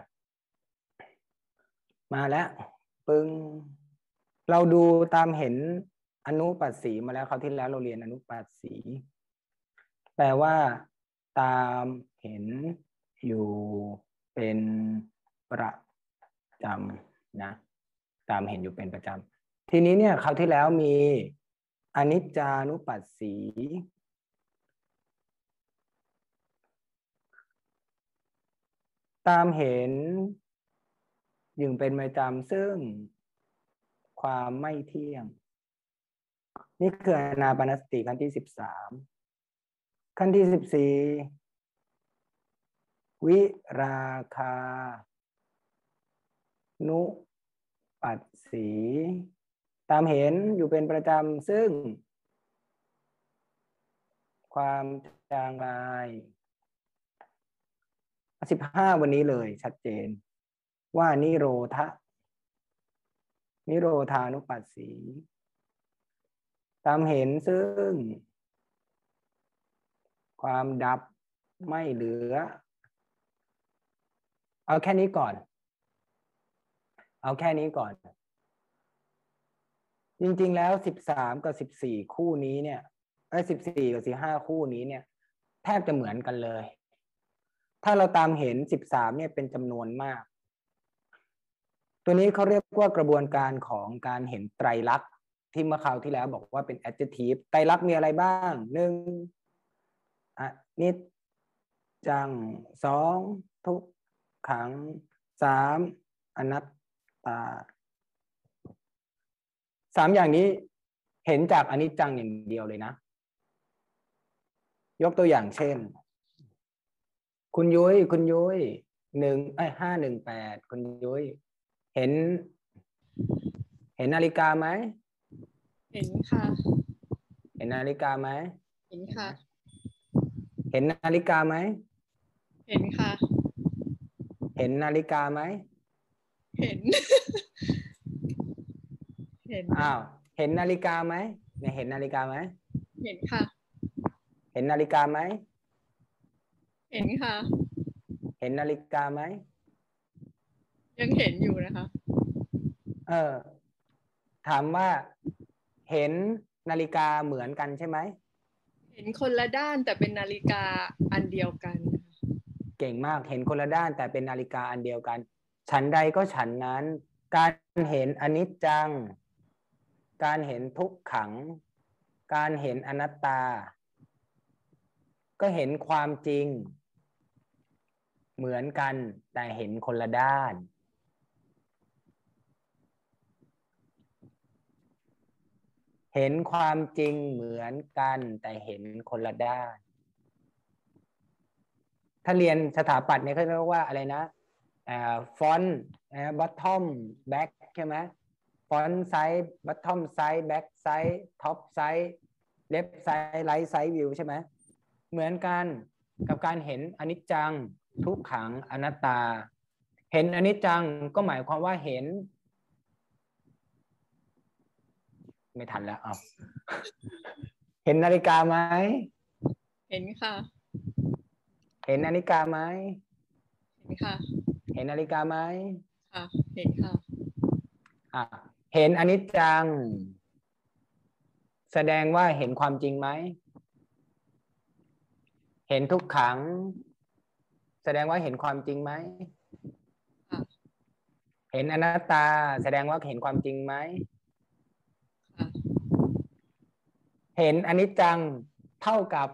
มาแล้วปึ้งเราดูตามเห็นอนุปัสสีมาแล้วคราวที่แล้วเราเรียนอนุปัสสีแปลว่าตามเห็นอยู่เป็นประจำนะตามเห็นอยู่เป็นประจำทีนี้เนี่ยคราวที่แล้วมีอนิจจานุปัสสีตามเห็นอยู่เป็นประจำซึ่งความไม่เที่ยงนี่คืออานาปานสติขั้นที่13ขั้นที่14วิราคานุปัสสีตามเห็นอยู่เป็นประจำซึ่งความจางลาย15วันนี้เลยชัดเจนว่านิโรธานุปัสสีตามเห็นซึ่งความดับไม่เหลือเอาแค่นี้ก่อนจริงๆแล้ว13กับ14คู่นี้เนี่ย14กับ15คู่นี้เนี่ยแทบจะเหมือนกันเลยถ้าเราตามเห็น13เนี่ยเป็นจำนวนมากตัวนี้เขาเรียกว่ากระบวนการของการเห็นไตรลักษณ์ที่เมื่อคราวที่แล้วบอกว่าเป็น adjective ไตรลักษณ์มีอะไรบ้าง1อนิจจัง2ทุกขัง3อนัตตา3อย่างนี้เห็นจากอนิจจังอย่างเดียวเลยนะยกตัวอย่างเช่นคุณยุ้ย518คุณยุ้ยเห็นนาฬิกาไหมเห็นค่ะเห็นนาฬิกาไหมเห็นค่ะเห็นนาฬิกาไหมเห็นค่ะเห็นนาฬิกาไหมเห็น เห็นอ้าวเห็นนาฬิกาไหมเนี่ยเห็นนาฬิกาไหมเห็นค่ะเห็นนาฬิกาไหมเห็นค่ะเห็นนาฬิกาไหมยังเห็นอยู่นะคะถามว่าเห็นนาฬิกาเหมือนกันใช่ไหมเห็นคนละด้านแต่เป็นนาฬิกาอันเดียวกันเก่งมากเห็นคนละด้านแต่เป็นนาฬิกาอันเดียวกันฉันใดก็ฉันนั้นการเห็นอนิจจังการเห็นทุกขังการเห็นอนัตตาก็เห็นความจริงเหมือนกันแต่เห็นคนละด้านเห็นความจริงเหมือนกันแต่เห็นคนละด้านถ้าเรียนสถาปัตย์เนี่ยเขาเรียกว่าอะไรนะฟอนต์บอททอมแบ็กใช่ไหมฟอนต์ไซส์บอททอมไซส์แบ็กไซส์ท็อปไซส์เลฟไซส์ไลท์ไซส์วิวใช่ไหมเหมือนกันกับการเห็นอนิจจังทุกขังอนัตตาเห็นอนิจจังก็หมายความว่าเห็นไม่ทันแล้วเอาเห็นนาฬิกาไหมเห็นค่ะเห็นนาฬิกาไหมเห็นค่ะเห็นนาฬิกาไหมค่ะเห็นค่ะเห็นอนิจจังแสดงว่าเห็นความจริงไหมเห็นทุกขังแสดงว่าเห็นความจริงไหมเห็นอนัตตาแสดงว่าเห็นความจริงไหมเห็นอนิจจังเท่ากับ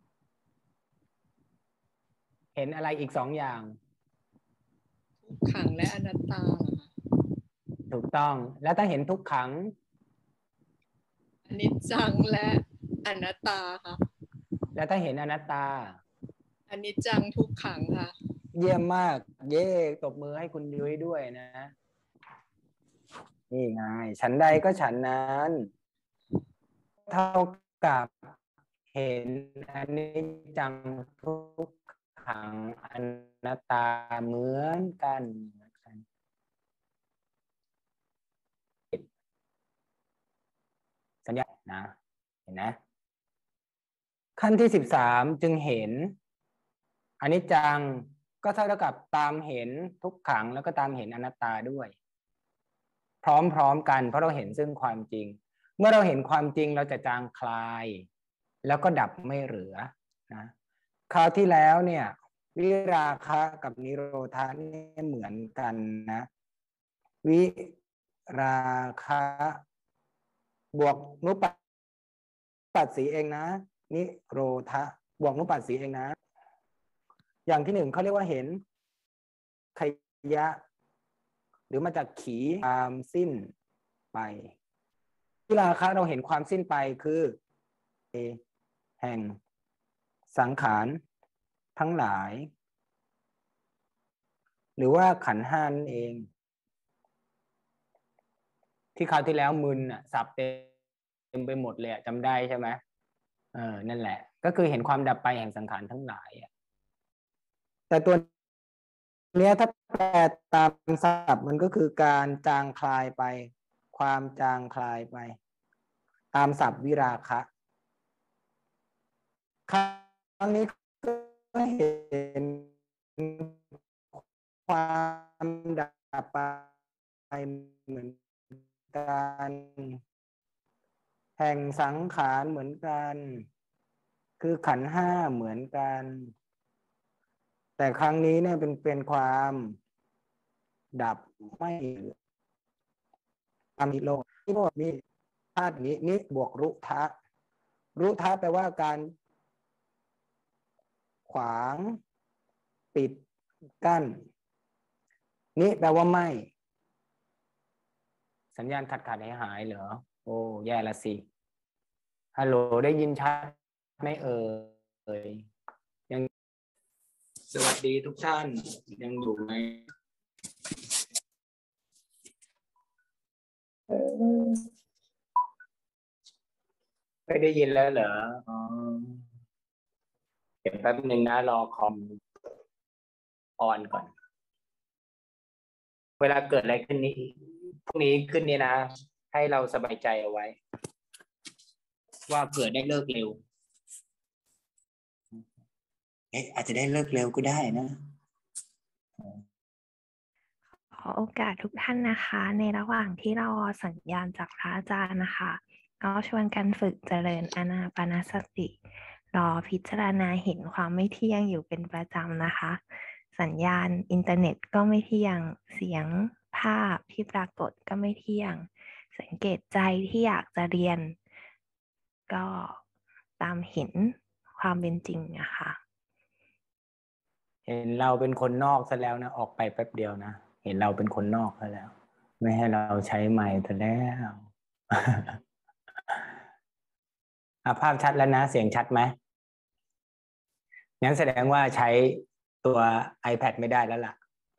เห็นอะไรอีก2อย่างทุกขังและอนัตตาถูกต้องแล้วถ้าเห็นทุกขังอนิจจังและอนัตตาค่ะแล้วถ้าเห็นอนัตตาอนิจจังทุกขังค่ะเยี่ยมมากเย่ตบมือให้คุณยุ้ยด้วยนะนี่ไงฉันใดก็ฉันนั้นเท่ากับเห็นอนิจจังทุกขังอนัตตาเหมือนกันสัญญานะเห็นนะขั้นที่13จึงเห็นอนิจจังก็เท่ากับตามเห็นทุกขังแล้วก็ตามเห็นอนัตตาด้วยพร้อมกันเพราะเราเห็นซึ่งความจริงเมื่อเราเห็นความจริงเราจะจางคลายแล้วก็ดับไม่เหลือนะคราวที่แล้วเนี่ยวิราคะกับนิโรธะนี่เหมือนกันนะวิราคะบวกนุปัสสีเองนะนิโรธะบวกนุปัสสีเองนะอย่างที่1เขาเรียกว่าเห็นขยะหรือมาจากขีความสิ้นไปวิราคะเราเห็นความสิ้นไปคือแห่งสังขารทั้งหลายหรือว่าขันธ์5นั่นเองที่คราวที่แล้วมึนสับเต็มไปหมดเลยจำได้ใช่ไหมนั่นแหละก็คือเห็นความดับไปแห่งสังขารทั้งหลายแต่ตัวเนี้ยถ้าแปลตามศัพท์มันก็คือการจางคลายไปความจางคลายไปตามศัพท์วิราคะครั้งนี้ก็เห็นความดับไปเหมือนกันแห่งสังขารเหมือนกันคือขันธ์5เหมือนกันแต่ครั้งนี้เนี่ยเป็นความดับไม่เหลือตามนิโรธนิโรธนี่ธาตุนี้นิบวกรุทะแปลว่าการขวางปิดกั้นนี่แปลว่าไม่สัญญาณขาดหายเหรอโอ้แย่ละสิฮัลโหลได้ยินชัดไหมยยังสวัสดีทุกท่านยังอยู่ไหมไม่ได้ยินแล้วเหรอเดี๋ยวแป๊บนึงนะรอคอมออนก่อนเวลาเกิดอะไรขึ้นนี้พวกนี้ขึ้นนี่นะให้เราสบายใจเอาไว้ว่าเกิดได้เลิกเร็วอาจจะได้เลิกเร็วก็ได้นะขอโอกาสทุกท่านนะคะในระหว่างที่เรารอสัญญาณจากพระอาจารย์นะคะก็ชวนกันฝึกเจริญอานาปานสติรอพิจารณาเห็นความไม่เที่ยงอยู่เป็นประจำนะคะสัญญาณอินเทอร์เน็ตก็ไม่เที่ยงเสียงภาพที่ปรากฏก็ไม่เที่ยงสังเกตใจที่อยากจะเรียนก็ตามเห็นความเป็นจริงนะคะเห็นเราเป็นคนนอกซะแล้วนะออกไปแป๊บเดียวนะเห็นเราเป็นคนนอกซะแล้วไม่ให้เราใช้ไมค์ซะแล้วภาพชัดแล้วนะเสียงชัดไหมงั้นแสดงว่าใช้ตัว iPad ไม่ได้แล้วล่ะ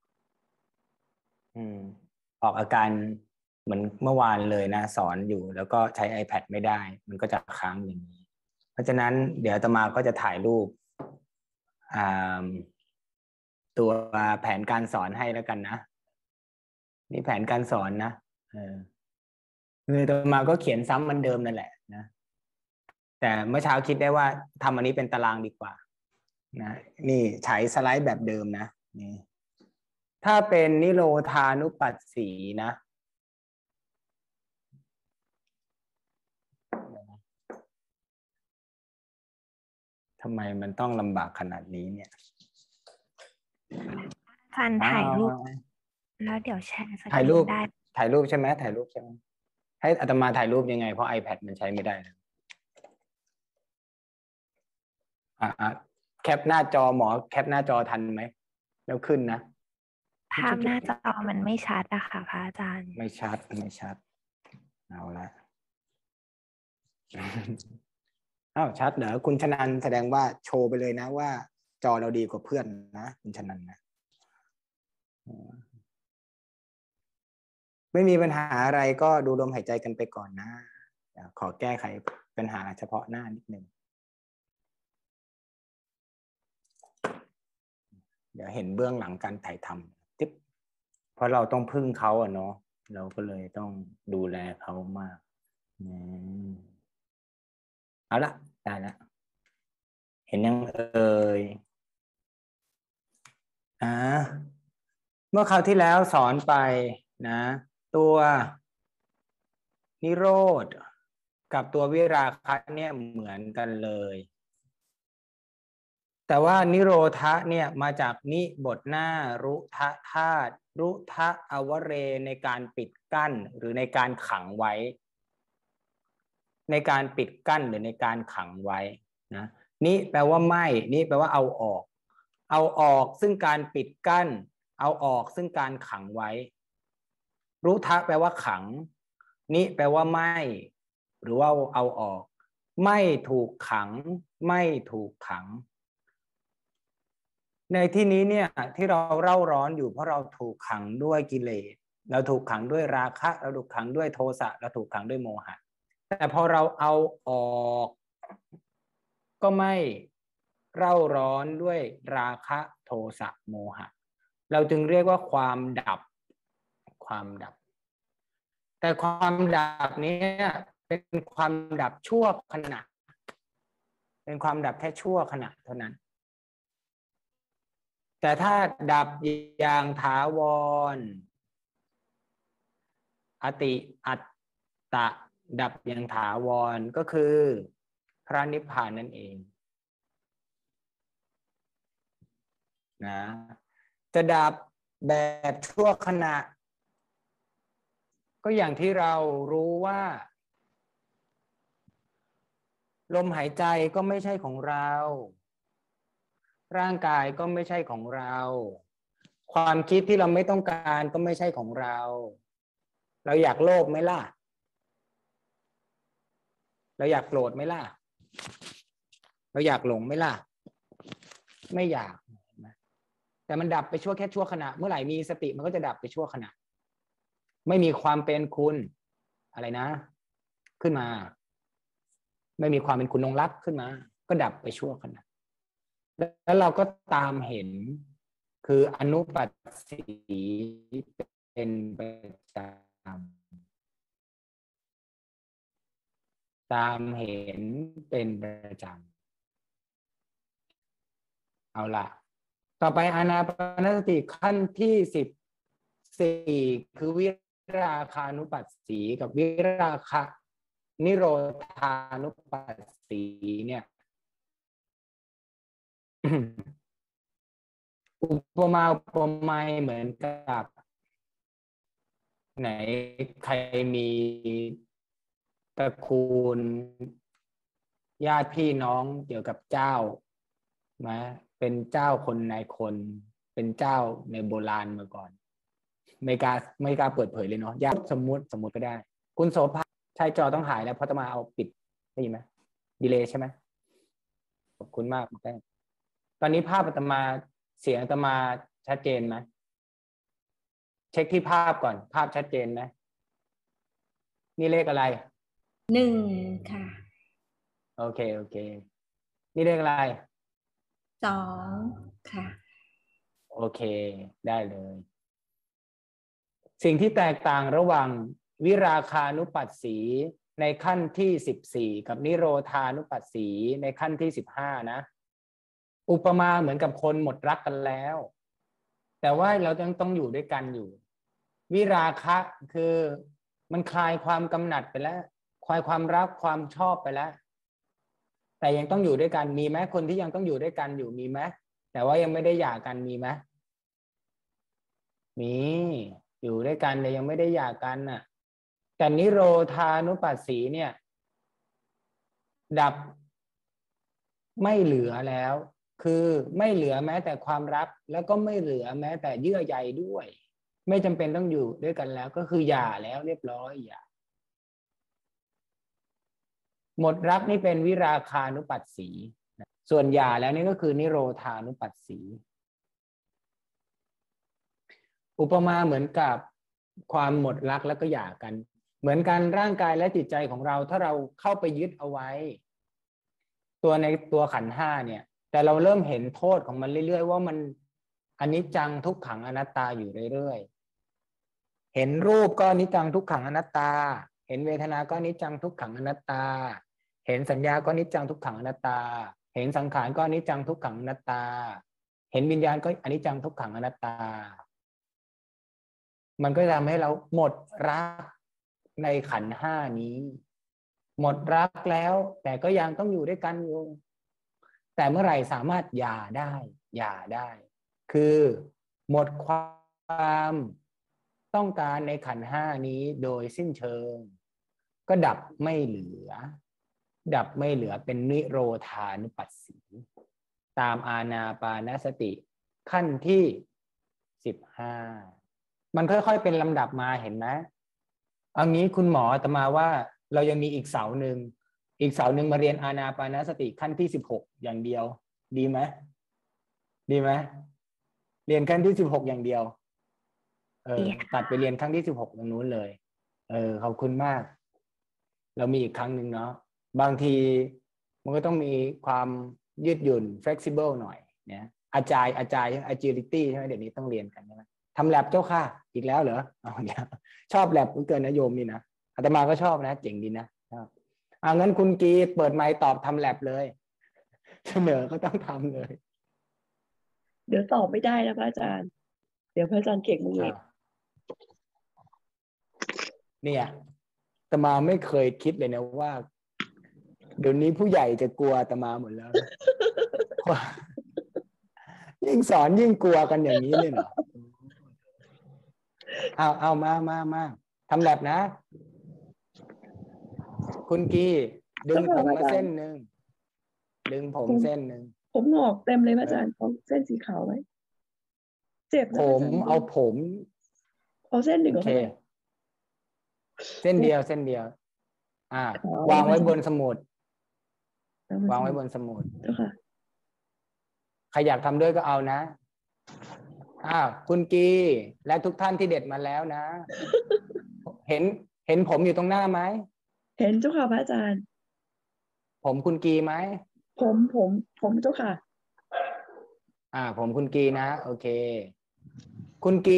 ออกอาการเหมือนเมื่อวานเลยนะสอนอยู่แล้วก็ใช้ iPad ไม่ได้มันก็จะค้างอย่างนี้เพราะฉะนั้นเดี๋ยวอาตมาก็จะถ่ายรูปตัวแผนการสอนให้แล้วกันนะนี่แผนการสอนนะอาตมาก็เขียนซ้ำมันเดิมนั่นแหละนะแต่เมื่อเช้าคิดได้ว่าทำอันนี้เป็นตารางดีกว่านะนี่ใช้สไลด์แบบเดิมนะนี่ถ้าเป็นนิโรธานุปัสสีนะทำไมมันต้องลำบากขนาดนี้เนี่ยท่านถ่ายรูปแล้วเดี๋ยวแชร์สกรีนได้ถ่ายรูปใช่ไหมถ่ายรูปใช่ไหมให้อาตมาถ่ายรูปยังไงเพราะ iPad มันใช้ไม่ได้นะแคปหน้าจอหมอแคปหน้าจอทันไหมแล้วขึ้นนะภาพหน้าจอมันไม่ชัดอะค่ะพระอาจารย์ไม่ชัดเอาละอ้าวชัดเหรอคุณชนันแสดงว่าโชว์ไปเลยนะว่าจอเราดีกว่าเพื่อนนะคุณชนันนะไม่มีปัญหาอะไรก็ดูลมหายใจกันไปก่อนนะขอแก้ไขปัญหาเฉพาะหน้านิดนึงเดี๋ยวเห็นเบื้องหลังการถ่ายทำติ๊บเพราะเราต้องพึ่งเขาเนาะเราก็เลยต้องดูแลเขามากเอาละได้แล้วเห็นยังเอ่ยเมื่อคราวที่แล้วสอนไปนะตัวนิโรธกับตัววิราคะเนี่ยเหมือนกันเลยแต่ว่านิโรธะเนี่ยมาจากนิบทหน้ารุทะธาตุรุทะอวเรในการปิดกั้นหรือในการขังไว้ในการปิดกั้นหรือในการขังไว้นะนี่แปลว่าไม่นี่แปลว่าเอาออกซึ่งการปิดกั้นเอาออกซึ่งการขังไว้รุทะแปลว่าขังนี่แปลว่าไม่หรือว่าเอาออกไม่ถูกขังไม่ถูกขังในที่นี้เนี่ยที่เราเร่าร้อนอยู่เพราะเราถูกขังด้วยกิเลสเราถูกขังด้วยราคะเราถูกขังด้วยโทสะเราถูกขังด้วยโมหะแต่พอเราเอาออกก็ไม่เร่าร้อนด้วยราคะโทสะโมหะเราจึงเรียกว่าความดับแต่ความดับนี้เป็นความดับชั่วขณะเป็นความดับแค่ชั่วขณะเท่านั้นแต่ถ้าดับอย่างถาวรอติอัตตะดับอย่างถาวรก็คือพระนิพพานนั่นเองนะจะดับแบบชั่วขณะก็อย่างที่เรารู้ว่าลมหายใจก็ไม่ใช่ของเราร่างกายก็ไม่ใช่ของเราความคิดที่เราไม่ต้องการก็ไม่ใช่ของเราเราอยากโลภไหมล่ะเราอยากโกรธไหมล่ะเราอยากหลงไหมล่ะไม่อยากแต่มันดับไปชั่วแค่ชั่วขณะเมื่อไหร่มีสติมันก็จะดับไปชั่วขณะไม่มีความเป็นคุณอะไรนะขึ้นมาไม่มีความเป็นคุณองค์ลักษณ์ขึ้นมาก็ดับไปชั่วขณะแล้วเราก็ตามเห็นคืออนุปัสสีเป็นประจำตามเห็นเป็นประจำเอาล่ะต่อไปอานาปานสติขั้นที่14คือวิราคานุปัสสีกับวิราคะนิโรธานุปัสสีเนี่ยอุปมาอุปไมยเหมือนกับไหนใครมีตระกูลญาติพี่น้องเกี่ยวกับเจ้าไหมเป็นเจ้าคนนายคนเป็นเจ้าในโบราณมาก่อนไม่กล้าเปิดเผยเลยเนาะญาติสมมุติก็ได้คุณโสภาใช่จอต้องหายแล้วเพราะจะมาเอาปิดได้ยินไหมดีเลย์ใช่ไหมขอบคุณมากแป้งตอนนี้ภาพอาตมาเสียงอาตมาชัดเจนไหมเช็คที่ภาพก่อนภาพชัดเจนไหมนี่เลขอะไร 1ค่ะโอเคนี่เลขอะไร 2ค่ะโอเคได้เลยสิ่งที่แตกต่างระหว่างวิราคานุปัสสีในขั้นที่14กับนิโรธานุปัสสีในขั้นที่15นะอุปมาเหมือนกับคนหมดรักกันแล้วแต่ว่าเรายังต้องอยู่ด้วยกันอยู่วิราคะคือมันคลายความกำหนัดไปแล้วคลายความรักความชอบไปแล้วแต่ยังต้องอยู่ด้วยกันมีไหมคนที่ยังต้องอยู่ด้วยกันอยู่มีไหมแต่ว่ายังไม่ได้หย่ากันมีไหมมีอยู่ด้วยกันแต่ยังไม่ได้หย่ากันน่ะแต่นิโรธานุปัสสีเนี่ยดับไม่เหลือแล้วคือไม่เหลือแม้แต่ความรักแล้วก็ไม่เหลือแม้แต่เยื่อใยด้วยไม่จำเป็นต้องอยู่ด้วยกันแล้วก็คือหย่าแล้วเรียบร้อยหย่าหมดรักนี่เป็นวิราคานุปัสสีส่วนหย่าแล้วนี่ก็คือนิโรธานุปัสสีอุปมาเหมือนกับความหมดรักแล้วก็หย่ากันเหมือนกันร่างกายและจิตใจของเราถ้าเราเข้าไปยึดเอาไว้ในตัวขันธ์5เนี่ยแต่เราเริ่มเห็นโทษของมันเรื่อยๆว่ามันอนิจจังทุกขังอนัตตาอยู่เรื่อยๆเห็นรูปก็อนิจจังทุกขังอนัตตาเห็นเวทนาก็อนิจจังทุกขังอนัตตาเห็นสัญญาก็อนิจจังทุกขังอนัตตาเห็นสังขารก็อนิจจังทุกขังอนัตตาเห็นวิญญาณก็อนิจจังทุกขังอนัตตามันก็จะทำให้เราหมดรักในขันธ์5นี้หมดรักแล้วแต่ก็ยังต้องอยู่ด้วยกันอยู่แต่เมื่อไหร่สามารถหย่าได้คือหมดความต้องการในขันธ์5นี้โดยสิ้นเชิงก็ดับไม่เหลือเป็นนิโรธานุปัสสีตามอานาปานสติขั้นที่15มันค่อยๆเป็นลำดับมาเห็นไหมเอางี้คุณหมออาตมาว่าเรายังมีอีกเสาหนึ่งมาเรียนอานาปานสติขั้นที่16อย่างเดียวดีไหมเรียนขั้นที่16อย่างเดียวตัดไปเรียนครั้งที่16ตรงนู้นเลยขอบคุณมากเรามีอีกครั้งหนึ่งเนาะบางทีมันก็ต้องมีความยืดหยุ่น flexible หน่อยเนี่ยอาจารย์ agility ใช่ไหมเดี๋ยวนี้ต้องเรียนกันใช่ไหมทำแลบเจ้าค่ะอีกแล้วเหรอชอบแลบเกินนะโยมนี่นะอาตมาก็ชอบนะเจ๋งดีนะงั้นคุณกีเปิดไมค์ตอบทำแลบเลยเสนอก็ต้องทำเลยเดี๋ยวตอบไม่ได้นะพระอาจารย์เดี๋ยวพระอาจารย์เก่งมึงเองเนี่ยอาตมาไม่เคยคิดเลยนะว่าเดี๋ยวนี้ผู้ใหญ่จะกลัวอาตมาหมดแล้ว ยิ่งสอนยิ่งกลัวกันอย่างนี้เลยเหรอเอามาทำแบบนะคุณกีดึงผมมาเส้นหนึ่งผมงอกเต็มเลยพระอาจารย์เอาเส้นสีขาวไว้เจ็บนะผมเอาเส้นหนึ่งโอเคเส้นเดียววางไว้บนสมุดวางไว้บนสมุดเจ้าค่ะใครอยากทำด้วยก็เอานะคุณกีและทุกท่านที่เด็ดมาแล้วนะ เห็นผมอยู่ตรงหน้าไหมเห็นเจ้าค่ะพระอาจารย์ผมคุณกีไหมผมเจ้าค่ะผมคุณกีนะโอเคคุณกี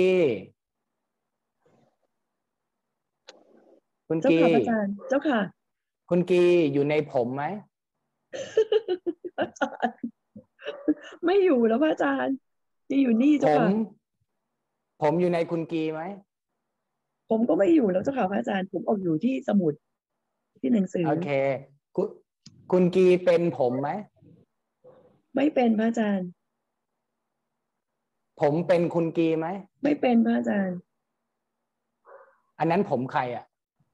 คุณเจ้ากีค่ะพระอาจารย์เจ้าค่ะคุณกีอยู่ในผมไหมพระอาจารย์ไม่อยู่แล้วพระอาจารย์ที่อยู่นี่เจ้าค่ะผมอยู่ในคุณกีไหมผมก็ไม่อยู่แล้วเจ้าค่ะพระอาจารย์ผมออกอยู่ที่สมุดที่หนังสือโอเคคุณกีเป็นผมไหมไม่เป็นพระอาจารย์ผมเป็นคุณกีไหมไม่เป็นพระอาจารย์อันนั้นผมใครอ่ะ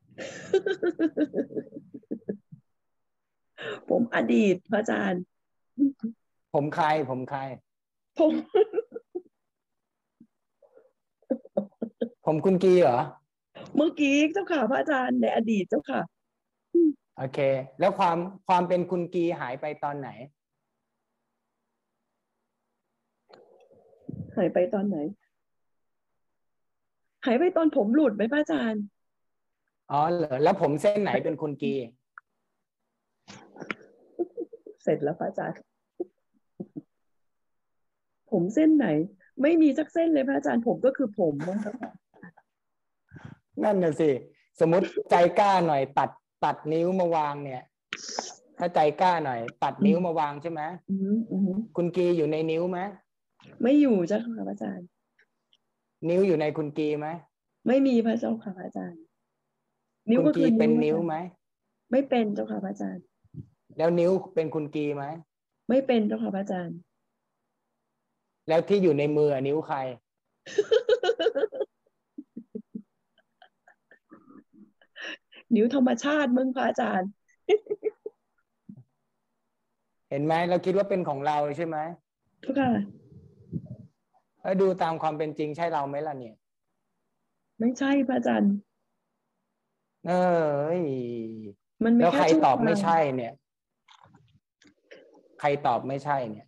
ผมอดีตพระอาจารย์ผมใครผมผมคุณกีเหรอเมื่อกี้เจ้าค่ะพระอาจารย์ในอดีตเจ้าค่ะโอเค แล้วความเป็นคุณกีหายไปตอนไหนหายไปตอนไหน หายไปตอนผมหลุดไหมพระอาจารย์อ๋อเหรอแล้วผมเส้นไหนเป็นคุณกีเสร็จแล้วพระอาจารย์ ผมเส้นไหน ไม่มีสักเส้นเลยพระอาจารย์ผมก็คือผมนะครับนั่นน่ะสิสมมติใจกล้าหน่อยตัดนิ้วมาวางเนี่ย ถ้าใจกล้าหน่อย ตัดนิ้วมาวางใช่ไหมคุณกีอยู่ในนิ้วไหมไม่อยู่เจ้าค่ะพระอาจารย์นิ้วอยู่ในคุณกีไหมไม่มีพระเจ้าค่ะพระอาจารย์นิ้วคุณก็กีคือเป็นนิ้วไหมไม่เป็นเจ้าค่ะพระอาจารย์แล้วนิ้วเป็นคุณกีไหมไม่เป็นเจ้าค่ะพระอาจารย์แล้วที่อยู่ในมือนิ้วใครนิ้วธรรมชาติมึงพระอาจารย์เห็นไหมเราคิดว่าเป็นของเราใช่ไหมทุกค่ะแล้วดูตามความเป็นจริงใช่เราไหมล่ะเนี่ยไม่ใช่พระอาจารย์มันแล้วใครตอบไม่ใช่เนี่ยใครตอบไม่ใช่เนี่ย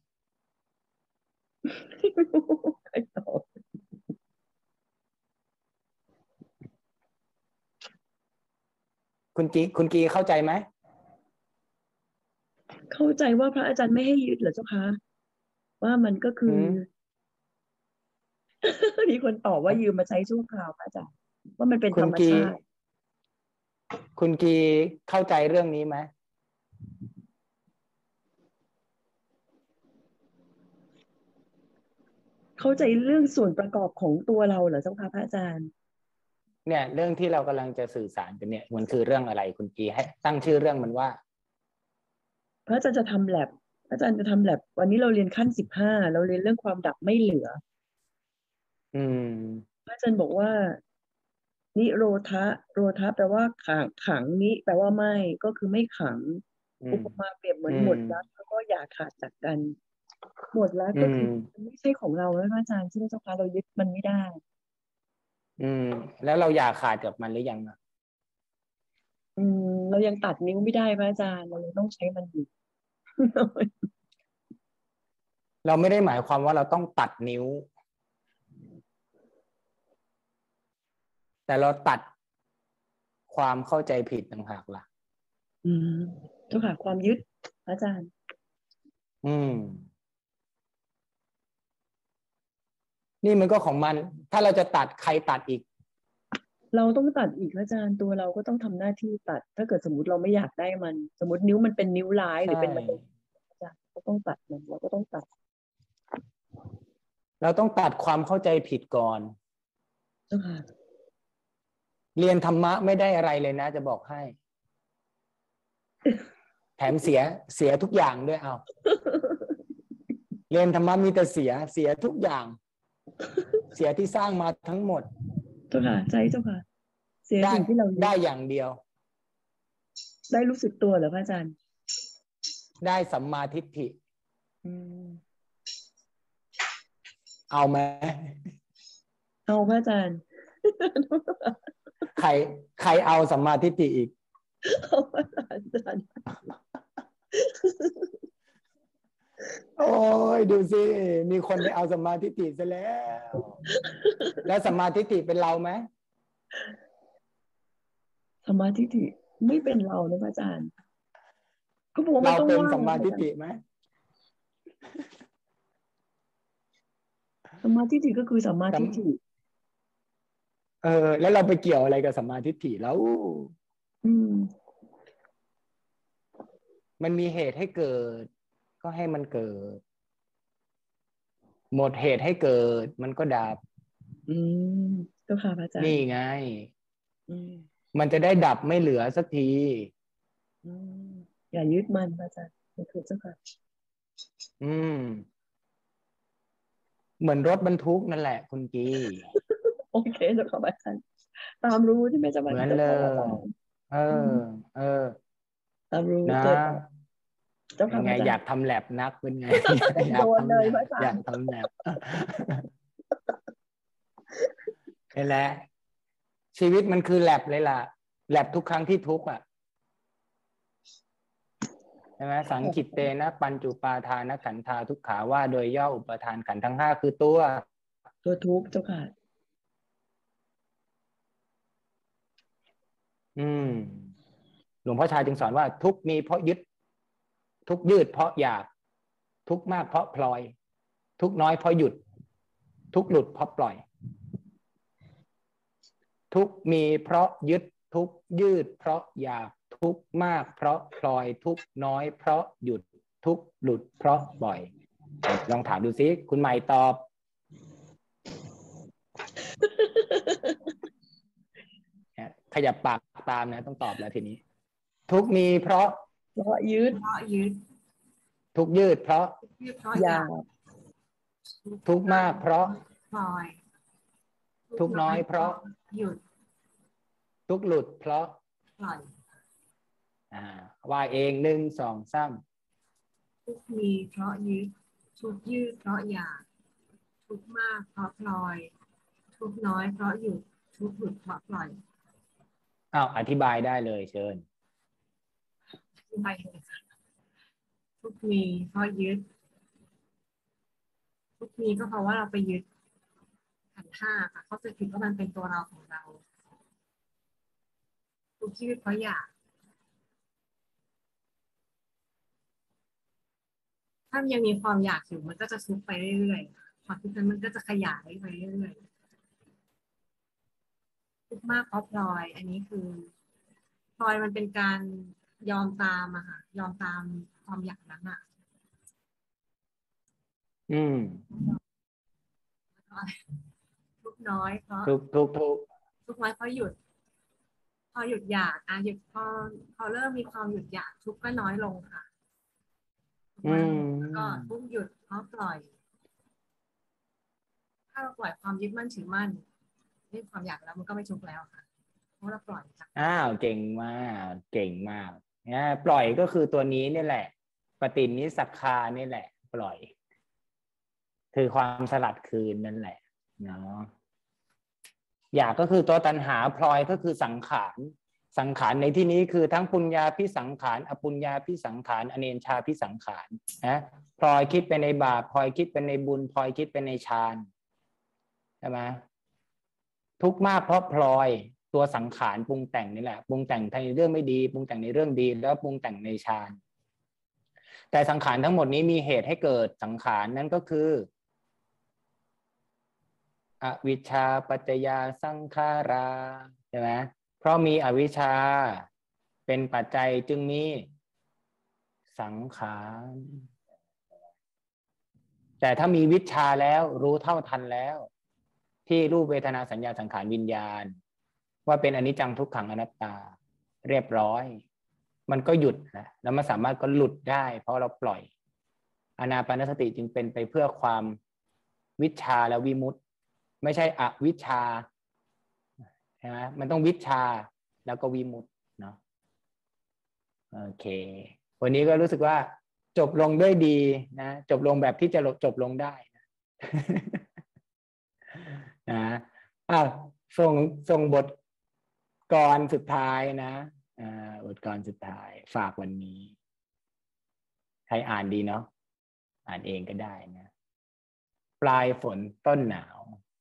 ใครตอบคุณกีเข้าใจไหมเข้าใจว่าพระอาจารย์ไม่ให้ยึดเหรอเจ้าคะว่ามันก็คือมีคนตอบว่ายืมมาใช้ชั่วคราวพระอาจารย์ว่ามันเป็นธรรมชาติคุณกีเข้าใจเรื่องนี้ไหมเข้าใจเรื่องส่วนประกอบของตัวเราเหรอเจ้าค่ะพระอาจารย์เนี่ยเรื่องที่เรากำลังจะสื่อสารกันเนี่ยมันคือเรื่องอะไรคุณกีให้ตั้งชื่อเรื่องมันว่าพระอาจารย์จะทำแลบอาจารย์จะทำแลบวันนี้เราเรียนขั้น15เราเรียนเรื่องความดับไม่เหลือพระอาจารย์บอกว่านิโรธะโรธะแปลว่าขังนิแปลว่าไม่ก็คือไม่ขังอุปมาเปรียบเหมือนหมดรักแล้วก็อย่าขาดจากกันหมดรักก็คือมันไม่ใช่ของเราแล้วอาจารย์ใช่ไหมเจ้าคะเรายึดมันไม่ได้แล้วเราอย่าขาดกับมันหรือยังอ่ะเรายังตัดนิ้วไม่ได้พระอาจารย์เรายังต้องใช้มันอยู่เราไม่ได้หมายความว่าเราต้องตัดนิ้วแต่เราตัดความเข้าใจผิดต่างหากล่ะเจ้าค่ะความยึดอาจารย์นี่มันก็ของมันถ้าเราจะตัดใครตัดอีกเราต้องตัดอีกอาจารย์ตัวเราก็ต้องทำหน้าที่ตัดถ้าเกิดสมมติเราไม่อยากได้มันสมมตินิ้วมันเป็นนิ้วร้ายหรือเป็นมะเร็งอาจารย์ก็ต้องตัดมันเราก็ต้องตัดเราต้องตัดความเข้าใจผิดก่อนเจ้าค่ะเรียนธรรมะไม่ได้อะไรเลยนะจะบอกให้แถมเสียทุกอย่างด้วยเอาเรียนธรรมะมีแต่เสียทุกอย่างเสียที่สร้างมาทั้งหมดเจ้าค่ะใจเจ้าค่ะเสียสิ่งที่เราได้อย่างเดียวได้รู้สึกตัวเหรอพระอาจารย์ได้สัมมาทิฏฐิเอาไหมเอาพระอาจารย์ใครเอาสัมมาทิฏฐิอีกเอาพระอาจารย์โอ้ยดูสิมีคนไปเอาสัมมาทิฏฐิซะแล้ว แล้วสัมมาทิฏฐิเป็นเราไหมสัมมาทิฏฐิไม่เป็นเรานะพระอาจารย์เขาบอกว่ามันเราต้องเป็นว่างสัมมาทิฏฐิไหมสัมมาทิฏฐิก็คือสัมมาทิฏฐิแล้วเราไปเกี่ยวอะไรกับสัมมาทิฏฐิแล้ว มันมีเหตุให้เกิด ก็ให้มันเกิด หมดเหตุให้เกิด มันก็ดับเจ้าค่ะพระอาจารย์นี่ไง มันจะได้ดับไม่เหลือสักทีอย่ายึดมันพระอาจารย์นี่คือเจ้าค่ะเหมือนรถบรรทุกนั่นแหละคุณกีโอเคเจ้าค่ะพระอาจารย์ตามรู้ที่ไม่จะมาเหมือนเลยตามรู้นะเจ้าเป็ค่ะนพไงระอาจารย์อยากทำแลบนักเป็นไงโดนเลยพระอาจารย์อยากทำแลบนี่แหละชีวิตมันคือแลบเลยล่ะแลบทุกครั้งที่ทุกข์อ่ะใช่ไหมสังคิตเตนะปัญจุปาทานขันธาทุกขาว่าโดยย่ออุปทานขันธ์ทั้งห้าคือตัวทุกข์เจ้าค่ะหลวงพ่อชาจึงสอนว่าทุกข์มีเพราะยึดทุกข์ยืดเพราะอยากทุกข์มากเพราะพลอยทุกข์น้อยเพราะหยุดทุกข์หลุดเพราะปล่อยทุกข์มีเพราะยึดทุกข์ยืดเพราะอยากทุกข์มากเพราะพลอยทุกข์น้อยเพราะหยุดทุกข์หลุดเพราะปล่อยลองถามดูซิคุณใหม่ตอบ ขยับปากตามนะต้องตอบแล้วทีนี้ทุกข์มีเพราะยึดทุกข์ยืดเพราะอยากทุกข์มากเพราะปล่อยทุกข์น้อยเพราะหยุดทุกข์หลุดเพราะปล่อยว่าเองหนึ่งสองสามทุกข์มีเพราะยึดทุกข์ยืดเพราะอยากทุกข์มากเพราะปล่อยทุกข์น้อยเพราะหยุดทุกข์หลุดเพราะปล่อยอธิบายได้เลยเชิญทุกมีเพราะยึดทุกมีก็เพราะว่าเราไปยึดขันธ์ห้าค่ะเขาจะคิดว่ามันเป็นตัวเราของเราทุกชีวิตเพราะอยากถ้ายังมีความอยากอยู่มันก็จะทุกข์ไปเรื่อยๆความทุกข์นั้นมันก็จะขยายไปเรื่อยๆทุกข์มากเพราะพลอยอันนี้คือพลอยมันเป็นการยอมตามอะค่ะยอมตามความอยากนั้นอะทุกน้อยเพราะทุกน้อยเพราะหยุดพอหยุดอยากหยุดพอเริ่มมีความหยุดอยากทุกก็น้อยลงค่ะแล้วก็ทุกหยุดเพราะปล่อยถ้าเราปล่อยความยึดมั่นถือมั่นด้วยความอยากแล้วมันก็ไม่ทุกข์แล้วค่ะเพราะเราปล่อยค่ะเก่งมากเก่งมากปล่อยก็คือตัวนี้นี่แหละปฏินิสักคานี่แหละปล่อยคือความสลัดคืนนั่นแหละเนาะอยากก็คือตัวตัณหาพลอยก็คือสังขารสังขารในที่นี้คือทั้งปุญญาภิสังขารอปุญญาภิสังขารอเนญชาภิสังขารนะพลอยคิดไปในบาปพลอยคิดไปในบุญพลอยคิดไปในฌานใช่ไหมทุกข์มากเพราะพลอยตัวสังขารปรุงแต่งนี่แหละปรุงแต่งในเรื่องไม่ดีปรุงแต่งในเรื่องดีแล้วปรุงแต่งในฌานแต่สังขารทั้งหมดนี้มีเหตุให้เกิดสังขารนั่นก็คืออวิชชาปัจจยาสังขาราใช่ไหมเพราะมีอวิชชาเป็นปัจจัยจึงมีสังขารแต่ถ้ามีวิชชาแล้วรู้เท่าทันแล้วที่รูปเวทนาสัญญาสังขารวิญญาณว่าเป็นอนิจจังทุกขังอนัตตาเรียบร้อยมันก็หยุดนะแล้วมันสามารถก็หลุดได้เพราะเราปล่อยอานาปานสติจึงเป็นไปเพื่อความวิชชาและวิมุตติไม่ใช่อวิชชาใช่ไหมมันต้องวิชชาแล้วก็วิมุตติเนาะโอเควันนี้ก็รู้สึกว่าจบลงด้วยดีนะจบลงแบบที่จะจบลงได้นะส่งบทกลอนสุดท้ายนะบทกลอนสุดท้ายฝากวันนี้รอ่านดีเนาะอ่านเองก็ได้นะปลายฝนต้นหนาว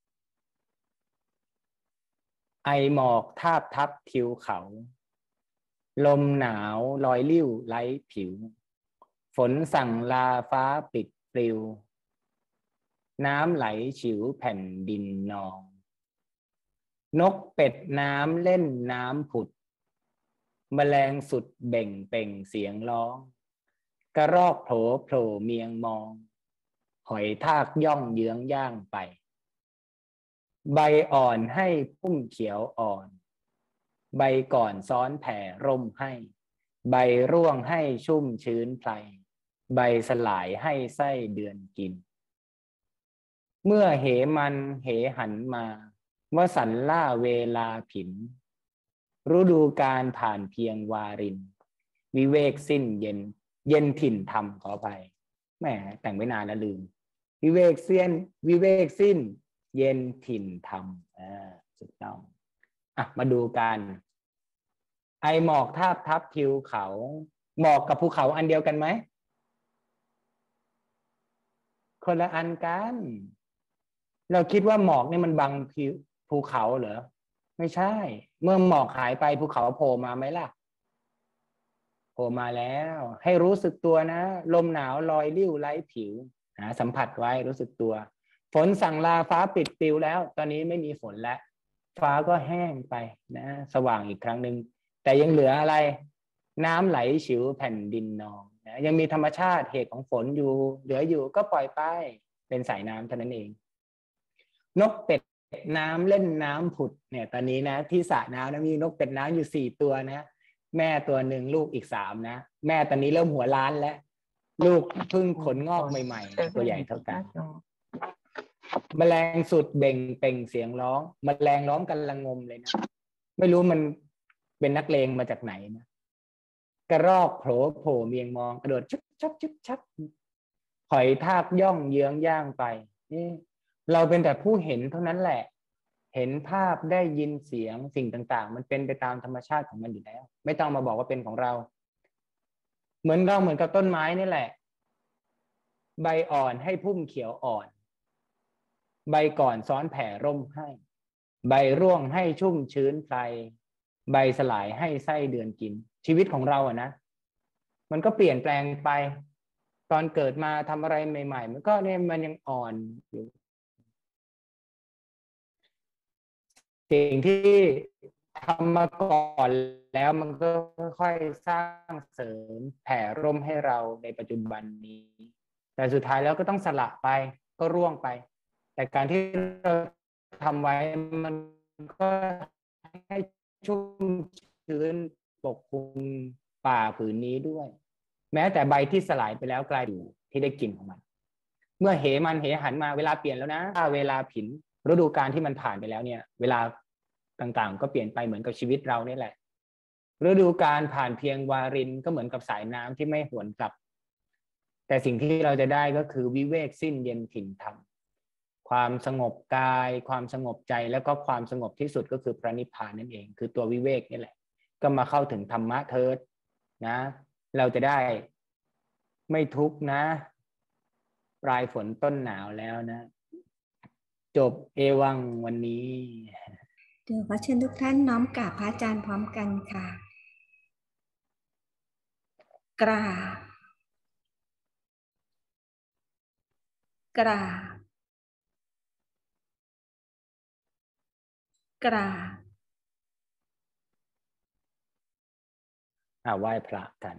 ไอหมอกทาบทับทิวเขาลมหนาวลอยลิ่วไล้ผิวฝนสั่งลาฟ้าปิดปลิวน้ำไหลฉิวแผ่นดินนองนกเป็ดน้ำเล่นน้ำผุดแมลงสุดเบ่งเป่งเสียงร้องกระรอกโผล่โผล่เมียงมองหอยทากย่องเยื้องย่างไปใบอ่อนให้พุ่มเขียวอ่อนใบก่อนซ้อนแผ่ร่มให้ใบร่วงให้ชุ่มชื้นไพรใบสลายให้ไส้เดือนกินเมื่อเหมันเหหันมาวสันล่าเวลาผินฤดูกาลผ่านเพียงวารินวิเวกสิ้นเย็นเย็นถิ่นธรรมขออภัยแหมแต่งไว้นานแล้วลืมวิเวกสิ้นเย็นถิ่นธรรมถูกต้องมาดูกันไอหมอกทาบทับทิวเขาหมอกกับภูเขาอันเดียวกันไหมคนละอันกันเราคิดว่าหมอกนี่มันบังภูเขาเหรอไม่ใช่เมื่อหมอกหายไปภูเขาโผล่มาไหมล่ะโผล่มาแล้วให้รู้สึกตัวนะลมหนาวลอยลิ่วไล้ผิวสัมผัสไว้รู้สึกตัวฝนสั่งลาฟ้าปิดปลิวแล้วตอนนี้ไม่มีฝนแล้วฟ้าก็แห้งไปนะสว่างอีกครั้งหนึ่งแต่ยังเหลืออะไรน้ำไหลฉิวแผ่นดินนองนะยังมีธรรมชาติเหตุของฝนอยู่เหลืออยู่ก็ปล่อยไปเป็นสายน้ำเท่านั้นเองนกเป็ดน้ำเล่นน้ำผุดเนี่ยตอนนี้นะที่สระน้ำนะมีนกเป็ดน้ำอยู่4ตัวนะแม่ตัวหนึ่งลูกอีก3นะแม่ตอนนี้เริ่มหัวล้านแล้วลูกเพิ่งขนงอกใหม่ๆตัวใหญ่เท่ากันแมลงสุดเบ่งเป่งเสียงร้องแมลงร้องกันระงมเลยนะไม่รู้มันเป็นนักเลงมาจากไหนนะกระรอกโผล่เมียงมองกระโดดชุบชับชุบชับหอยทากย่องเยื้องย่างไปเราเป็นแต่ผู้เห็นเท่านั้นแหละเห็นภาพได้ยินเสียงสิ่งต่างๆมันเป็นไปตามธรรมชาติของมันอยู่แล้วไม่ต้องมาบอกว่าเป็นของเราเหมือนกับต้นไม้นี่แหละใบอ่อนให้พุ่มเขียวอ่อนใบก่อนซ้อนแผ่ร่มให้ใบร่วงให้ชุ่มชื้นไพรใบสลายให้ไส้เดือนกินชีวิตของเรานะมันก็เปลี่ยนแปลงไปตอนเกิดมาทำอะไรใหม่ๆมันก็เนี่ยมันยังอ่อนอยู่สิ่งที่ทำมาก่อนแล้วมันก็ค่อยๆสร้างเสริมแผ่ร่มให้เราในปัจจุบันนี้แต่สุดท้ายแล้วก็ต้องสละไปก็ร่วงไปแต่การที่เราทำไว้มันก็ให้ชุ่มชื้นปกคลุมป่าผืนนี้ด้วยแม้แต่ใบที่สลายไปแล้วกลายอยู่ที่ได้กลิ่นของมันเมื่อเหหันมาเวลาเปลี่ยนแล้วนะเวลาผินฤดูกาลที่มันผ่านไปแล้วเนี่ยเวลาต่างๆก็เปลี่ยนไปเหมือนกับชีวิตเรานี่แหละฤดูกาลผ่านเพียงวารินก็เหมือนกับสายน้ำที่ไม่หวนกลับแต่สิ่งที่เราจะได้ก็คือวิเวกสิ้นเย็นถิ่นธรรมความสงบกายความสงบใจแล้วก็ความสงบที่สุดก็คือพระนิพพานนั่นเองคือตัววิเวกนี่แหละก็มาเข้าถึงธรรมะเถิดนะเราจะได้ไม่ทุกข์นะปลายฝนต้นหนาวแล้วนะจบเอวังวันนี้เดี๋ยวขอเชิญทุกท่านน้อมกราบพระอาจารย์พร้อมกันค่ะกราบกราบกราบไหว้พระกัน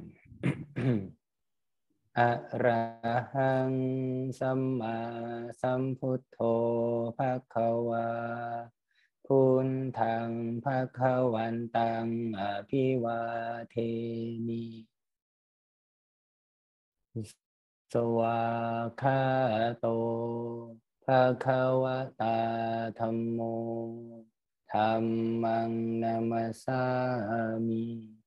อะระหังสัมมาสัมพุทโธภควาพุทธังภควันตังอภิวาเทมิสวากขาโตภควตาธัมโมธัมมังนามัสสามิ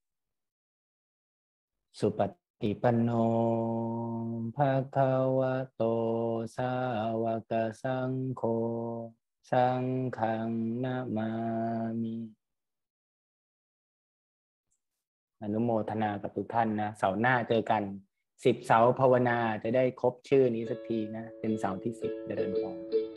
สุปฏิปันโนภควโตสาวกสังโฆสังฆังนะมามิอนุโมทนากับทุกท่านนะเสาร์หน้าเจอกัน 10 เสาภาวนาจะได้ครบชื่อนี้สักทีนะเป็นเสาที่10เจริญพร